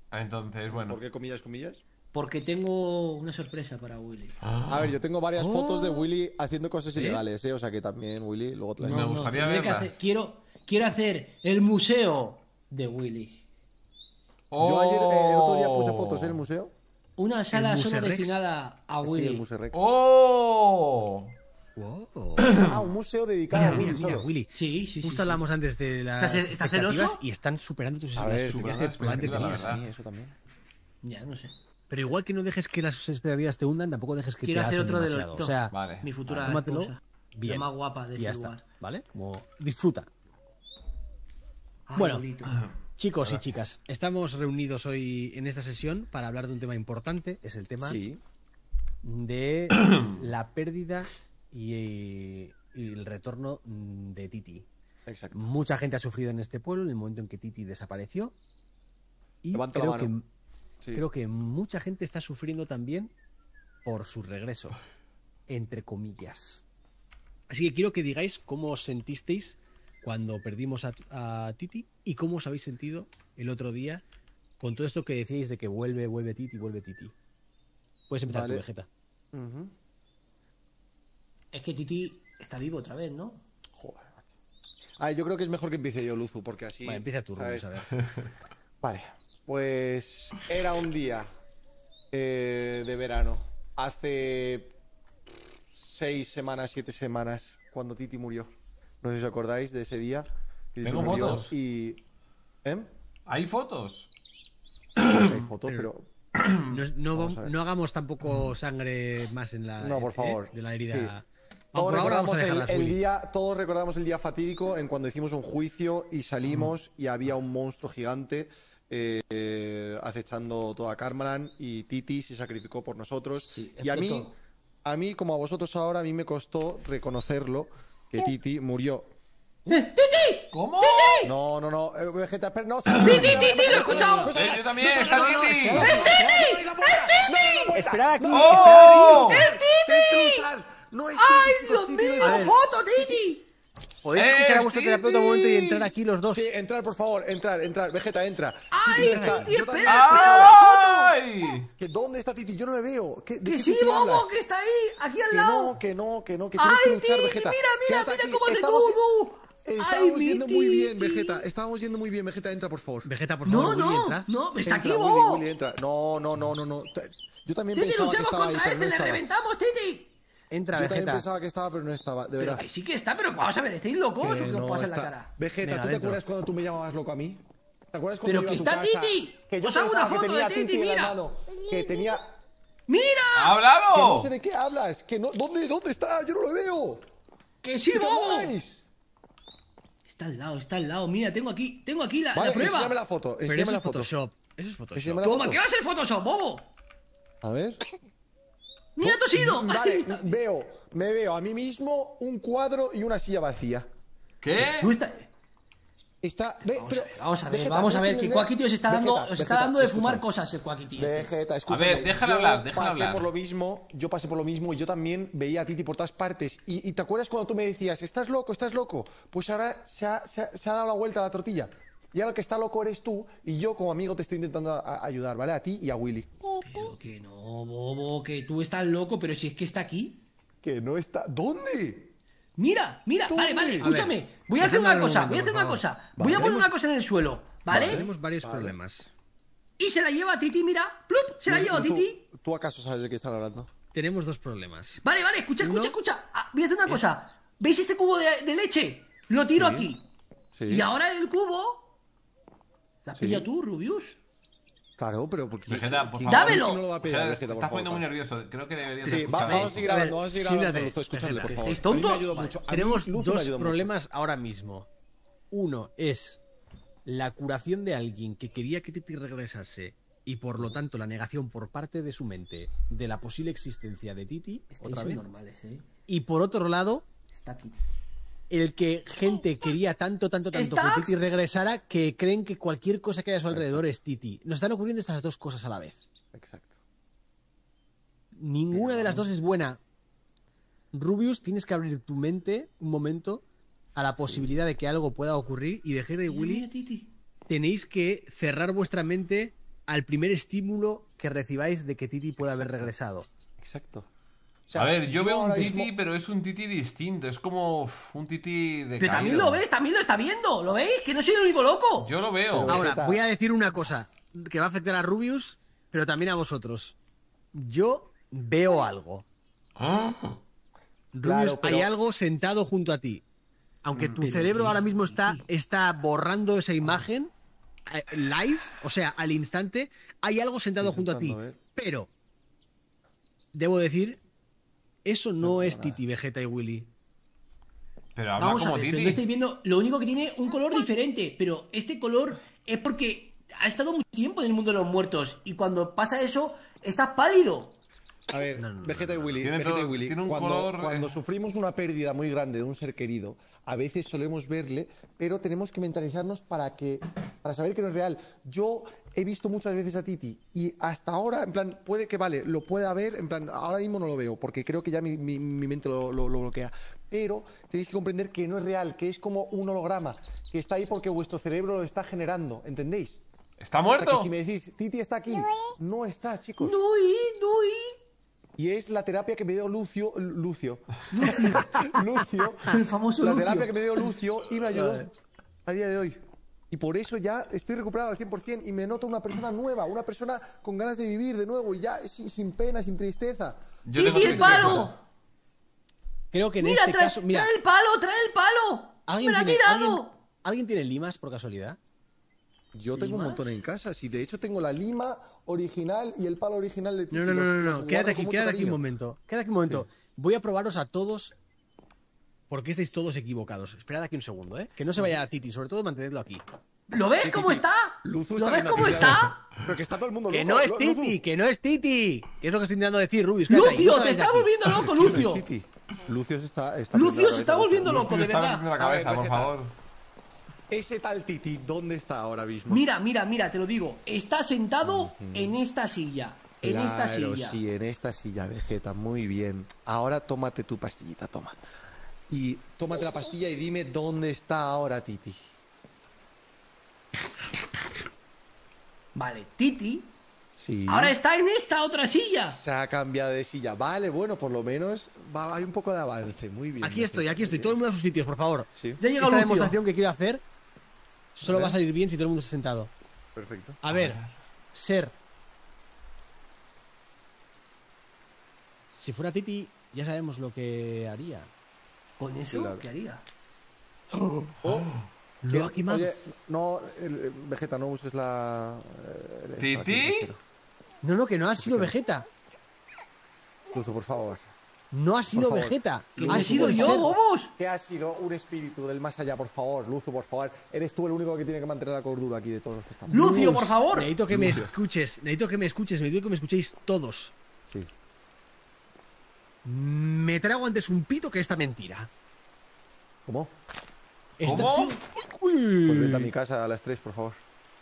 Entonces, bueno. ¿Por qué comillas, comillas? Porque tengo una sorpresa para Willy. A ver, yo tengo varias Oh. fotos de Willy haciendo cosas ilegales, ¿eh? O sea que también, Willy, luego te las Me enseño. gustaría tendré que verlas. hacer- quiero, quiero hacer el museo de Willy. Yo ayer, eh, el otro día puse Oh. fotos en el museo. Una sala ¿El solo Muserex? destinada a Sí, Willy. el Museo Rex. ¡Oh! Wow. Ah, un museo dedicado Mira, a mira, Willy mira, solo. Willy. Sí, sí, sí. Justo sí. hablamos antes de las ¿Estás- estás expectativas celoso? y están superando tus A las ver, expectativas superando que probablemente las expectativas, tenías. la Sí, eso también. Ya, no sé. Pero igual que no dejes que las expectativas te hundan, tampoco dejes que Quiero te hacer hacen otro de demasiado. los... O sea, Vale. Mi futura tómatelo esposa. bien. La más guapa de y ya ese está, lugar. ¿vale? Como disfruta. Ay, Bueno. Lolito. Chicos y chicas, estamos reunidos hoy en esta sesión para hablar de un tema importante. Es el tema Sí. de la pérdida y, y el retorno de Titi. Exacto. Mucha gente ha sufrido en este pueblo en el momento en que Titi desapareció. Y Levanta la creo que, mano. Sí. creo que mucha gente está sufriendo también por su regreso, entre comillas. Así que quiero que digáis cómo os sentisteis cuando perdimos a, a Titi y cómo os habéis sentido el otro día con todo esto que decíais de que vuelve, vuelve Titi, vuelve Titi. Puedes empezar Vale. tu Vegeta. Ujú. Es que Titi está vivo otra vez, ¿no? Joder, macho. Ah, yo creo que es mejor que empiece yo, Luzu, porque así... Vale, empieza tú, ¿sabes? Rubens, a ver. Vale, pues era un día eh, de verano, hace seis semanas, siete semanas, cuando Titi murió. No sé si os acordáis de ese día. Titi Tengo murió fotos. Y... ¿Eh? ¿Hay fotos? Hay fotos, pero... No, no Vamos vam- a ver. no hagamos tampoco sangre más en la No, por eh, favor. de la herida. Sí. Vamos, Todos por ahora vamos a recordamos el, dejarlas, el Willy. día, todos recordamos el día fatídico en cuando hicimos un juicio y salimos y había un monstruo gigante eh, eh, acechando toda Karmaland y Titi se sacrificó por nosotros. Sí, y a mí, explotó. a mí, como a vosotros ahora, a mí me costó reconocerlo que Titi murió. ¿Cómo? No, no, no, eh, Vegeta, espera, no. ¡Titi, Titi, lo he escuchado! Eh, yo también, está Titi. Esperad aquí. ¡Oh! No es ¡Ay, Titi, Dios chicos, Titi, mío! no es- ¡Foto, Titi! ¿Podéis ¡Eh, escuchar a vuestro Titi! terapeuta un momento y entrar aquí los dos? Sí, entrar, por favor, entrar, entrar. Vegeta, entra. ¡Ay, Titi, está. Titi, Yo también- espera! ¡Ay! ¿Que ¿Dónde está Titi? Yo no le veo. ¿Qué, de ¡Que qué sí, Titi hablas? bobo, que está ahí! ¡Aquí al Que lado! no, que no, que no, que tienes ¡Ay, que luchar, Titi, Vegeta. mira, mira, Quédate mira aquí. cómo te Estamos- tuvo! Estábamos ¡Ay, mi yendo muy bien, Titi! Vegeta. Estábamos yendo muy bien, Vegeta. Entra, por favor. Vegeta, por No, favor, Willy, no, entra. no, está aquí, Entra, Willy, bobo. Willy, entra. No, no, no, no, no. Te- Yo también Titi, pensaba que luchemos estaba ahí, contra pero este, no le estaba. reventamos, Titi. Entra, Yo también Vegeta. pensaba que estaba, pero no estaba, de Pero verdad. que sí que está, pero vamos a ver, ¿estáis locos o Que qué no os pasa en la está. cara? Vegeta, Venga, ¿tú te dentro. acuerdas cuando tú me llamabas loco a mí? ¿Te acuerdas cuando Pero iba que a tu está casa? Titi. Que yo Os hago una pensaba que foto de tenía Titi, en la mira. mano, que tenía... ¡Mira! Que no ¡Háblalo! sé de qué hablas. Que no... ¿Dónde, dónde está? Yo no lo veo. ¡Que sí, ¿Qué bobo! habláis? Está al lado, está al lado. Mira, tengo aquí, tengo aquí la, Vale, la prueba. enséñame la foto. Pero Enséñame eso la es foto. Photoshop. Eso es Photoshop. Enséñame la Toma, foto. ¿qué va a ser Photoshop, bobo? A ver. Mira, tosido. Ahí Vale, está. veo, me veo a mí mismo un cuadro y una silla vacía. ¿Qué? Tú estás... Está. Ve, Vamos pero, a ver, vamos a ver, Vegeta, vamos a tienes ver, que que entender- Quacky tío se está dando, Vegeta, os está Vegeta, dando de fumar escúchame. cosas el Quacky tío. este. Vegeta, escúchame. ver, déjala yo hablar, déjala pasé hablar. por lo mismo, yo pasé por lo mismo y yo también veía a Titi por todas partes. Y, y te acuerdas cuando tú me decías, estás loco, estás loco. Pues ahora se ha, se ha- se ha dado la vuelta a la tortilla. Y ahora el que está loco eres tú y yo como amigo te estoy intentando a- a ayudar, ¿vale? A ti y a Willy. Pero que no, bobo, que tú estás loco, pero si es que está aquí. Que no está. ¿Dónde? Mira, mira, ¿Dónde? vale, vale, A escúchame. ver, Voy a hacer dejadme una hablar un cosa, momento, voy a hacer por una favor. cosa. Vale. Voy a poner Tenemos- una cosa en el suelo, ¿vale? Tenemos varios problemas. Y se la lleva a Titi, mira. ¡Plup! Se la lleva a ¿Tú, Titi. ¿Tú acaso sabes de qué están hablando? Tenemos dos problemas. Vale, vale, escucha, escucha, Uno escucha. Ah, voy a hacer una cosa. ¿Veis este cubo de, de leche? Lo tiro aquí. Sí. Y ahora el cubo. ¿La has Sí. pillado tú, Rubius? Claro, pero porque. Vegeta, por ¿quién- favor. ¡Dámelo! quién no lo va a pillar, Te Vegeta, por estás poniendo muy favor? nervioso. Creo que deberías Sí, va- escuchar. vamos a seguir A ver, hablando, vamos a seguir siéntate, hablando, Luzo, escuchadle, por Vegeta. favor. ¿Estáis A mí me tontos? ayuda Vale. mucho. A mí Tenemos Luzo me dos ayuda mucho. problemas ahora mismo. Uno es la curación de alguien que quería que Titi regresase y por lo tanto la negación por parte de su mente de la posible existencia de Titi otra vez. normales, ¿eh? Y por otro lado, Está aquí. el que gente quería tanto, tanto, tanto ¿Estás? que Titi regresara que creen que cualquier cosa que haya a su alrededor es Titi. Nos están ocurriendo estas dos cosas a la vez. Exacto. Ninguna de las dos es buena. Rubius, tienes que abrir tu mente un momento a la posibilidad de que algo pueda ocurrir y de Jera y Mira, Willy mira, Titi. tenéis que cerrar vuestra mente al primer estímulo que recibáis de que Titi pueda haber regresado. Exacto. O sea, A ver, yo veo un ahora Titi, mismo- pero es un Titi distinto. Es como uf, un Titi de Pero también lo ves, también lo está viendo. ¿Lo veis? Que no soy el único loco. Yo lo veo. Pero- Ahora, Vegeta. voy a decir una cosa que va a afectar a Rubius, pero también a vosotros. Yo veo algo. Rubius, Claro, pero- hay algo sentado junto a ti. Aunque tu cerebro ahora mismo está, está borrando esa imagen eh, live, o sea, al instante, hay algo sentado Estoy junto a ti. intentando ver. Pero, debo decir, eso no es Titi, Vegeta y Willy. Pero habla Vamos a como ver, pero Titi. no estáis viendo. Lo único que tiene un color diferente. Pero este color es porque ha estado mucho tiempo en el mundo de los muertos. Y cuando pasa eso, estás pálido. A ver, Vegeta y Willy, Tiene Vegeta y todo- Willy, tiene un cuando, color, cuando eh. sufrimos una pérdida muy grande de un ser querido, a veces solemos verle, pero tenemos que mentalizarnos para que para saber que no es real. Yo he visto muchas veces a Titi y hasta ahora, en plan, puede que vale, lo pueda ver, en plan, ahora mismo no lo veo, porque creo que ya mi, mi- mi mente lo, lo- lo bloquea. Pero tenéis que comprender que no es real, que es como un holograma, que está ahí porque vuestro cerebro lo está generando, ¿entendéis? ¿Está O sea, muerto? que si me decís, Titi está aquí, no está, chicos. Nui, Nui. Y es la terapia que me dio Lucio. Lucio. Lucio. El famoso La Lucio. terapia que me dio Lucio y me ayudó a día de hoy. Y por eso ya estoy recuperado al cien por cien y me noto una persona nueva, una persona con ganas de vivir de nuevo y ya sin, sin pena, sin tristeza. Yo tengo Titi, el tristeza. palo. Creo que en Mira, este trae, caso. Mira, trae el palo, trae el palo. ¿alguien Me lo ha tiene, tirado. ¿alguien, ¿alguien tiene limas por casualidad? Yo tengo un montón en casa. Si de hecho tengo la lima original y el palo original de Titi. No, no, no, los- no, los no. guardo Quédate con aquí, mucho quédate aquí un cariño. momento. Quédate aquí un momento. Voy a probaros a todos porque estáis todos equivocados. Esperad aquí un segundo, ¿eh? Que no se vaya a Titi, sobre todo mantenedlo aquí. ¿Lo ves cómo está? Luzu ¿Lo está ves viendo cómo a Titi está? ahora. Pero que está todo el mundo ¡Que loco. no es Lu- Titi! Luzu. ¡Que no es Titi! Que es lo que estoy intentando decir, Rubius. quédate ahí, no Lucio, te salgáis de está aquí. volviendo loco, No es Lucio. Titi. Lucio se está. está Lucio perdiendo se la está cabeza. volviendo loco, de Está verdad. metiendo la A ver, cabeza, por Vegeta. favor. Ese tal Titi, ¿dónde está ahora mismo? Mira, mira, mira, te lo digo. Está sentado en esta silla. En esta Claro, silla. sí, en esta silla, Vegeta, muy bien. Ahora tómate tu pastillita, toma. Y tómate la pastilla y dime dónde está ahora Titi. Vale, Titi. Sí. Ahora está en esta otra silla. Se ha cambiado de silla. Vale, bueno, por lo menos va, hay un poco de avance. Muy bien. Aquí estoy, Vegeta, aquí estoy. muy Todo el bien. mundo a sus sitios, por favor. Sí, Ya llega Esta Lucio. demostración que quiero hacer solo A va a ver. salir bien si todo el mundo está sentado. perfecto. A ver, Ser. Si fuera Titi, ya sabemos lo que haría. ¿Con eso Claro. qué haría? Oh, Lo ha quemado. Oye, no, el- el- Vegeta, no uses la. eh, el- ¿Titi? esta aquí, cochero. No, no, que no ha sido Vegeta. Luzo, por favor. No ha sido favor. Vegeta. ¿Que Ha ha sido yo, Ser. bobos? Que ha sido un espíritu del más allá, por favor. Luzo, por favor. Eres tú el único que tiene que mantener la cordura aquí de todos los que estamos. Lucio, Luz, por favor. Necesito que me Lucio. escuches. Necesito que me escuches. Necesito que me escuchéis todos. Sí. Me trago antes un pito que esta mentira. ¿Cómo? Esta- ¿Cómo? Uy. Pues vete a mi casa a las tres, por favor.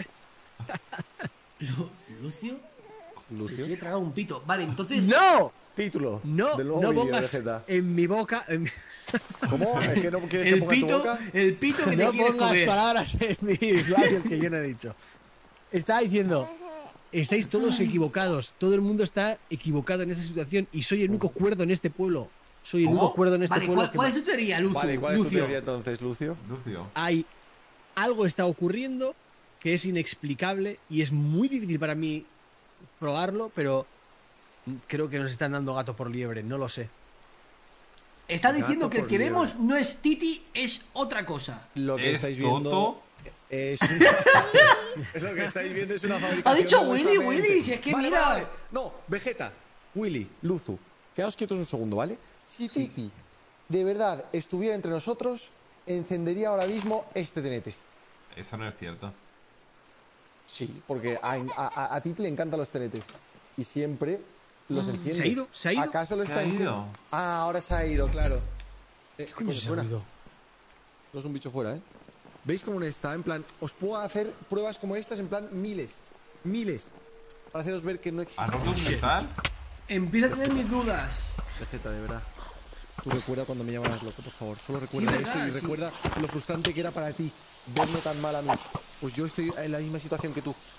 Lu- ¿Lucio? Se Lucio. quiere tragar un pito. Vale, entonces. ¡No! Título. No, del nuevo no vídeo, pongas Vegeta. en mi boca. en mi- ¿Cómo? ¿Es que no quieres que El ponga en tu pito, boca? el pito que te No quieres pongas comer. palabras en mis labios que yo no he dicho. Estaba diciendo, estáis todos equivocados. Todo el mundo está equivocado en esta situación y soy el único cuerdo en este pueblo. Soy el ¿Cómo? único cuerdo en este Vale, pueblo. ¿cuál, que cuál me- es tu teoría, Lucio? Vale, ¿cuál es tu Lucio. teoría entonces, Lucio? Lucio. Hay algo está ocurriendo que es inexplicable y es muy difícil para mí probarlo, pero creo que nos están dando gato por liebre, no lo sé. Está Gato diciendo que el por que liebre. vemos no es Titi, es otra cosa. Lo que ¿Es estáis viendo Toto? es una... es lo que estáis viendo es una fabricación Ha dicho de vuestra Willy, mente. Willy, si es que Vale, mira. vale, vale. No, Vegeta, Willy, Luzu, quedaos quietos un segundo, ¿vale? Si Titi de verdad estuviera entre nosotros, encendería ahora mismo este tenete. Eso no es cierto. Sí, porque a, a- a Titi le encantan los tenetes y siempre los enciende. ¿Se ha ido? ¿Se ha ido? ¿Acaso lo Se está ha encendiendo? ido. Ah, ahora se ha ido, claro. Eh, ¿Qué coño pues se ha fuera. oído? No es un bicho fuera, ¿eh? ¿Veis cómo no está? En plan, os puedo hacer pruebas como estas, en plan, miles. Miles. Para haceros ver que no existe. ¿Has roto un metal? Empiezo a tener mis dudas. Vegeta, de verdad. Tú recuerda cuando me llamabas loco, por favor. Solo recuerda Sí, eso verdad, y sí. recuerda lo frustrante que era para ti verme tan mal a mí. Pues yo estoy en la misma situación que tú.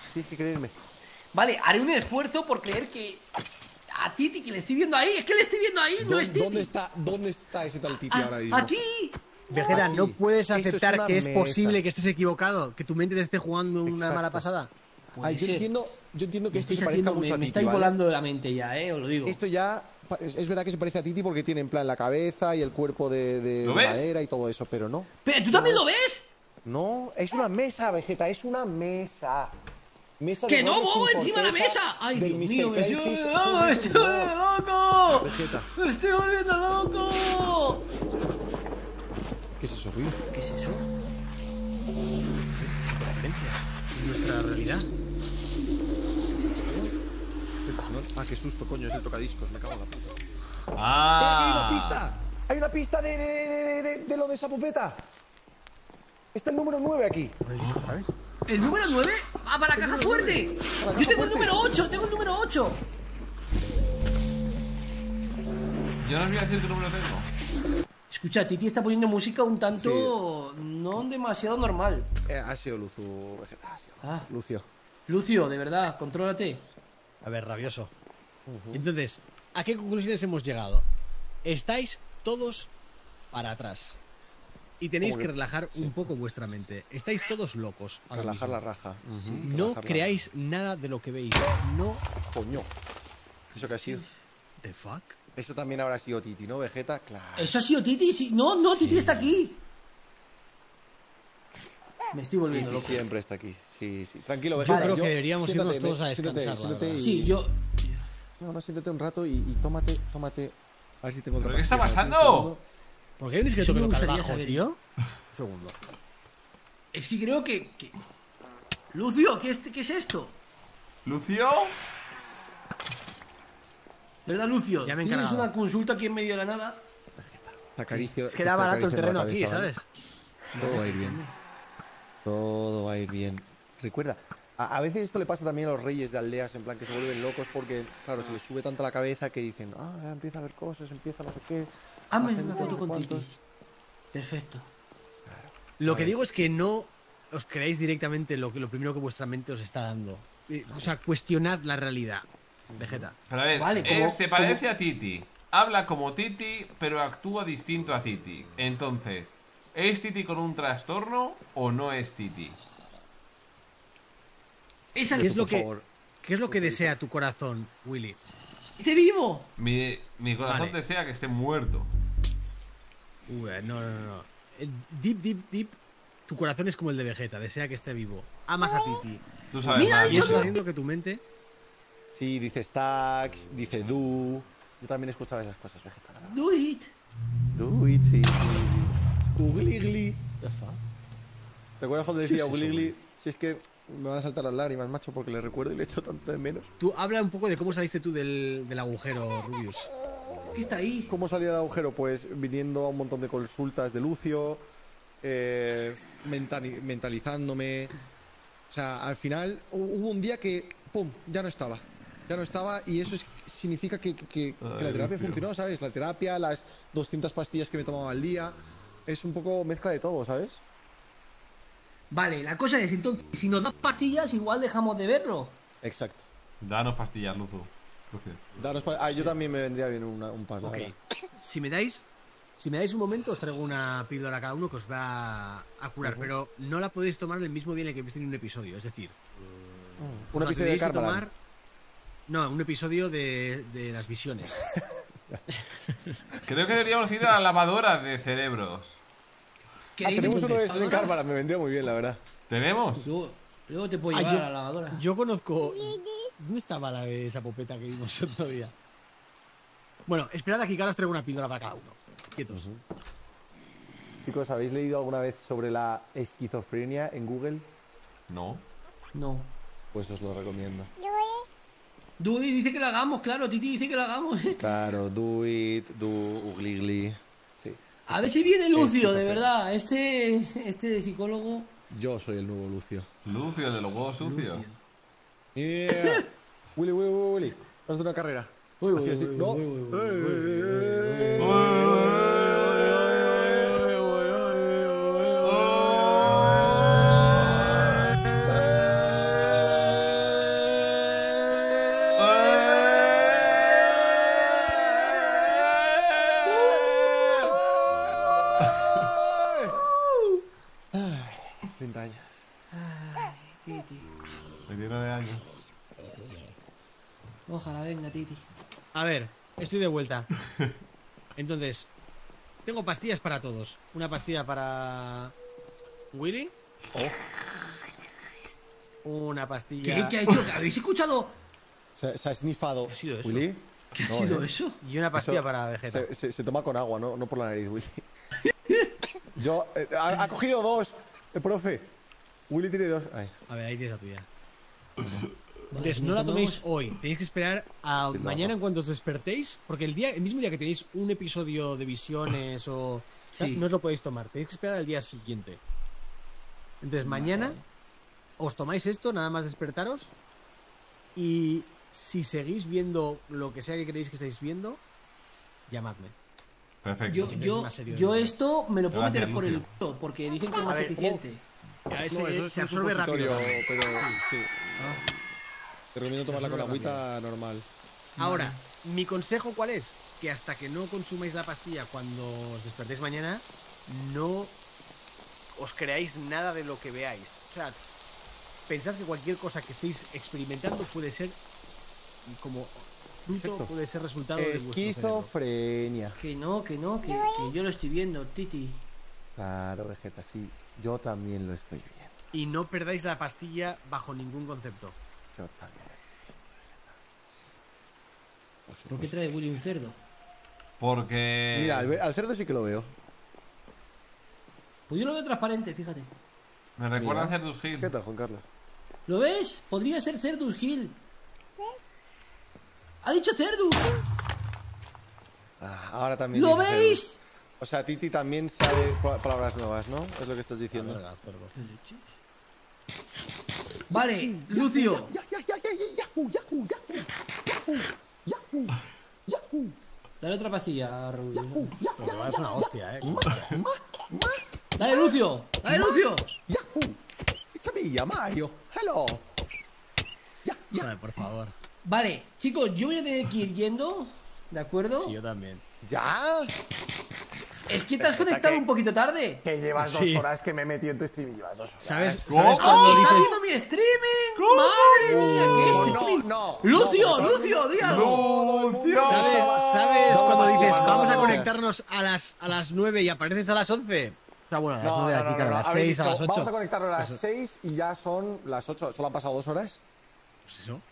Tienes que creerme. Vale, haré un esfuerzo por creer que... A Titi, que le estoy viendo ahí. Es que le estoy viendo ahí, no ¿Dó- es Titi. ¿Dónde está, ¿Dónde está ese tal Titi Ah, ahora mismo? aquí. Vegeta, Aquí. no puedes Esto es aceptar una que es mesa. posible que estés equivocado, que tu mente te esté jugando una Exacto. mala pasada. Ay, yo ser. entiendo, yo entiendo que Me esto estáis se parezca haciendo- mucho me, a me Titi, estáis ¿vale? volando de la mente ya, eh, os lo digo. Esto ya pa- es, es verdad que se parece a Titi porque tiene en plan la cabeza y el cuerpo de, de- ¿Lo de ves? madera y todo eso, pero no. Pero, ¿tú también lo ves? No, es una mesa, Vegeta, es una mesa. Mesa de ¡Que no, muebles bobo, sin encima de la corteza mesa! ¡Ay, del Dios mister mío, me estoy Crayfish. volviendo loco! ¡Me estoy volviendo loco! Vegeta, ¡Me estoy volviendo loco! ¿qué es eso, ruido? ¿Qué es eso? Nuestra realidad. ¿Qué es eso, no? Ah, qué susto, coño, es el tocadiscos, me cago en la puta. ¡Eh, Ah. hay una pista! ¡Hay una pista de, de, de, de- de lo de esa popeta! Está el número nueve aquí. ¿Otra vez? ¿El número nueve? ¡Ah, para la caja fuerte! Para la Yo caja tengo el fuerte. número ocho, tengo el número ocho. Yo no os voy a decir qué número tengo. Escucha, Titi está poniendo música un tanto... no demasiado normal. Eh, ha sido Luzu, Vegeta, ha sido Ah. Lucio. Lucio, de verdad, contrólate. A ver, rabioso. Entonces, ¿a qué conclusiones hemos llegado? Estáis todos para atrás. Y tenéis ¿Cómo que que- relajar sí. un poco vuestra mente. Estáis todos locos. ahora Relajar mismo. la raja. Ujú, No relajar la creáis nada de lo que veis. No. raja. Coño. ¿Eso qué ha sido? ¿The fuck? Eso también habrá sido Titi, ¿no, Vegeta? Claro. ¿Eso ha sido Titi? Sí. No, no, Titi está aquí. Me estoy volviendo Titi loco. siempre está aquí. Sí, sí. Tranquilo, Yo Vegeta. creo que deberíamos siéntate, irnos todos a ve, siéntate, descansar, la siéntate verdad. y- Sí, yo... No, no, siéntate un rato y, y tómate, tómate. A ver si tengo otra ¿Pero qué está pastilla. pasando? ¿Por qué vienes que Eso toque me tocar gustaría bajo, saber. tío? Un segundo. Es que creo que... que- Lucio, ¿qué es, ¿qué es esto? ¿Lucio? ¿Verdad, Lucio? Ya me he ¿Tienes encargado. una consulta aquí en medio de la nada? Te acaricio. Es que da te barato el acaricio terreno la aquí, cabeza, ¿vale? ¿sabes? Todo va a ir bien. Todo va a ir bien. Recuerda, a, a veces esto le pasa también a los reyes de aldeas, en plan que se vuelven locos porque, claro, se les sube tanto la cabeza que dicen, ah, ya empieza a ver cosas, empieza no sé qué. Hazme hacen una no foto sé con Titi. cuántos. Perfecto. Lo que digo es que no os creáis directamente lo, que, lo primero que vuestra mente os está dando. Eh, O sea, cuestionad la realidad. Vegeta. Pero a ver, Vale, él como- se parece a Titi. Habla como Titi, pero actúa distinto a Titi. Entonces, ¿es Titi con un trastorno o no es Titi? Esa ¿Qué es lo por que, favor. ¿qué es lo que desea tu corazón, Willy? ¿Esté vivo? Mi, mi corazón Vale. desea que esté muerto. Uy, no, no, no, no. El Deep, deep, deep. Tu corazón es como el de Vegeta, desea que esté vivo. Amas a Titi. Tú sabes Mira, más. ha Y dicho eso tú- está haciendo que tu mente. Sí, dice Stacks, dice Do. Yo también escuchaba esas cosas, Vegeta. la verdad. Do it. Do it, sí. Ugligli. ¿Te acuerdas cuando decía Ugligli? Si es que me van a saltar las lágrimas, macho, porque le recuerdo y le echo tanto de menos. Tú habla un poco de cómo saliste tú del, del agujero, Rubius. ¿Qué está ahí? ¿Cómo salí del agujero? Pues viniendo a un montón de consultas de Lucio, eh, mentali- mentalizándome. O sea, al final hu- hubo un día que, ¡pum!, ya no estaba. Ya no estaba y eso es- significa que, que- que- que la Ay, terapia Lucio. funcionó, ¿sabes? La terapia, las doscientas pastillas que me tomaba al día, es un poco mezcla de todo, ¿sabes? Vale, la cosa es entonces, si nos das pastillas, igual dejamos de verlo. Exacto. Danos pastillas, Luzu. Lucio. Daros pa- ah, yo también me vendría bien una- un par, la Ok. verdad. Si me dais. Si me dais un momento, os traigo una píldora a cada uno que os va a curar. Pero no la podéis tomar el mismo día en el que habéis tenido un episodio. Es decir, Un os la episodio de tenéis que Karmaland. tomar. No, un episodio de, de las visiones. Creo que deberíamos ir a la lavadora de cerebros. Ah, ¿Queréis tenemos uno de esos en ahora? Karmaland, me vendría muy bien, la verdad. ¿Tenemos? Luego, luego te puedo Ah, llevar yo- a la lavadora. Yo conozco. ¿Dónde estaba la de esa popeta que vimos otro día? Bueno, esperad aquí que ahora os traigo una píldora para cada uno. Quietos. Chicos, ¿habéis leído alguna vez sobre la esquizofrenia en Google? No. No. Pues os lo recomiendo. Dudi dice que lo hagamos, claro, Titi dice que lo hagamos. Claro, do it, do ugligli. Sí. A ver si viene Lucio, de Esquizofrenia. verdad. Este, este psicólogo. Yo soy el nuevo Lucio. Lucio, el de los huevos sucios. Yeah. Willy, Willy, Willy, Willy. Vamos a hacer una carrera. Uy, Así, uy, así. uy, No. uy, uy, uy, Eh, uy, eh, uy, eh, Ojalá venga, Titi. A ver, estoy de vuelta. Entonces, tengo pastillas para todos. Una pastilla para Willy. Una pastilla. ¿Qué, ¿Qué ha hecho? ¿Habéis escuchado? Se, se ha snifado. ¿Qué ha sido eso? Willy. ¿Qué ha No, sido eh. eso? Y una pastilla Eso- para Vegeta. Se, se- se toma con agua, no, no por la nariz, Willy. Yo. eh, ha, ha cogido dos, el profe. Willy tiene dos. Ay. A ver, ahí tienes la tuya. Vale, Entonces, no nos la toméis tomamos- hoy. Tenéis que esperar a Sí, no, mañana no. en cuanto os despertéis. Porque el día, el mismo día que tenéis un episodio de visiones o. Sí. No os lo podéis tomar. Tenéis que esperar al día siguiente. Entonces, mañana os tomáis esto, nada más despertaros. Y si seguís viendo lo que sea que creéis que estáis viendo, llamadme. Perfecto. Yo, Entonces yo, es más serio de yo lo que- esto me lo puedo Gracias, meter por el Lucio. culo, porque dicen que es más ver, eficiente. Ya, ese No, eso es se un absorbe rápido. supositorio, pero sí. Te recomiendo tomarla con agüita normal. Ahora, mi consejo cuál es? Que hasta que no consumáis la pastilla cuando os despertéis mañana, no os creáis nada de lo que veáis. O sea, pensad que cualquier cosa que estéis experimentando puede ser como fruto, Exacto. puede ser resultado de vuestro cerebro. Esquizofrenia. Que no, que no, que, que yo lo estoy viendo, Titi. Claro, Vegeta, sí. Yo también lo estoy viendo. Y no perdáis la pastilla bajo ningún concepto. Yo también lo estoy viendo. Sí. ¿Por qué trae Willy un cerdo? Porque. Mira, al, ver- al cerdo sí que lo veo. Pues yo lo veo transparente, fíjate. Me recuerda a Mira. Cerdus Hill. ¿Qué tal, Juan Carlos? ¿Lo ves? Podría ser Cerdus Hill. ¡Ha dicho Cerdus! Ah, ahora también. ¿Lo dice veis? cerdo. O sea, Titi también sabe pa- palabras nuevas, ¿no? Es lo que estás diciendo. Vale, Lucio. Dale otra pastilla, Rubio. Lo que va es una hostia, eh. Dale, Lucio. Dale, Lucio. Yahoo! It's me, Mario. Hello. Joder, por favor. Vale, chicos, yo voy a tener que ir yendo. ¿De acuerdo? Sí, yo también. ¿Ya? Es que te has conectado un poquito tarde. Que llevas Sí. dos horas que me he metido en tu stream y llevas dos horas. ¿Sabes, ¿Cómo? ¿sabes ¡Oh, cuando está dices... viendo mi streaming! ¡Madre mía! ¿Qué No, streaming? no, Lucio, no, Lucio, di algo. ¿Sabes, ¿sabes No, cuando dices no, vamos a no. conectarnos a las, a las nueve y apareces a las once? O sea, bueno, a las No, nueve de no, aquí, no, claro, no, a las habéis seis, a dicho, las Vamos a ocho. conectarnos a las seis y ya son las ocho. ¿Solo han pasado dos horas? Pues eso.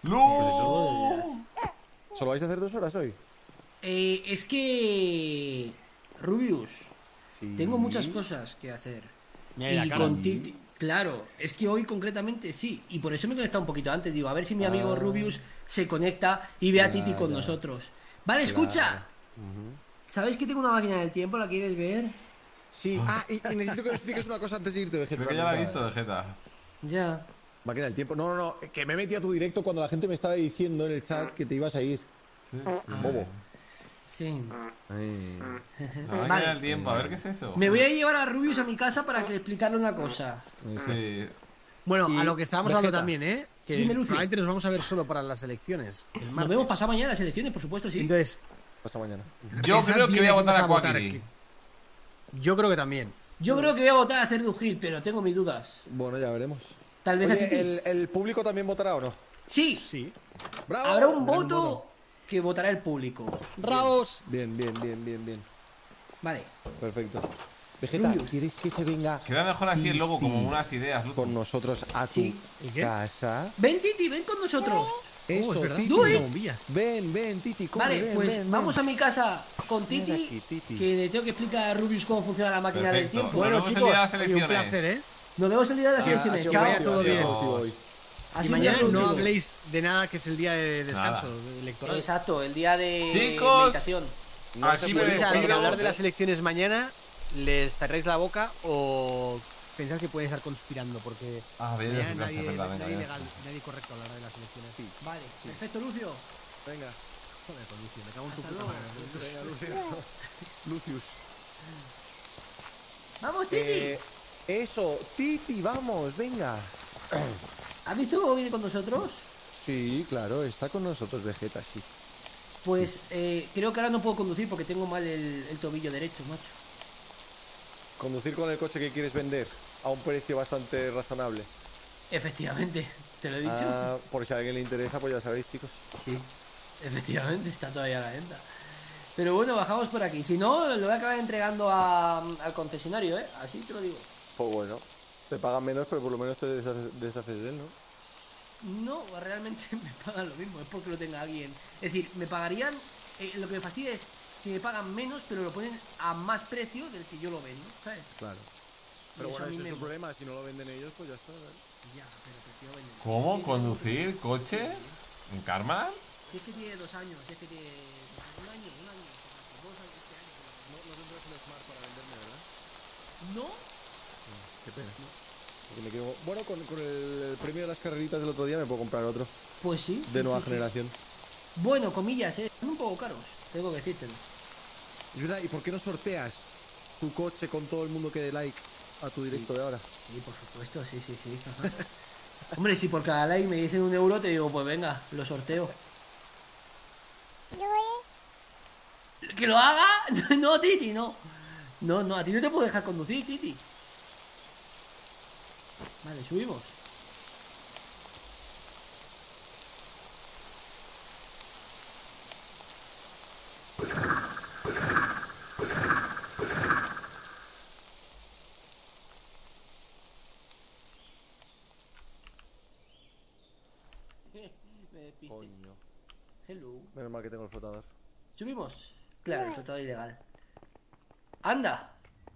¡No! ¿Solo vais a hacer dos horas hoy? Eh, es que... Rubius, Sí. tengo muchas cosas que hacer. Mira, y la Y cara. con Titi... Claro, es que hoy concretamente sí. Y por eso me he conectado un poquito antes. Digo, a ver si mi amigo Ah. Rubius se conecta y ve a Titi Claro. con nosotros. Vale, escucha. ¿Sabéis que tengo una máquina del tiempo? ¿La quieres ver? Sí. Ah, y, y necesito que me expliques una cosa antes de irte, Vegeta. Creo que ya la he visto, Vegeta. Ya. Máquina del tiempo. No, no, no. Que me he metido a tu directo cuando la gente me estaba diciendo en el chat que te ibas a ir. Bobo. Sí. Ay. La máquina Vale. del tiempo, a ver qué es eso. Me voy a llevar a Rubius a mi casa para que le explicarle una cosa. Sí. Bueno, Y a lo que estábamos hablando Vegeta. también, ¿eh? Que Dime, Lucio. probablemente nos vamos a ver solo para las elecciones. El Nos martes. vemos pasado mañana las elecciones, por supuesto, sí. Entonces, Pasa mañana. Yo pensad creo que bien voy a quién votar vas a votar, Quackity. que- Yo creo que también. Yo creo que voy a votar a Cerdus Hill, pero tengo mis dudas. Bueno, ya veremos. Tal vez a Titi. Oye, ¿el, ¿el público también votará o no? Sí, Sí. ¡Bravo! habrá un Gran voto que votará el público. Raos. Bien, bien, bien, bien, bien. Vale. Perfecto. Vegeta, Rubius. ¿quieres que se venga Queda mejor así el logo, como Titi unas ideas, Lucio. con nosotros a tu Sí. ¿Y qué? casa? Ven, Titi, ven con nosotros. Eso, Oh, es verdad. Titi. Do it. Una bombilla. Ven, ven, Titi, corre, Vale, ven, pues ven, vamos ven. a mi casa con Ven Titi, aquí, Titi. que le tengo que explicar a Rubius cómo funciona la máquina del Perfecto. tiempo. Nos Bueno, vemos el chicos, día de las oye, un elecciones. placer, ¿eh? Nos vemos el día de las Ah, elecciones. ha sido Chao. vaya productivo, todo ha sido bien. productivo hoy. Ha Y sido un día mañana no productivo. habléis de nada, que es el día de descanso Nada. electoral. Exacto, el día de Chicos. meditación. Aquí me ¿Podéis despido. hablar de las elecciones mañana? ¿Les cerráis la boca o pensáis que pueden estar conspirando? Porque Ah, bien, mañana es su casa, nadie, verdad, nadie venga, legal, ya nadie correcto a la hora de las elecciones. Vale, perfecto, Lucio. Venga, Joder, con Lucio, me cago en tu Hasta puta luego. madre. venga, Lucius. Lucius. Vamos, Titi. Eh, eso, Titi, vamos, venga. ¿Has visto cómo viene con nosotros? Sí, claro, está con nosotros Vegeta, sí. Pues eh, creo que ahora no puedo conducir porque tengo mal el, el tobillo derecho, macho. Conducir con el coche que quieres vender a un precio bastante razonable. Efectivamente. Te lo he dicho. Ah, por si a alguien le interesa, pues ya sabéis, chicos. Sí, efectivamente, está todavía a la venta. Pero bueno, bajamos por aquí. Si no, lo voy a acabar entregando a- al concesionario, ¿eh? Así te lo digo. Pues bueno, te pagan menos, pero por lo menos te deshaces, deshaces de él, ¿no? No, realmente me pagan lo mismo, es porque lo tenga alguien. Es decir, me pagarían, eh, lo que me fastidia es que me pagan menos, pero lo ponen a más precio del que yo lo vendo, ¿sabes? Claro. Y Pero eso bueno, a mí ese me es su mola. problema. Si no lo venden ellos, pues ya está. ¿vale? Ya, pero prefiero vender. ¿Cómo? Sí, ¿Conducir coche? ¿En Karma? Si es que tiene dos años, si es que tiene un año, un año, dos años, este año. No, no tendrás un Smart para venderme, ¿verdad? No, Qué pena. Porque me quiero- Bueno, con, con el, el premio de las carreritas del otro día me puedo comprar otro. pues sí. De sí, nueva sí, sí. generación. Bueno, comillas, eh. Son un poco caros, tengo que decírtelo. Es verdad, ¿y por qué no sorteas tu coche con todo el mundo que dé like a tu directo de ahora? Sí, por supuesto, sí, sí, sí. Ajá. Hombre, si por cada like me dicen un euro, te digo, pues venga, lo sorteo. ¿Que lo haga? No, Titi, no. No, no, a ti no te puedo dejar conducir, Titi. Vale, subimos. Me despiste. Coño. Hello. Menos mal que tengo el flotador. ¿Subimos? Claro, el flotador ilegal. ¡Anda!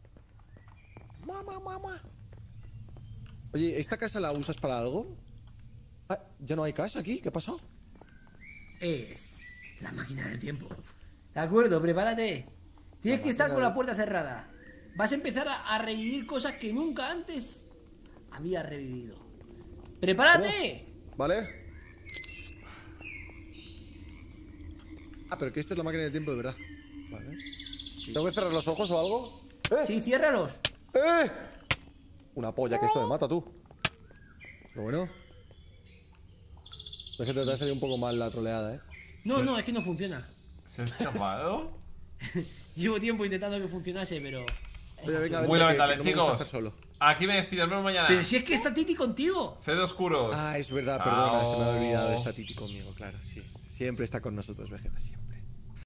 Oye, ¿esta casa la usas para algo? Ah, ¿ya no hay casa aquí? ¿Qué ha pasado? Es la máquina del tiempo. De acuerdo, prepárate. Tienes La que estar máquina con la del- puerta cerrada. Vas a empezar a, a revivir cosas que nunca antes había revivido. ¡Prepárate! ¿Vale? Ah, pero que esto es la máquina del tiempo de verdad. Vale. ¿Tengo que cerrar los ojos o algo? ¡Eh! Sí, ciérralos. ¡Eh! Una polla que esto me mata, tú. Pero bueno. No se te va a salir un poco mal la troleada, ¿eh? No, no, es que no funciona. ¿Se ha escapado? Llevo tiempo intentando que funcionase, pero... Oye, venga, Muy vente, que- lamentable, que no me gusta chicos. estar solo. Aquí me despido, nos vemos mañana. Pero si es que está Titi contigo. Sed oscuros. Ah, es verdad, Chao. perdona, se me ha olvidado. Está Titi conmigo, claro, sí. Siempre está con nosotros, Vegeta, siempre.